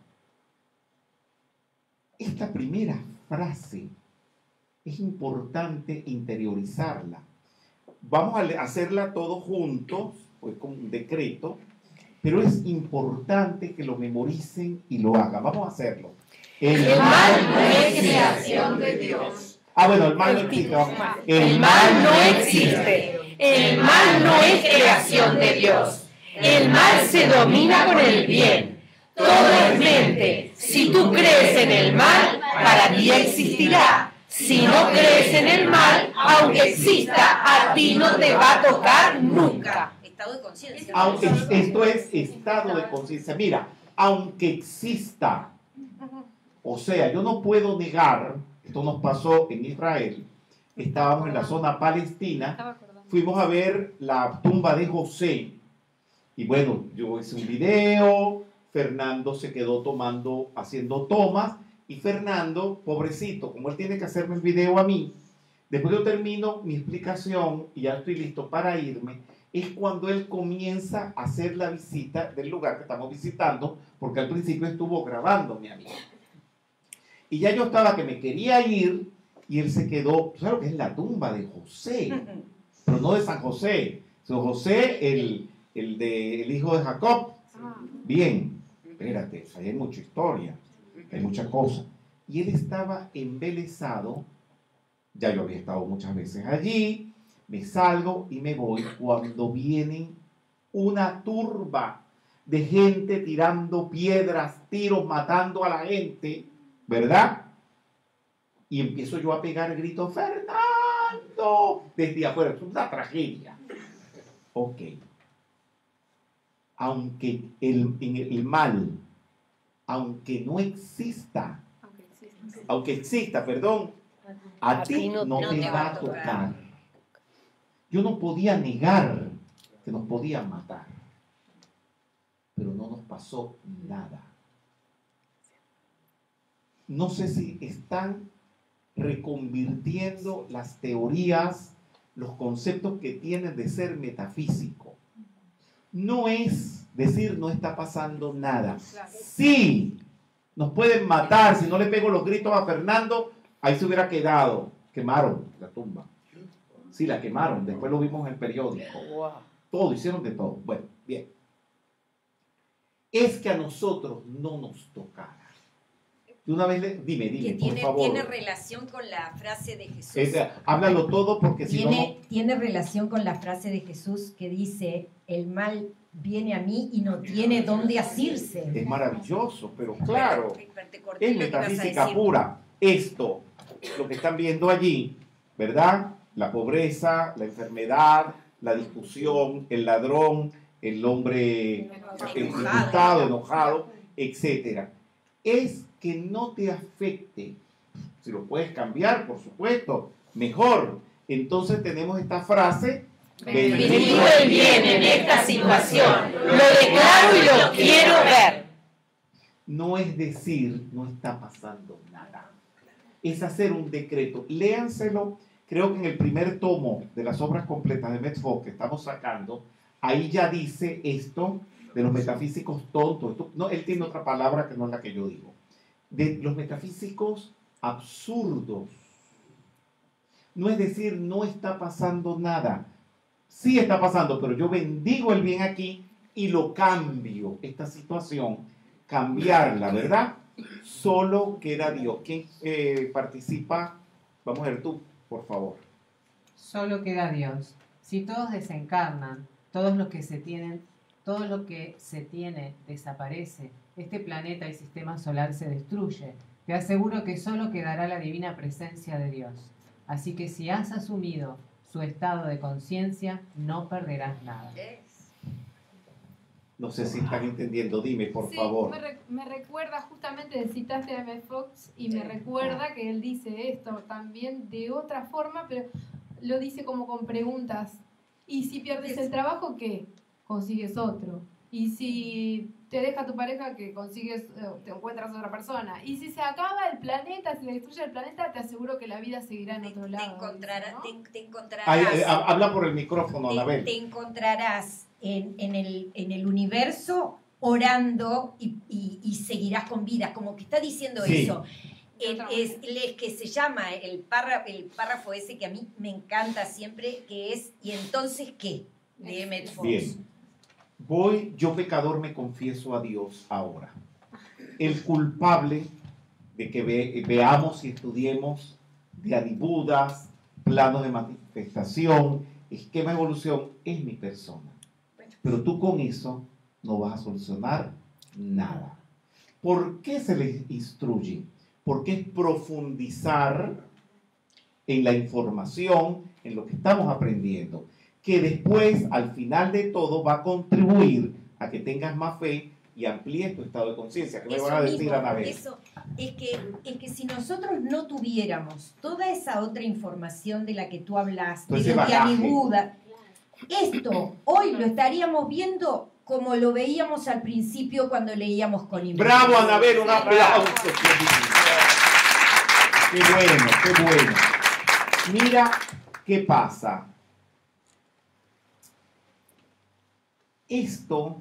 Esta primera frase es importante interiorizarla. Vamos a hacerla todos juntos, pues con un decreto, pero es importante que lo memoricen y lo hagan. Vamos a hacerlo. El, el mal no es creación de Dios. Ah, bueno, el mal no existe. El, el mal no existe. El mal no es creación de Dios. El mal se domina con el bien. Todo es mente. Si tú crees en el mal, para ti existirá. Si no crees en el mal, aunque exista, a ti no te va a tocar nunca. Estado de conciencia. Aunque esto es estado de conciencia. Mira, aunque exista, o sea, yo no puedo negar, esto nos pasó en Israel, estábamos en la zona palestina, fuimos a ver la tumba de José, y bueno, yo hice un video, Fernando se quedó tomando, haciendo tomas, y Fernando, pobrecito, como él tiene que hacerme el video a mí, después yo termino mi explicación y ya estoy listo para irme, es cuando él comienza a hacer la visita del lugar que estamos visitando, porque al principio estuvo grabando, mi amigo. Y ya yo estaba que me quería ir, y él se quedó, ¿sabes lo que es la tumba de José? Pero no de San José, sino José, el, el, de, el hijo de Jacob. Bien, espérate, ahí hay mucha historia, hay muchas cosas. Y él estaba embelesado, ya yo había estado muchas veces allí, me salgo y me voy cuando viene una turba de gente tirando piedras, tiros, matando a la gente, ¿verdad? Y empiezo yo a pegar el grito, ¡Fernando! Desde afuera, es una tragedia. Ok. Aunque el, el mal, aunque no exista, aunque exista, aunque exista perdón, a, a ti no, no te va a tocar. Yo no podía negar que nos podían matar, pero no nos pasó nada. No sé si están reconvirtiendo las teorías, los conceptos que tienen de ser metafísico. No es decir no está pasando nada. Sí, nos pueden matar. Si no le pego los gritos a Fernando, ahí se hubiera quedado. Quemaron la tumba. Sí, la quemaron. Después lo vimos en el periódico. Todo, hicieron de todo. Bueno, bien. Es que a nosotros no nos tocará. De una vez, le, dime, dime, que tiene, por favor. tiene relación con la frase de Jesús. Es, háblalo todo porque si no, tiene, no... Tiene relación con la frase de Jesús que dice, el mal viene a mí y no tiene dónde asirse. Es maravilloso, pero claro, te corté es lo que ibas a metafísica decir. pura. Esto, lo que están viendo allí, ¿verdad? La pobreza, la enfermedad, la discusión, el ladrón, el hombre disgustado, enojado, etcétera. Es que no te afecte. Si lo puedes cambiar, por supuesto, mejor. Entonces tenemos esta frase: bendito el bien en esta situación, lo declaro y lo quiero ver. No es decir, no está pasando nada. Es hacer un decreto. Léanselo, creo que en el primer tomo de las obras completas de Metz-Fox que estamos sacando, ahí ya dice esto de los metafísicos tontos. Esto, no, él tiene otra palabra que no es la que yo digo. De los metafísicos absurdos. No es decir, no está pasando nada. Sí está pasando, pero yo bendigo el bien aquí y lo cambio. Esta situación, cambiarla, ¿verdad? Solo queda Dios. ¿Quién eh, participa? Vamos a ver tú, por favor. Solo queda Dios. Si todos desencarnan, todos los que se tienen, todo lo que se tiene desaparece, este planeta y sistema solar se destruye. Te aseguro que solo quedará la divina presencia de Dios. Así que si has asumido su estado de conciencia, no perderás nada. No sé si están entendiendo. Dime, por sí, favor. Me, re, me recuerda, justamente citaste a M. Fox y me recuerda que él dice esto también de otra forma, pero lo dice como con preguntas. ¿Y si pierdes el trabajo, qué? Consigues otro. Y si te deja tu pareja, que consigues, te encuentras otra persona. Y si se acaba el planeta, si se destruye el planeta, te aseguro que la vida seguirá en otro lado. Te, encontrará, ¿no? te, te encontrarás. Ay, eh, habla por el micrófono, te, Anabel. Te encontrarás en, en, el, en el universo orando y, y, y seguirás con vida. Como que está diciendo sí. eso. El, es, es que se llama el párrafo, el párrafo ese que a mí me encanta siempre, que es ¿y entonces qué? De Emmett Fox. Bien. Voy, yo pecador me confieso a Dios ahora. El culpable de que ve, veamos y estudiemos de adibudas, plano de manifestación, esquema de evolución, es mi persona. Pero tú con eso no vas a solucionar nada. ¿Por qué se les instruye? Porque es profundizar en la información, en lo que estamos aprendiendo, que después, al final de todo, va a contribuir a que tengas más fe y amplíes tu estado de conciencia. ¿Qué me van a decir, mismo, Anabel? Eso, es que, es que si nosotros no tuviéramos toda esa otra información de la que tú hablas, de lo que a mi Buda, esto hoy lo estaríamos viendo como lo veíamos al principio cuando leíamos con Imbé. ¡Bravo, Anabel! ¡Un aplauso! ¡Qué bueno, qué bueno! Mira qué pasa. Esto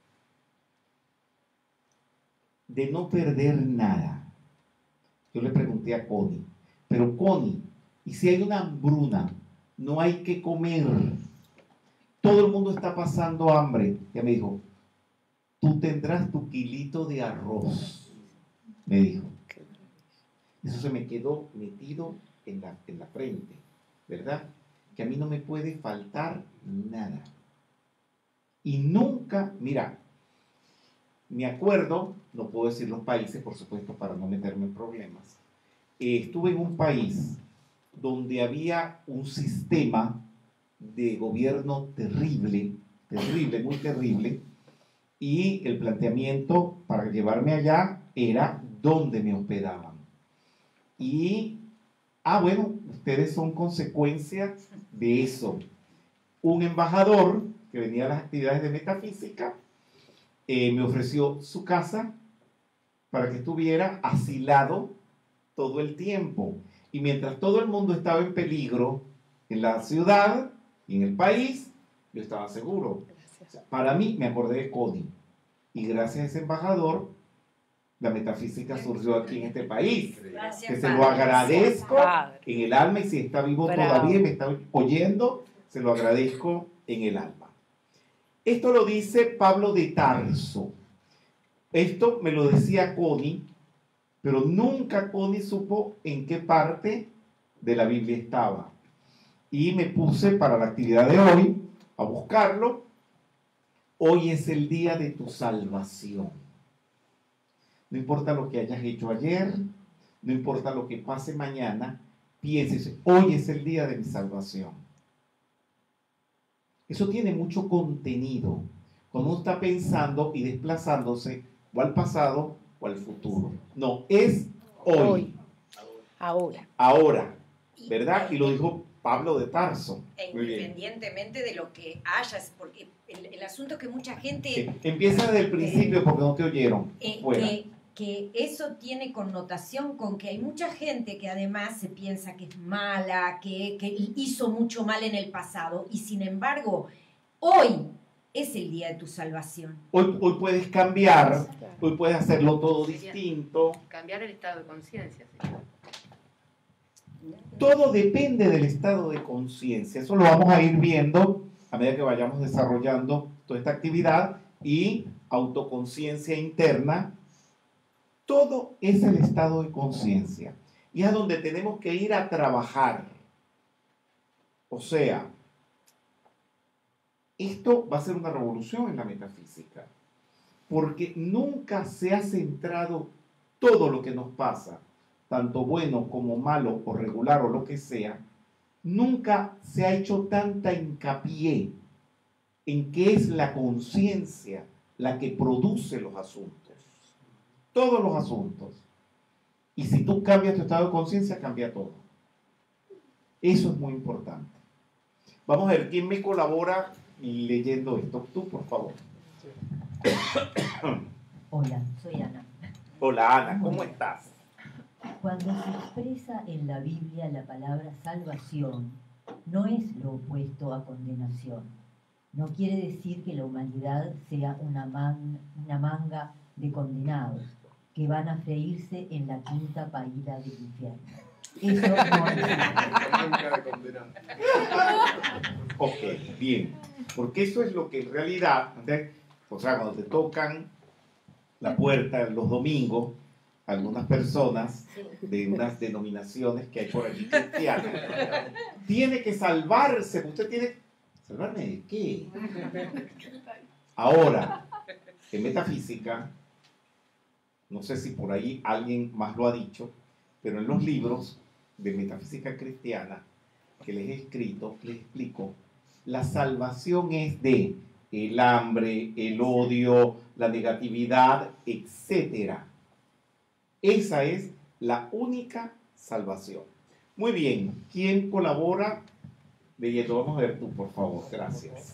de no perder nada. Yo le pregunté a Connie, pero Connie, ¿y si hay una hambruna? No hay que comer. Todo el mundo está pasando hambre. Ella me dijo, tú tendrás tu kilito de arroz. Me dijo. Eso se me quedó metido en la, en la frente, ¿verdad? Que a mí no me puede faltar nada. Y nunca, mira, me acuerdo, no puedo decir los países, por supuesto, para no meterme en problemas. Eh, estuve en un país donde había un sistema de gobierno terrible, terrible, muy terrible, y el planteamiento para llevarme allá era dónde me hospedaban. Y, ah, bueno, ustedes son consecuencia de eso. Un embajador que venía a las actividades de metafísica, eh, me ofreció su casa para que estuviera asilado todo el tiempo. Y mientras todo el mundo estaba en peligro en la ciudad y en el país, yo estaba seguro. Gracias. Para mí, me acordé de Connie. Y gracias a ese embajador, la metafísica surgió aquí en este país. Gracias, Que se lo padre. agradezco Padre. en el alma, y si está vivo Bravo. todavía y me está oyendo, se lo agradezco en el alma. Esto lo dice Pablo de Tarso. Esto me lo decía Connie, pero nunca Connie supo en qué parte de la Biblia estaba. Y me puse para la actividad de hoy a buscarlo. Hoy es el día de tu salvación. No importa lo que hayas hecho ayer, no importa lo que pase mañana, pienses, hoy es el día de mi salvación. Eso tiene mucho contenido cuando uno está pensando y desplazándose o al pasado o al futuro. No, es hoy. Hoy. Ahora. Ahora, ¿verdad? Y lo dijo Pablo de Tarso. E Muy bien. independientemente de lo que hayas, porque el, el asunto es que mucha gente... Sí. Empieza desde el principio porque no te oyeron. Eh, Fuera. que, que eso tiene connotación con que hay mucha gente que además se piensa que es mala, que, que hizo mucho mal en el pasado, y sin embargo, hoy es el día de tu salvación. Hoy, hoy puedes cambiar, hoy puedes hacerlo todo distinto. Cambiar el estado de conciencia, señor. Todo depende del estado de conciencia. Eso lo vamos a ir viendo a medida que vayamos desarrollando toda esta actividad. Y autoconciencia interna. Todo es el estado de conciencia. Y es a donde tenemos que ir a trabajar. O sea, esto va a ser una revolución en la metafísica. Porque nunca se ha centrado todo lo que nos pasa, tanto bueno como malo o regular o lo que sea, nunca se ha hecho tanta hincapié en que es la conciencia la que produce los asuntos. Todos los asuntos. Y si tú cambias tu estado de conciencia, cambia todo. Eso es muy importante. Vamos a ver, ¿quién me colabora leyendo esto? Tú, por favor. Hola, soy Ana. Hola, Ana, ¿cómo estás? Cuando se expresa en la Biblia la palabra salvación, no es lo opuesto a condenación. No quiere decir que la humanidad sea una, man, una manga de condenados que van a freírse en la quinta paila del infierno. Eso no es. Ok, bien. Porque eso es lo que en realidad, o sea, cuando te tocan la puerta los domingos, algunas personas de unas denominaciones que hay por allí cristianas, tiene que salvarse. Usted tiene... ¿Salvarme de qué? Ahora, en metafísica, no sé si por ahí alguien más lo ha dicho, pero en los libros de metafísica cristiana que les he escrito, les explico, la salvación es de el hambre, el odio, la negatividad, etcétera. Esa es la única salvación. Muy bien, ¿quién colabora leyendo? Vamos a ver tú, por favor. Gracias.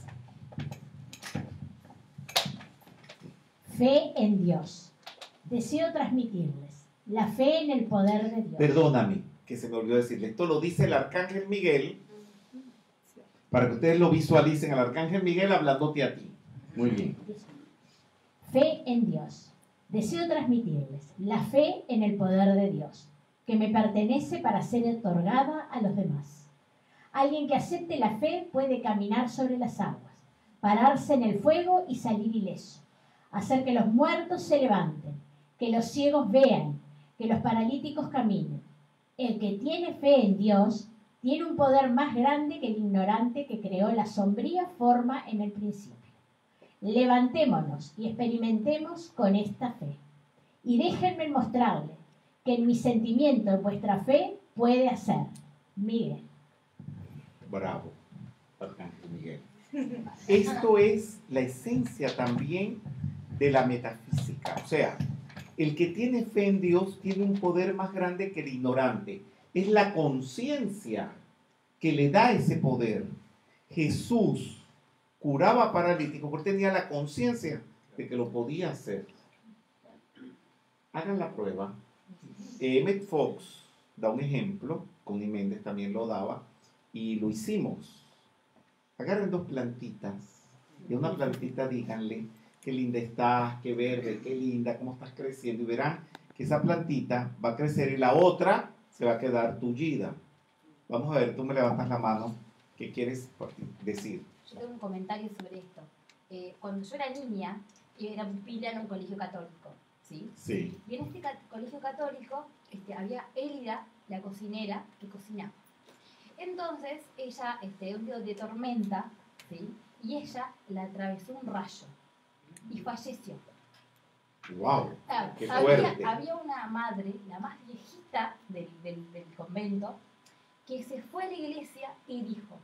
Fe en Dios. Deseo transmitirles la fe en el poder de Dios. Perdóname, que se me olvidó decirle. Esto lo dice el Arcángel Miguel, para que ustedes lo visualicen, al Arcángel Miguel hablándote a ti. Muy bien. Fe en Dios. Deseo transmitirles la fe en el poder de Dios, que me pertenece para ser otorgada a los demás. Alguien que acepte la fe puede caminar sobre las aguas, pararse en el fuego y salir ileso, hacer que los muertos se levanten, que los ciegos vean, que los paralíticos caminen. El que tiene fe en Dios tiene un poder más grande que el ignorante que creó la sombría forma en el principio. Levantémonos y experimentemos con esta fe. Y déjenme mostrarle que en mi sentimiento, en vuestra fe, puede hacer. Miguel. Bravo, Arcángel Miguel. Esto es la esencia también de la metafísica. O sea, el que tiene fe en Dios tiene un poder más grande que el ignorante. Es la conciencia que le da ese poder. Jesús curaba paralíticos porque tenía la conciencia de que lo podía hacer. Hagan la prueba. Emmett Fox da un ejemplo, Connie Méndez también lo daba, y lo hicimos. Agarren dos plantitas Y a una plantita díganle, qué linda estás, qué verde, qué linda, cómo estás creciendo. Y verán que esa plantita va a crecer y la otra se va a quedar tullida. Vamos a ver, tú me levantas la mano. ¿Qué quieres decir? Yo tengo un comentario sobre esto. Eh, cuando yo era niña, yo era pupila en un colegio católico, ¿sí? Sí. Y en este ca colegio católico este, había Elida, la cocinera, que cocinaba. Entonces, ella, este, un día de tormenta, ¿sí? Y ella la atravesó un rayo y falleció. ¡Wow! Ah, ¡Qué había, fuerte! había una madre, la más viejita del, del, del convento, que se fue a la iglesia y dijo: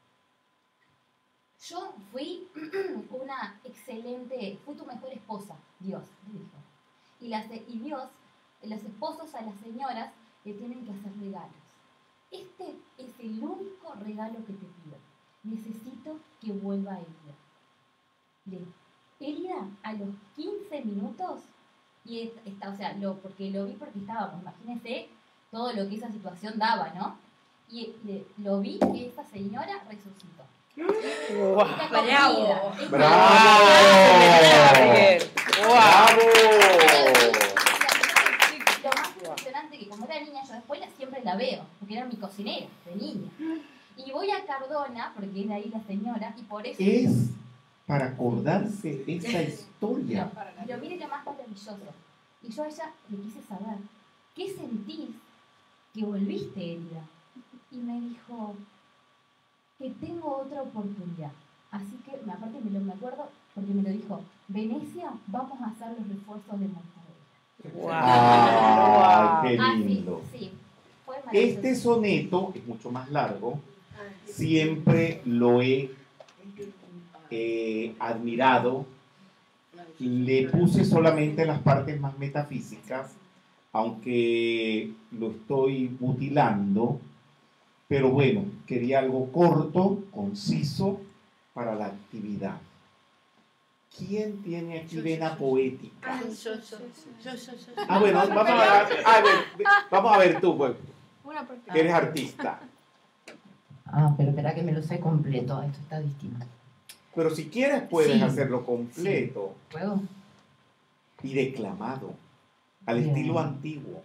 yo fui una excelente, fui tu mejor esposa, Dios, le dijo. Y, las, y Dios, los esposos a las señoras le tienen que hacer regalos. Este es el único regalo que te pido. Necesito que vuelva Elida. Le, Elida, a los quince minutos, y está, o sea, lo, porque lo vi porque estábamos, imagínense todo lo que esa situación daba, ¿no? Y le, lo vi que esa señora resucitó. ¡Wow! Está con ¡Bravo! vida. Está ¡Bravo! Lo más impresionante que como era niña, yo después la, siempre la veo, porque era mi cocinera de niña. Y voy a Cardona, porque es de ahí la señora, y por eso... Es para acordarse esa historia. No, pero mire lo más maravilloso. Y yo a ella le quise saber, ¿qué sentís que volviste, Elida? Y me dijo que tengo otra oportunidad. Así que, aparte me lo me acuerdo, porque me lo dijo, Venecia, vamos a hacer los refuerzos de Mortadela. ¡Wow! Ah, ¡qué lindo! Ah, sí, sí. Fue maravilloso. Este soneto es mucho más largo. Siempre lo he eh, admirado. Le puse solamente las partes más metafísicas, aunque lo estoy mutilando. Pero bueno, quería algo corto, conciso, para la actividad. ¿Quién tiene aquí vena poética? Ah, bueno, vamos a ver, a ver, vamos a ver tú, pues, que eres artista. Ah, pero espera que me lo sé completo, esto está distinto. Pero si quieres puedes Sí. hacerlo completo. Sí. ¿Puedo? Y declamado, al Bien. estilo antiguo.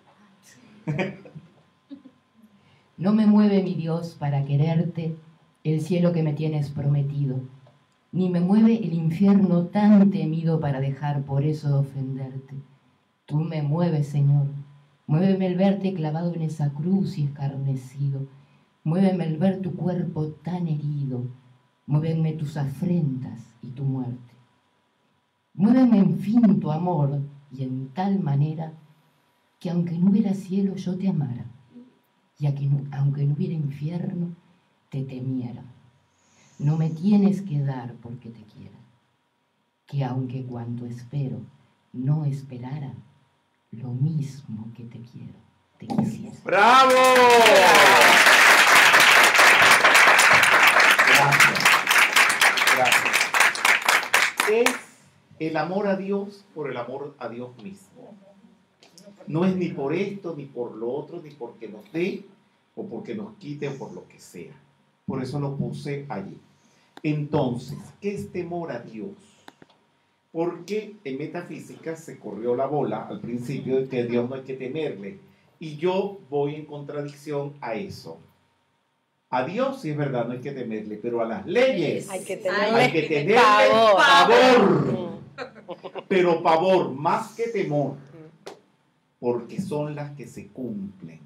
No me mueve mi Dios para quererte el cielo que me tienes prometido, ni me mueve el infierno tan temido para dejar por eso de ofenderte. Tú me mueves, Señor, muéveme el verte clavado en esa cruz y escarnecido, muéveme el ver tu cuerpo tan herido, muéveme tus afrentas y tu muerte. Muéveme en fin tu amor y en tal manera que aunque no hubiera cielo yo te amara, y a que no, aunque no hubiera infierno, te temiera. No me tienes que dar porque te quiera, que aunque cuanto espero no esperara, lo mismo que te quiero, te quisiera. ¡Bravo! Gracias. Gracias. Es el amor a Dios por el amor a Dios mismo. No es ni por esto, ni por lo otro, ni porque nos dé, o porque nos quite, o por lo que sea. Por eso lo puse allí. Entonces, ¿qué es temor a Dios? Porque en metafísica se corrió la bola al principio de que a Dios no hay que temerle. Y yo voy en contradicción a eso. A Dios sí es verdad, no hay que temerle, pero a las leyes Hay que tenerle, hay que tenerle pavor. pavor. Pero pavor más que temor, porque son las que se cumplen.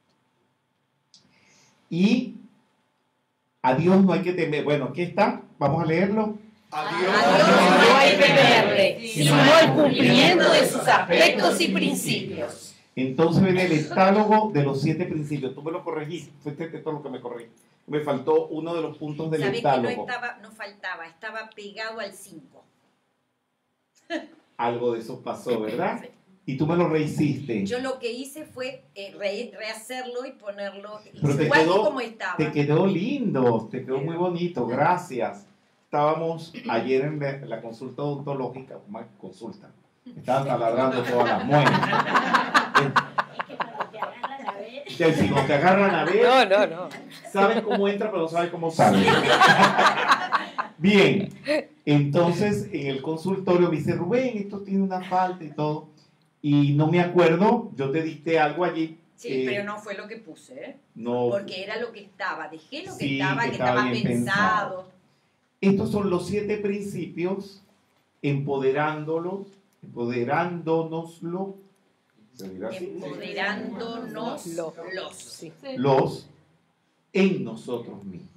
Y a Dios no hay que temer. Bueno, aquí está, vamos a leerlo. A Dios no hay que temerle, sino el cumplimiento de sus aspectos y principios. Entonces viene el estálogo de los siete principios. Tú me lo corregiste, fuiste todo lo que me corregí. Me faltó uno de los puntos del Sabés que no, estálogo. estaba, no faltaba, estaba pegado al cinco. Algo de eso pasó, ¿verdad? Y tú me lo rehiciste. Yo lo que hice fue eh, re- rehacerlo y ponerlo Pero te igual que quedó, como estaba. te quedó lindo, te quedó muy bonito, gracias. Estábamos ayer en la, en la consulta odontológica, más consulta, estaban taladrando todas las muelas. Que si no te agarran a ver, No, no, no. sabes cómo entra, pero no sabes cómo sale. Bien, Entonces, en el consultorio me dice, Rubén, esto tiene una falta y todo. Y no me acuerdo, yo te dicté algo allí. Sí, eh, pero no fue lo que puse, ¿eh? No. Porque era lo que estaba. Dejé lo que Sí, estaba, que que estaba estaba bien pensado. pensado. Estos son los siete principios, empoderándolos, empoderándonoslo, ¿se dirá así? Empoderándonos Los. los. Sí. Los en nosotros mismos.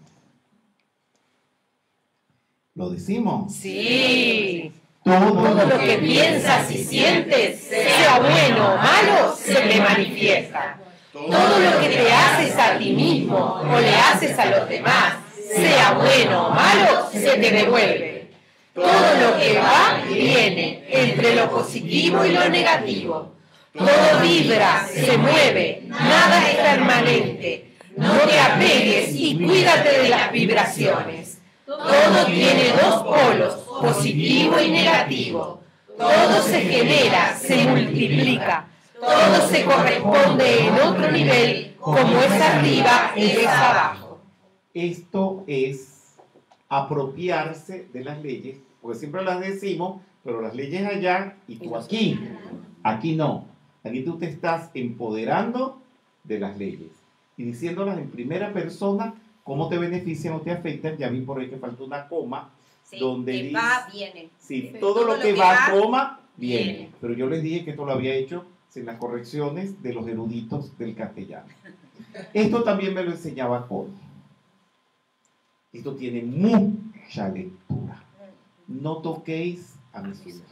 ¿Lo decimos? Sí. Todo, Todo lo que piensas y sientes, sea bueno o malo, se te manifiesta. Todo lo que te haces a ti mismo o le haces a los demás, sea bueno o malo, se te devuelve. Todo lo que va, viene, entre lo positivo y lo negativo. Todo vibra, se mueve, nada es permanente. No te apegues y cuídate de las vibraciones. Todo tiene dos polos, positivo y negativo. Todo se genera, se multiplica. Todo se corresponde en otro nivel, como es arriba, es abajo. Esto es apropiarse de las leyes, porque siempre las decimos, pero las leyes allá y tú aquí. Aquí no. Aquí tú te estás empoderando de las leyes y diciéndolas en primera persona cómo te benefician o te afectan. Ya vi por ahí que falta una coma. Sí, donde que dice, va, viene. Sí, Sí. todo, Todo lo lo que, que va, va, coma, viene. viene. Pero yo les dije que esto lo había hecho sin las correcciones de los eruditos del castellano. Esto también me lo enseñaba Cori. Esto tiene mucha lectura. No toquéis a mis hijos.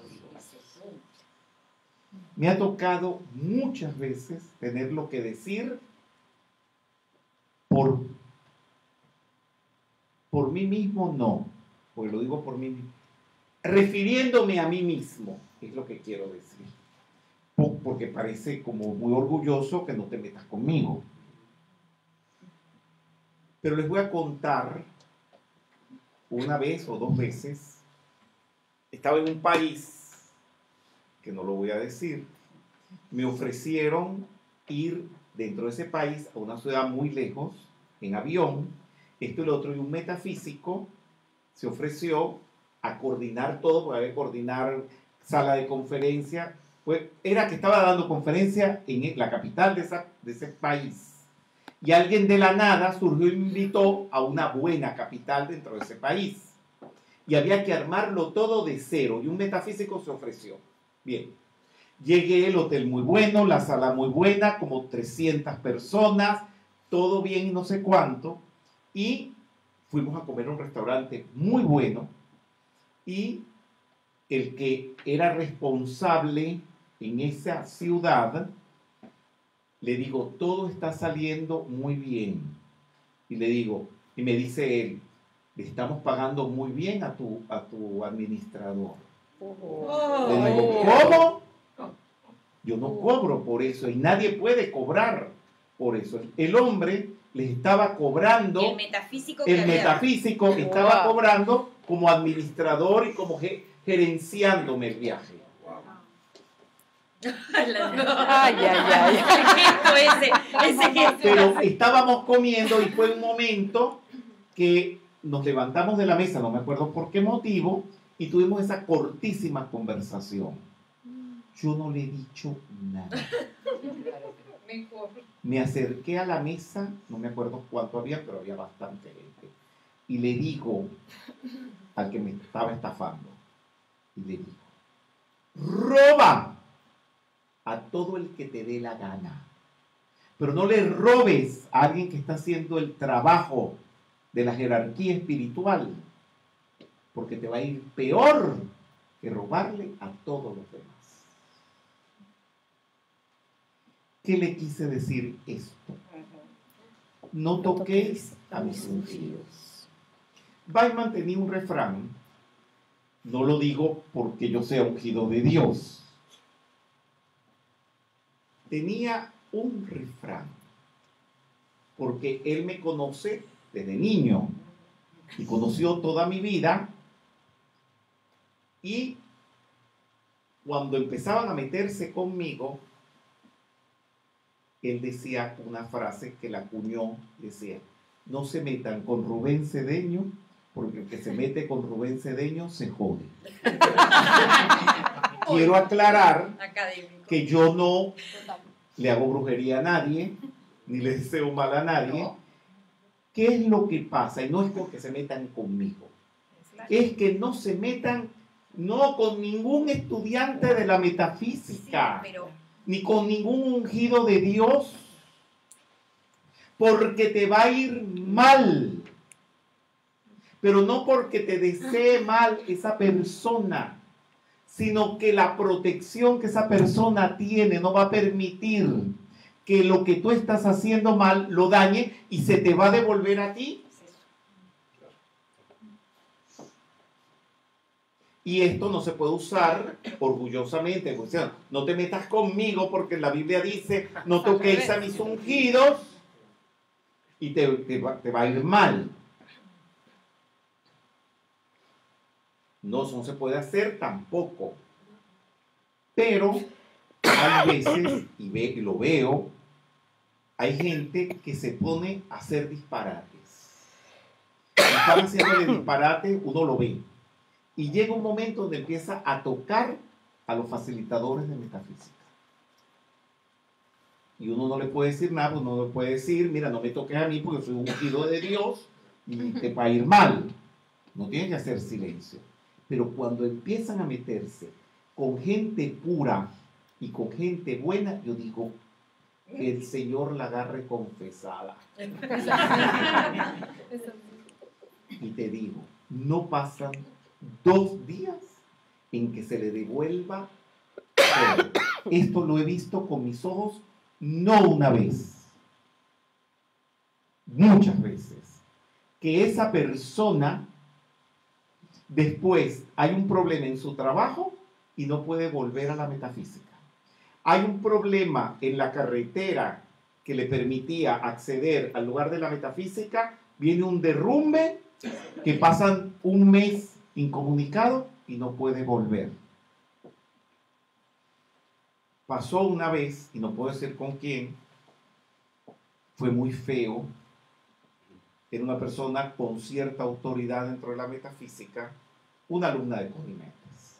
Me ha tocado muchas veces tener lo que decir por, por mí mismo, no, porque lo digo por mí mismo. Refiriéndome a mí mismo, es lo que quiero decir. Po- Porque parece como muy orgulloso que no te metas conmigo. Pero les voy a contar una vez o dos veces. Estaba en un país que no lo voy a decir, me ofrecieron ir dentro de ese país a una ciudad muy lejos, en avión, esto y lo otro, y un metafísico se ofreció a coordinar todo, porque había que coordinar sala de conferencia, pues era que estaba dando conferencia en la capital de, esa, de ese país, y alguien de la nada surgió y me invitó a una buena capital dentro de ese país, y había que armarlo todo de cero, y un metafísico se ofreció. Bien, llegué, el hotel muy bueno, la sala muy buena, como trescientas personas, todo bien y no sé cuánto, y fuimos a comer a un restaurante muy bueno, y el que era responsable en esa ciudad, le digo, todo está saliendo muy bien, y le digo, y me dice él, le estamos pagando muy bien a tu, a tu administrador. Le digo, ¿cómo? Yo no cobro por eso y nadie puede cobrar por eso. El hombre les estaba cobrando, El metafísico que el había. metafísico estaba cobrando como administrador y como ge- gerenciándome el viaje. Ay, ay, ay. Ese gesto, ese, ese gesto. Pero estábamos comiendo y fue un momento que nos levantamos de la mesa, no me acuerdo por qué motivo, y tuvimos esa cortísima conversación. Yo no le he dicho nada. Me acerqué a la mesa, no me acuerdo cuánto había, pero había bastante gente. Y le digo al que me estaba estafando, y le digo, roba a todo el que te dé la gana. Pero no le robes a alguien que está haciendo el trabajo de la jerarquía espiritual, porque te va a ir peor que robarle a todos los demás. ¿Qué le quise decir esto? No toquéis a mis ungidos. Weimar tenía un refrán, no lo digo porque yo sea ungido de Dios, tenía un refrán, porque él me conoce desde niño y conoció toda mi vida, y cuando empezaban a meterse conmigo, él decía una frase que la acuñó, decía, no se metan con Rubén Cedeño porque el que se mete con Rubén Cedeño se jode. Quiero aclarar que yo no le hago brujería a nadie, ni le deseo mal a nadie. No. ¿Qué es lo que pasa? Y no es porque se metan conmigo. Es que no se metan, no con ningún estudiante de la metafísica, sí, pero... ni con ningún ungido de Dios, porque te va a ir mal. Pero no porque te desee mal esa persona, sino que la protección que esa persona tiene no va a permitir que lo que tú estás haciendo mal lo dañe y se te va a devolver a ti. Y esto no se puede usar orgullosamente. No te metas conmigo porque la Biblia dice, no toquéis a mis ungidos y te, te, va, te va a ir mal. No, eso no se puede hacer tampoco. Pero hay veces, y, ve, y lo veo, hay gente que se pone a hacer disparates. Están haciendo disparates, uno lo ve. Y llega un momento donde empieza a tocar a los facilitadores de metafísica. Y uno no le puede decir nada, uno no le puede decir, mira, no me toques a mí porque soy un ungido de Dios y te va a ir mal. No tienes que hacer silencio. Pero cuando empiezan a meterse con gente pura y con gente buena, yo digo, que el Señor la agarre confesada. Y te digo, no pasan dos días en que se le devuelva todo. Esto lo he visto con mis ojos, no una vez, muchas veces, que esa persona después hay un problema en su trabajo y no puede volver a la metafísica. Hay un problema en la carretera que le permitía acceder al lugar de la metafísica, viene un derrumbe que pasan un mes incomunicado y no puede volver. Pasó una vez, y no puedo decir con quién, fue muy feo, era una persona con cierta autoridad dentro de la metafísica, una alumna de Codimentes.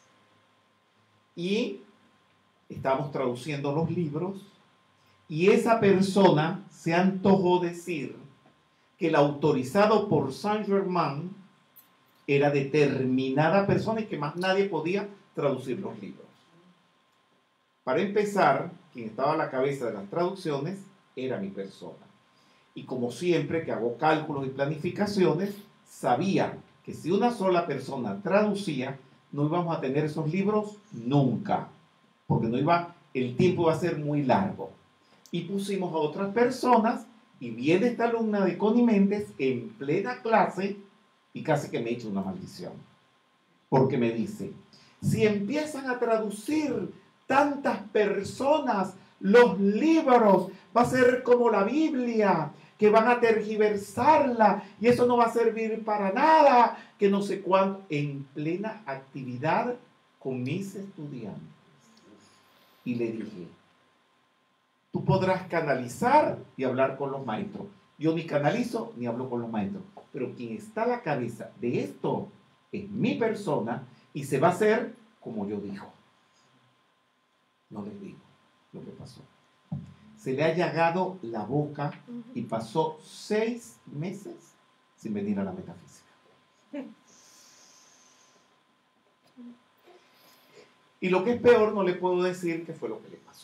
Y estábamos traduciendo los libros, y esa persona se antojó decir que el autorizado por Saint Germain era determinada persona y que más nadie podía traducir los libros. Para empezar, quien estaba a la cabeza de las traducciones era mi persona. Y como siempre que hago cálculos y planificaciones, sabía que si una sola persona traducía, no íbamos a tener esos libros nunca, porque no iba, el tiempo iba a ser muy largo. Y pusimos a otras personas, y viene esta alumna de Connie Méndez en plena clase, y casi que me echa una maldición. Porque me dice, si empiezan a traducir tantas personas los libros, va a ser como la Biblia, que van a tergiversarla, y eso no va a servir para nada, que no sé cuánto, en plena actividad con mis estudiantes. Y le dije, tú podrás canalizar y hablar con los maestros. Yo ni canalizo ni hablo con los maestros. Pero quien está a la cabeza de esto es mi persona y se va a hacer como yo digo. No les digo lo que pasó. Se le ha llagado la boca y pasó seis meses sin venir a la metafísica. Y lo que es peor, no le puedo decir qué fue lo que le pasó.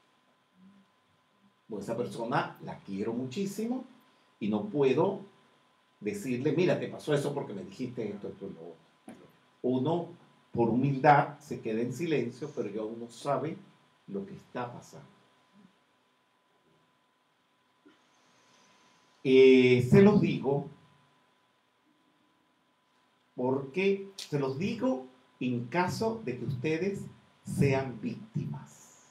Pues esa persona la quiero muchísimo y no puedo decirle, mira, te pasó eso porque me dijiste esto, esto y lo otro. Uno, por humildad, se queda en silencio, pero ya uno sabe lo que está pasando. Eh, se los digo porque se los digo en caso de que ustedes sean víctimas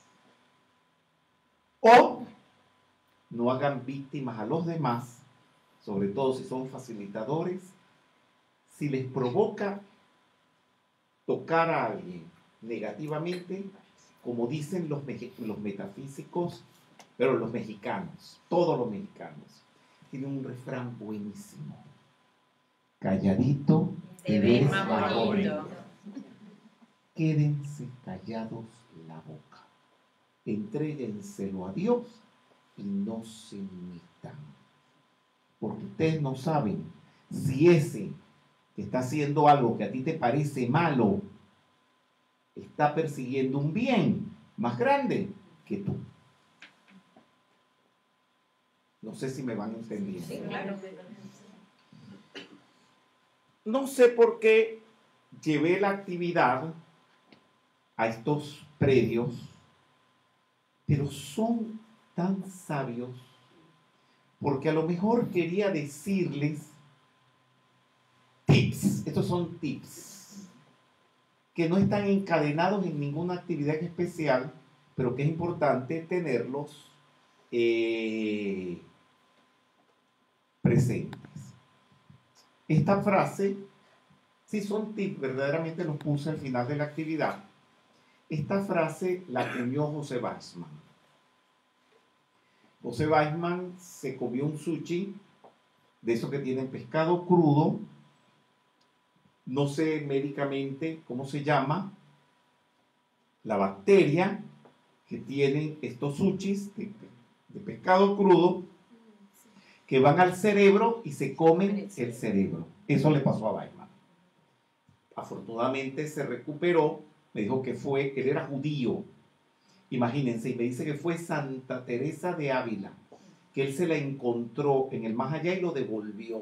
o no hagan víctimas a los demás, sobre todo si son facilitadores. Si les provoca tocar a alguien negativamente, como dicen los, los metafísicos, pero los mexicanos, todos los mexicanos, tienen un refrán buenísimo. calladito te ves más más bonito. bonito. Quédense callados la boca. Entréguenselo a Dios y no se metan. Porque ustedes no saben si ese que está haciendo algo que a ti te parece malo está persiguiendo un bien más grande que tú. No sé si me van entendiendo. Sí, claro. No sé por qué llevé la actividad a estos predios, pero son tan sabios, porque a lo mejor quería decirles tips, estos son tips, que no están encadenados en ninguna actividad especial, pero que es importante tenerlos eh, presentes. Esta frase, si son tips, verdaderamente los puse al final de la actividad. Esta frase la acuñó José Weisman. José Weisman se comió un sushi de esos que tienen pescado crudo, no sé médicamente cómo se llama, la bacteria que tienen estos sushis de, de pescado crudo, que van al cerebro y se comen el cerebro. Eso le pasó a Weisman. Afortunadamente se recuperó, me dijo que fue, él era judío, imagínense, y me dice que fue Santa Teresa de Ávila, que él se la encontró en el más allá y lo devolvió.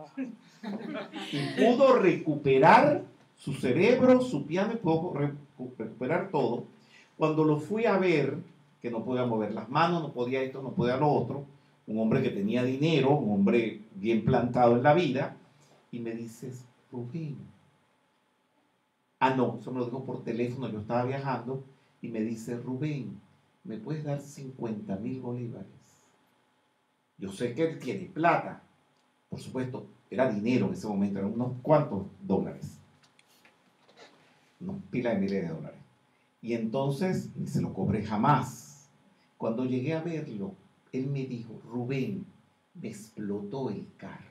Y pudo recuperar su cerebro, su piano, y pudo recuperar todo. Cuando lo fui a ver, que no podía mover las manos, no podía esto, no podía lo otro, un hombre que tenía dinero, un hombre bien plantado en la vida, y me dices, Rubén, ah no, eso me lo dijo por teléfono, yo estaba viajando, y me dice, Rubén, ¿me puedes dar cincuenta mil bolívares? Yo sé que él tiene plata, por supuesto, era dinero en ese momento, eran unos cuantos dólares, unos pilas de miles de dólares. Y entonces, ni se lo cobré jamás. Cuando llegué a verlo, él me dijo, Rubén, me explotó el karma.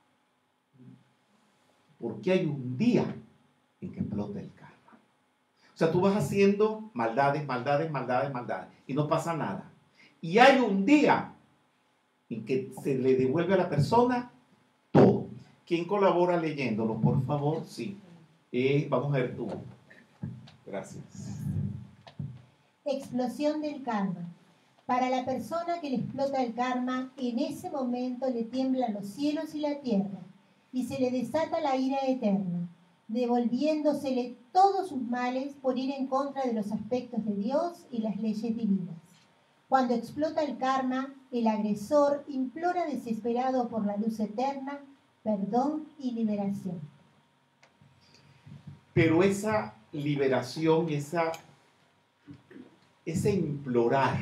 Porque hay un día en que explota el karma. O sea, tú vas haciendo maldades, maldades, maldades, maldades, y no pasa nada. Y hay un día en que se le devuelve a la persona todo. ¿Quién colabora leyéndolo, por favor? Sí. Eh, vamos a ver tú. Gracias. Explosión del karma. Para la persona que le explota el karma, en ese momento le tiemblan los cielos y la tierra, y se le desata la ira eterna, devolviéndosele todos sus males por ir en contra de los aspectos de Dios y las leyes divinas. Cuando explota el karma, el agresor implora desesperado por la luz eterna, perdón y liberación. Pero esa liberación, esa, ese implorar,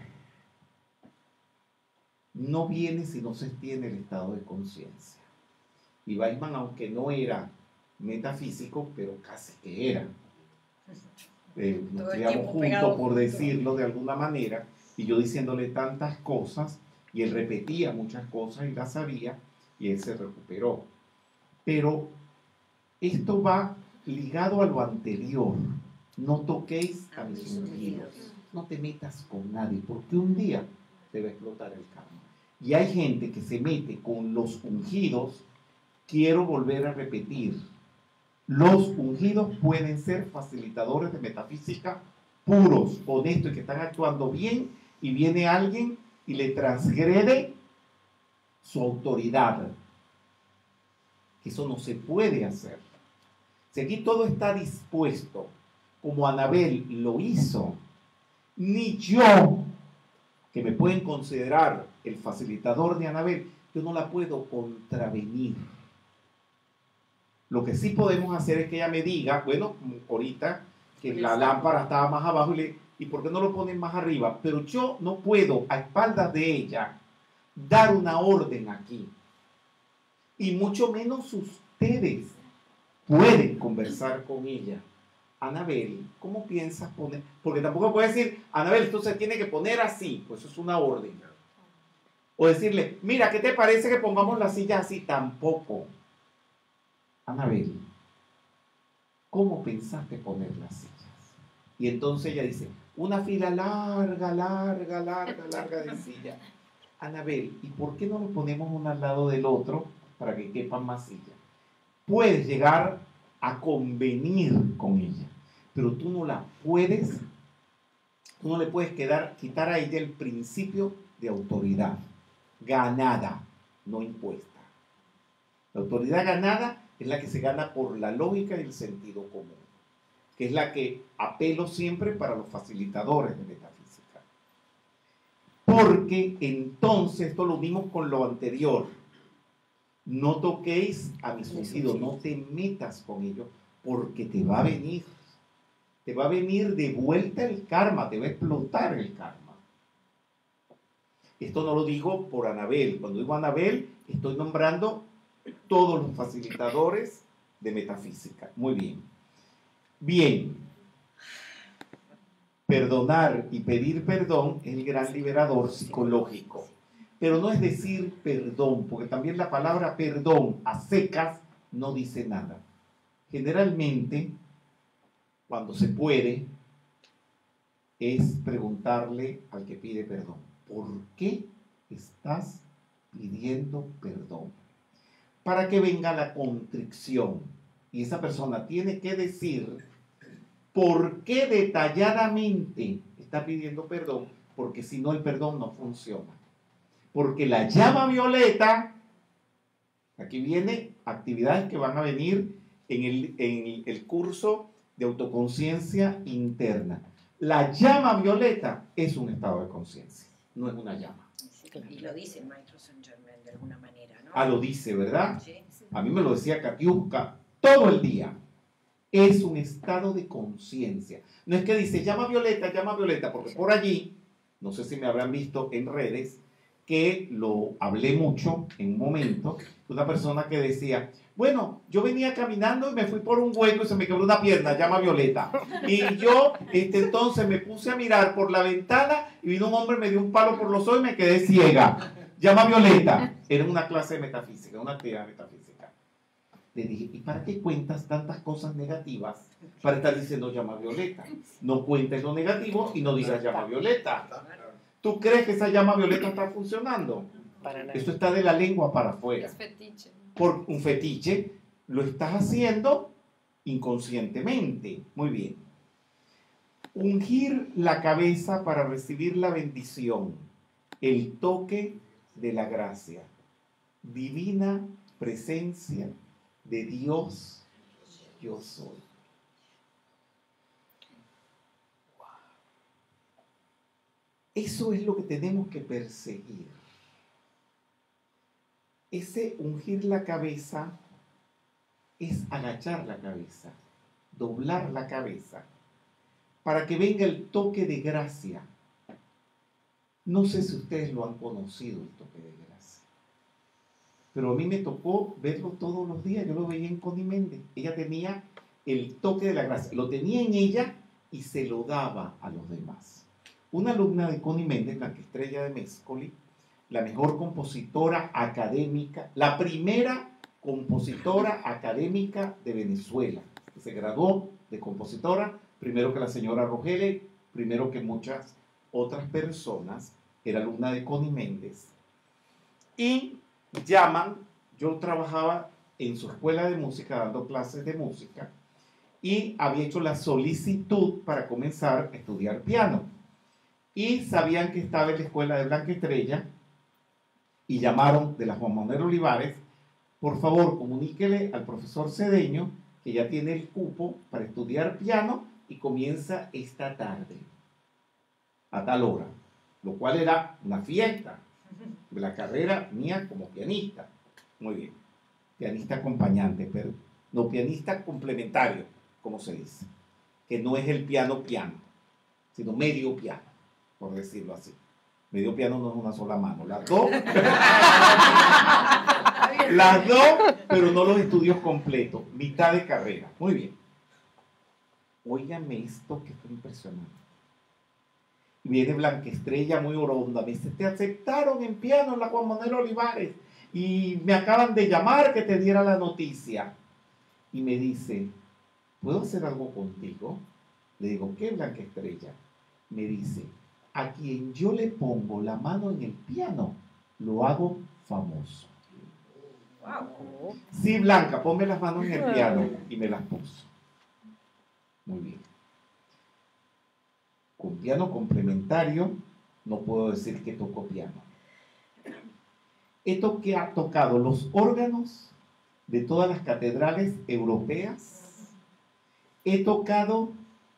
no viene si no se tiene el estado de conciencia. Y Weisman, aunque no era metafísico, pero casi que era. Eh, nos criamos juntos, por decirlo de alguna manera, y yo diciéndole tantas cosas, y él repetía muchas cosas y las sabía, y él se recuperó. Pero esto va ligado a lo anterior. No toquéis a mis ungidos. No te metas con nadie, porque un día te va a explotar el karma. Y hay gente que se mete con los ungidos. Quiero volver a repetir. Los ungidos pueden ser facilitadores de metafísica puros, honestos y que están actuando bien, y viene alguien y le transgrede su autoridad. Eso no se puede hacer. Si aquí todo está dispuesto, como Anabel lo hizo, ni yo, que me pueden considerar el facilitador de Anabel, yo no la puedo contravenir. Lo que sí podemos hacer es que ella me diga, bueno, ahorita que la lámpara estaba más abajo, y, le, ¿y por qué no lo ponen más arriba? Pero yo no puedo, a espaldas de ella, dar una orden aquí. Y mucho menos ustedes pueden conversar con ella. Anabel, ¿cómo piensas poner? Porque tampoco puede decir, Anabel, esto se tiene que poner así, pues eso es una orden. O decirle, mira, ¿qué te parece que pongamos la silla así? Tampoco. Anabel, ¿cómo pensaste poner las sillas? Y entonces ella dice, una fila larga, larga, larga, larga de sillas. Anabel, ¿y por qué no nos ponemos uno al lado del otro para que quepan más sillas? Puedes llegar a convenir con ella, pero tú no la puedes, tú no le puedes quedar, quitar a ella el principio de autoridad, ganada, no impuesta. La autoridad ganada es la que se gana por la lógica y el sentido común, que es la que apelo siempre para los facilitadores de metafísica. Porque entonces, esto lo unimos con lo anterior, no toquéis a mis ungidos, no te metas con ellos, porque te va a venir, te va a venir de vuelta el karma, te va a explotar el karma. Esto no lo digo por Anabel, cuando digo Anabel, estoy nombrando todos los facilitadores de metafísica. Muy bien. Bien. Perdonar y pedir perdón es el gran liberador psicológico. Pero no es decir perdón, porque también la palabra perdón a secas no dice nada. Generalmente, cuando se puede, es preguntarle al que pide perdón, ¿por qué estás pidiendo perdón? Para que venga la contrición. Y esa persona tiene que decir por qué detalladamente está pidiendo perdón, porque si no el perdón no funciona. Porque la llama violeta, aquí viene actividades que van a venir en el, en el curso de autoconciencia interna. La llama violeta es un estado de conciencia, no es una llama. Y lo dice el maestro Saint Germain de alguna manera, ¿no? Ah, lo dice, ¿verdad? Sí. A mí me lo decía Katiuska todo el día. Es un estado de conciencia. No es que dice llama violeta, llama violeta, porque por allí, no sé si me habrán visto en redes, que lo hablé mucho en un momento, una persona que decía, bueno, yo venía caminando y me fui por un hueco y se me quebró una pierna, llama violeta. Y yo este, entonces me puse a mirar por la ventana y vino un hombre, me dio un palo por los ojos y me quedé ciega. Llama violeta. Era una clase de metafísica, una actividad metafísica. Le dije, ¿y para qué cuentas tantas cosas negativas para estar diciendo llama violeta? No cuentes lo negativo y no digas llama violeta. ¿Tú crees que esa llama violeta está funcionando? Para nada. Eso está de la lengua para afuera. Es fetiche. Por un fetiche, lo estás haciendo inconscientemente. Muy bien. Ungir la cabeza para recibir la bendición, el toque de la gracia, divina presencia de Dios, yo soy. Eso es lo que tenemos que perseguir. Ese ungir la cabeza es agachar la cabeza, doblar la cabeza, para que venga el toque de gracia. No sé si ustedes lo han conocido, el toque de gracia, pero a mí me tocó verlo todos los días. Yo lo veía en Connie Méndez. Ella tenía el toque de la gracia, lo tenía en ella y se lo daba a los demás. Una alumna de Connie Méndez, Blanca Estrella de Méscoli, la mejor compositora académica, la primera compositora académica de Venezuela, que se graduó de compositora, primero que la señora Rogeles, primero que muchas otras personas, era alumna de Connie Méndez. Y llaman, yo trabajaba en su escuela de música, dando clases de música, y había hecho la solicitud para comenzar a estudiar piano. Y sabían que estaba en la escuela de Blanca Estrella, y llamaron de la Juan Manuel Olivares, por favor comuníquele al profesor Cedeño que ya tiene el cupo para estudiar piano y comienza esta tarde, a tal hora, lo cual era una fiesta de la carrera mía como pianista. Muy bien, pianista acompañante, pero no pianista complementario, como se dice, que no es el piano piano, sino medio piano, por decirlo así. Medio piano no es una sola mano, las dos, las dos, pero no los estudios completos, mitad de carrera. Muy bien. Óigame esto que fue impresionante. Y viene Blanca Estrella muy oronda, me dice, te aceptaron en piano en la Juan Manuel Olivares y me acaban de llamar que te diera la noticia. y me dice, ¿puedo hacer algo contigo? Le digo, ¿qué, Blanca Estrella? Me dice, a quien yo le pongo la mano en el piano, lo hago famoso. Wow. Sí, Blanca, ponme las manos en el piano. Y me las puso. Muy bien. Con piano complementario, no puedo decir que toco piano. He toque, ha tocado los órganos de todas las catedrales europeas. He tocado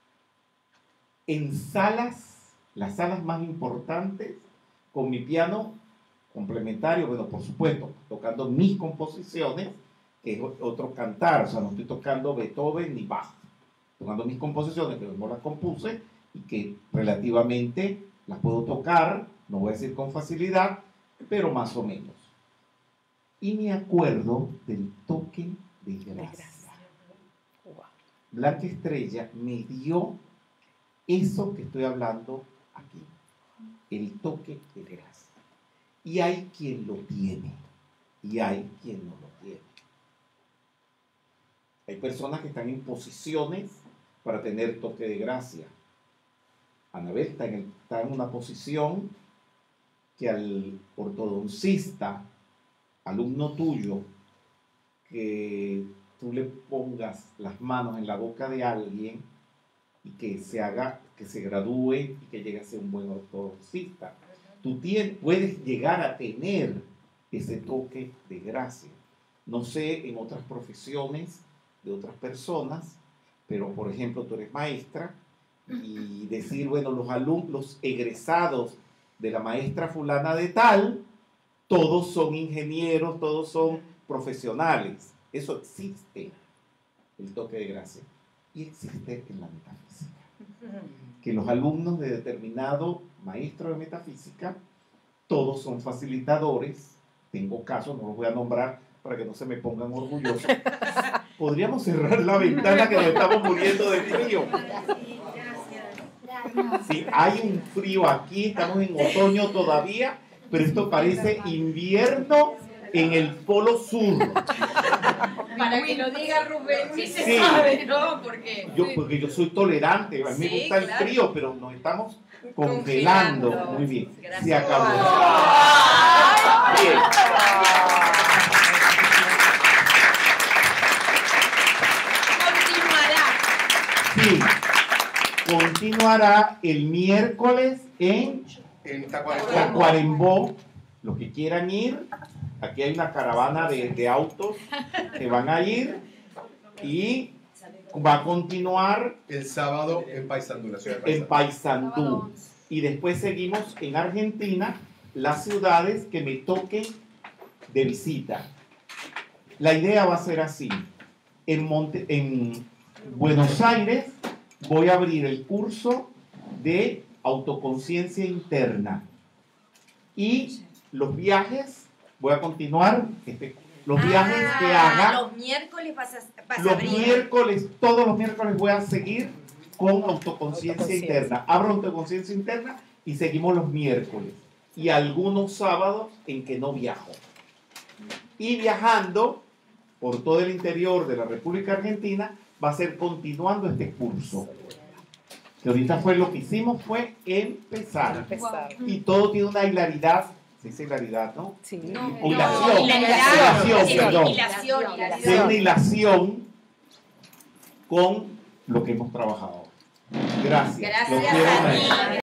en salas, las salas más importantes, con mi piano complementario, bueno, por supuesto, tocando mis composiciones, que es otro cantar, o sea, no estoy tocando Beethoven ni Bach, tocando mis composiciones, que no las compuse, y que relativamente las puedo tocar, no voy a decir con facilidad, pero más o menos. Y me acuerdo del toque de gracia. Blanca Estrella me dio eso que estoy hablando aquí, el toque de gracia. Y hay quien lo tiene, y hay quien no lo tiene. Hay personas que están en posiciones para tener toque de gracia. Anabel está en, el, está en una posición que al ortodoncista, alumno tuyo, que tú le pongas las manos en la boca de alguien y que se haga, que se gradúe y que llegue a ser un buen ortodoncista. Tú tienes, puedes llegar a tener ese toque de gracia. No sé en otras profesiones de otras personas, pero por ejemplo tú eres maestra y decir, bueno, los alumnos, los egresados de la maestra fulana de tal, todos son ingenieros, todos son profesionales. Eso existe, el toque de gracia. Y existe en la metafísica. Que los alumnos de determinado maestro de metafísica, todos son facilitadores. Tengo casos, no los voy a nombrar para que no se me pongan orgullosos. Podríamos cerrar la ventana que nos estamos muriendo de frío. Sí, hay un frío aquí, estamos en otoño todavía, pero esto parece invierno en el polo sur. Para que lo diga Rubén, ni se Sí. sabe, ¿no? Porque, Yo, porque yo soy tolerante, a mí me Sí, gusta el claro. frío, pero nos estamos congelando. Congelando. Muy bien, Gracias. se acabó. Ay. Bien. Continuará. Sí, continuará el miércoles en En Tacuarembó. Tacuarembó. Los que quieran ir, aquí hay una caravana de, de autos que van a ir y va a continuar el sábado en Paysandú, la ciudad de en Paysandú. Y después seguimos en Argentina, las ciudades que me toquen de visita. La idea va a ser así. En, Monte, en Buenos Aires voy a abrir el curso de autoconciencia interna. Y los viajes, voy a continuar, este, los viajes que haga. Ah, los miércoles vas a, vas a Los abrir. miércoles, todos los miércoles voy a seguir con autoconciencia interna. Abro autoconciencia interna y seguimos los miércoles. Y algunos sábados en que no viajo. Y viajando por todo el interior de la República Argentina, va a ser continuando este curso. Que ahorita fue lo que hicimos, fue empezar. Empezar. Y todo tiene una hilaridad. ¿Se dice hilaridad, no? Sí. O hilación. hilación. Hilación, Sí, perdón. hilación, hilación. Tiene una hilación con lo que hemos trabajado. Gracias. Gracias Los quiero a mucho. ti.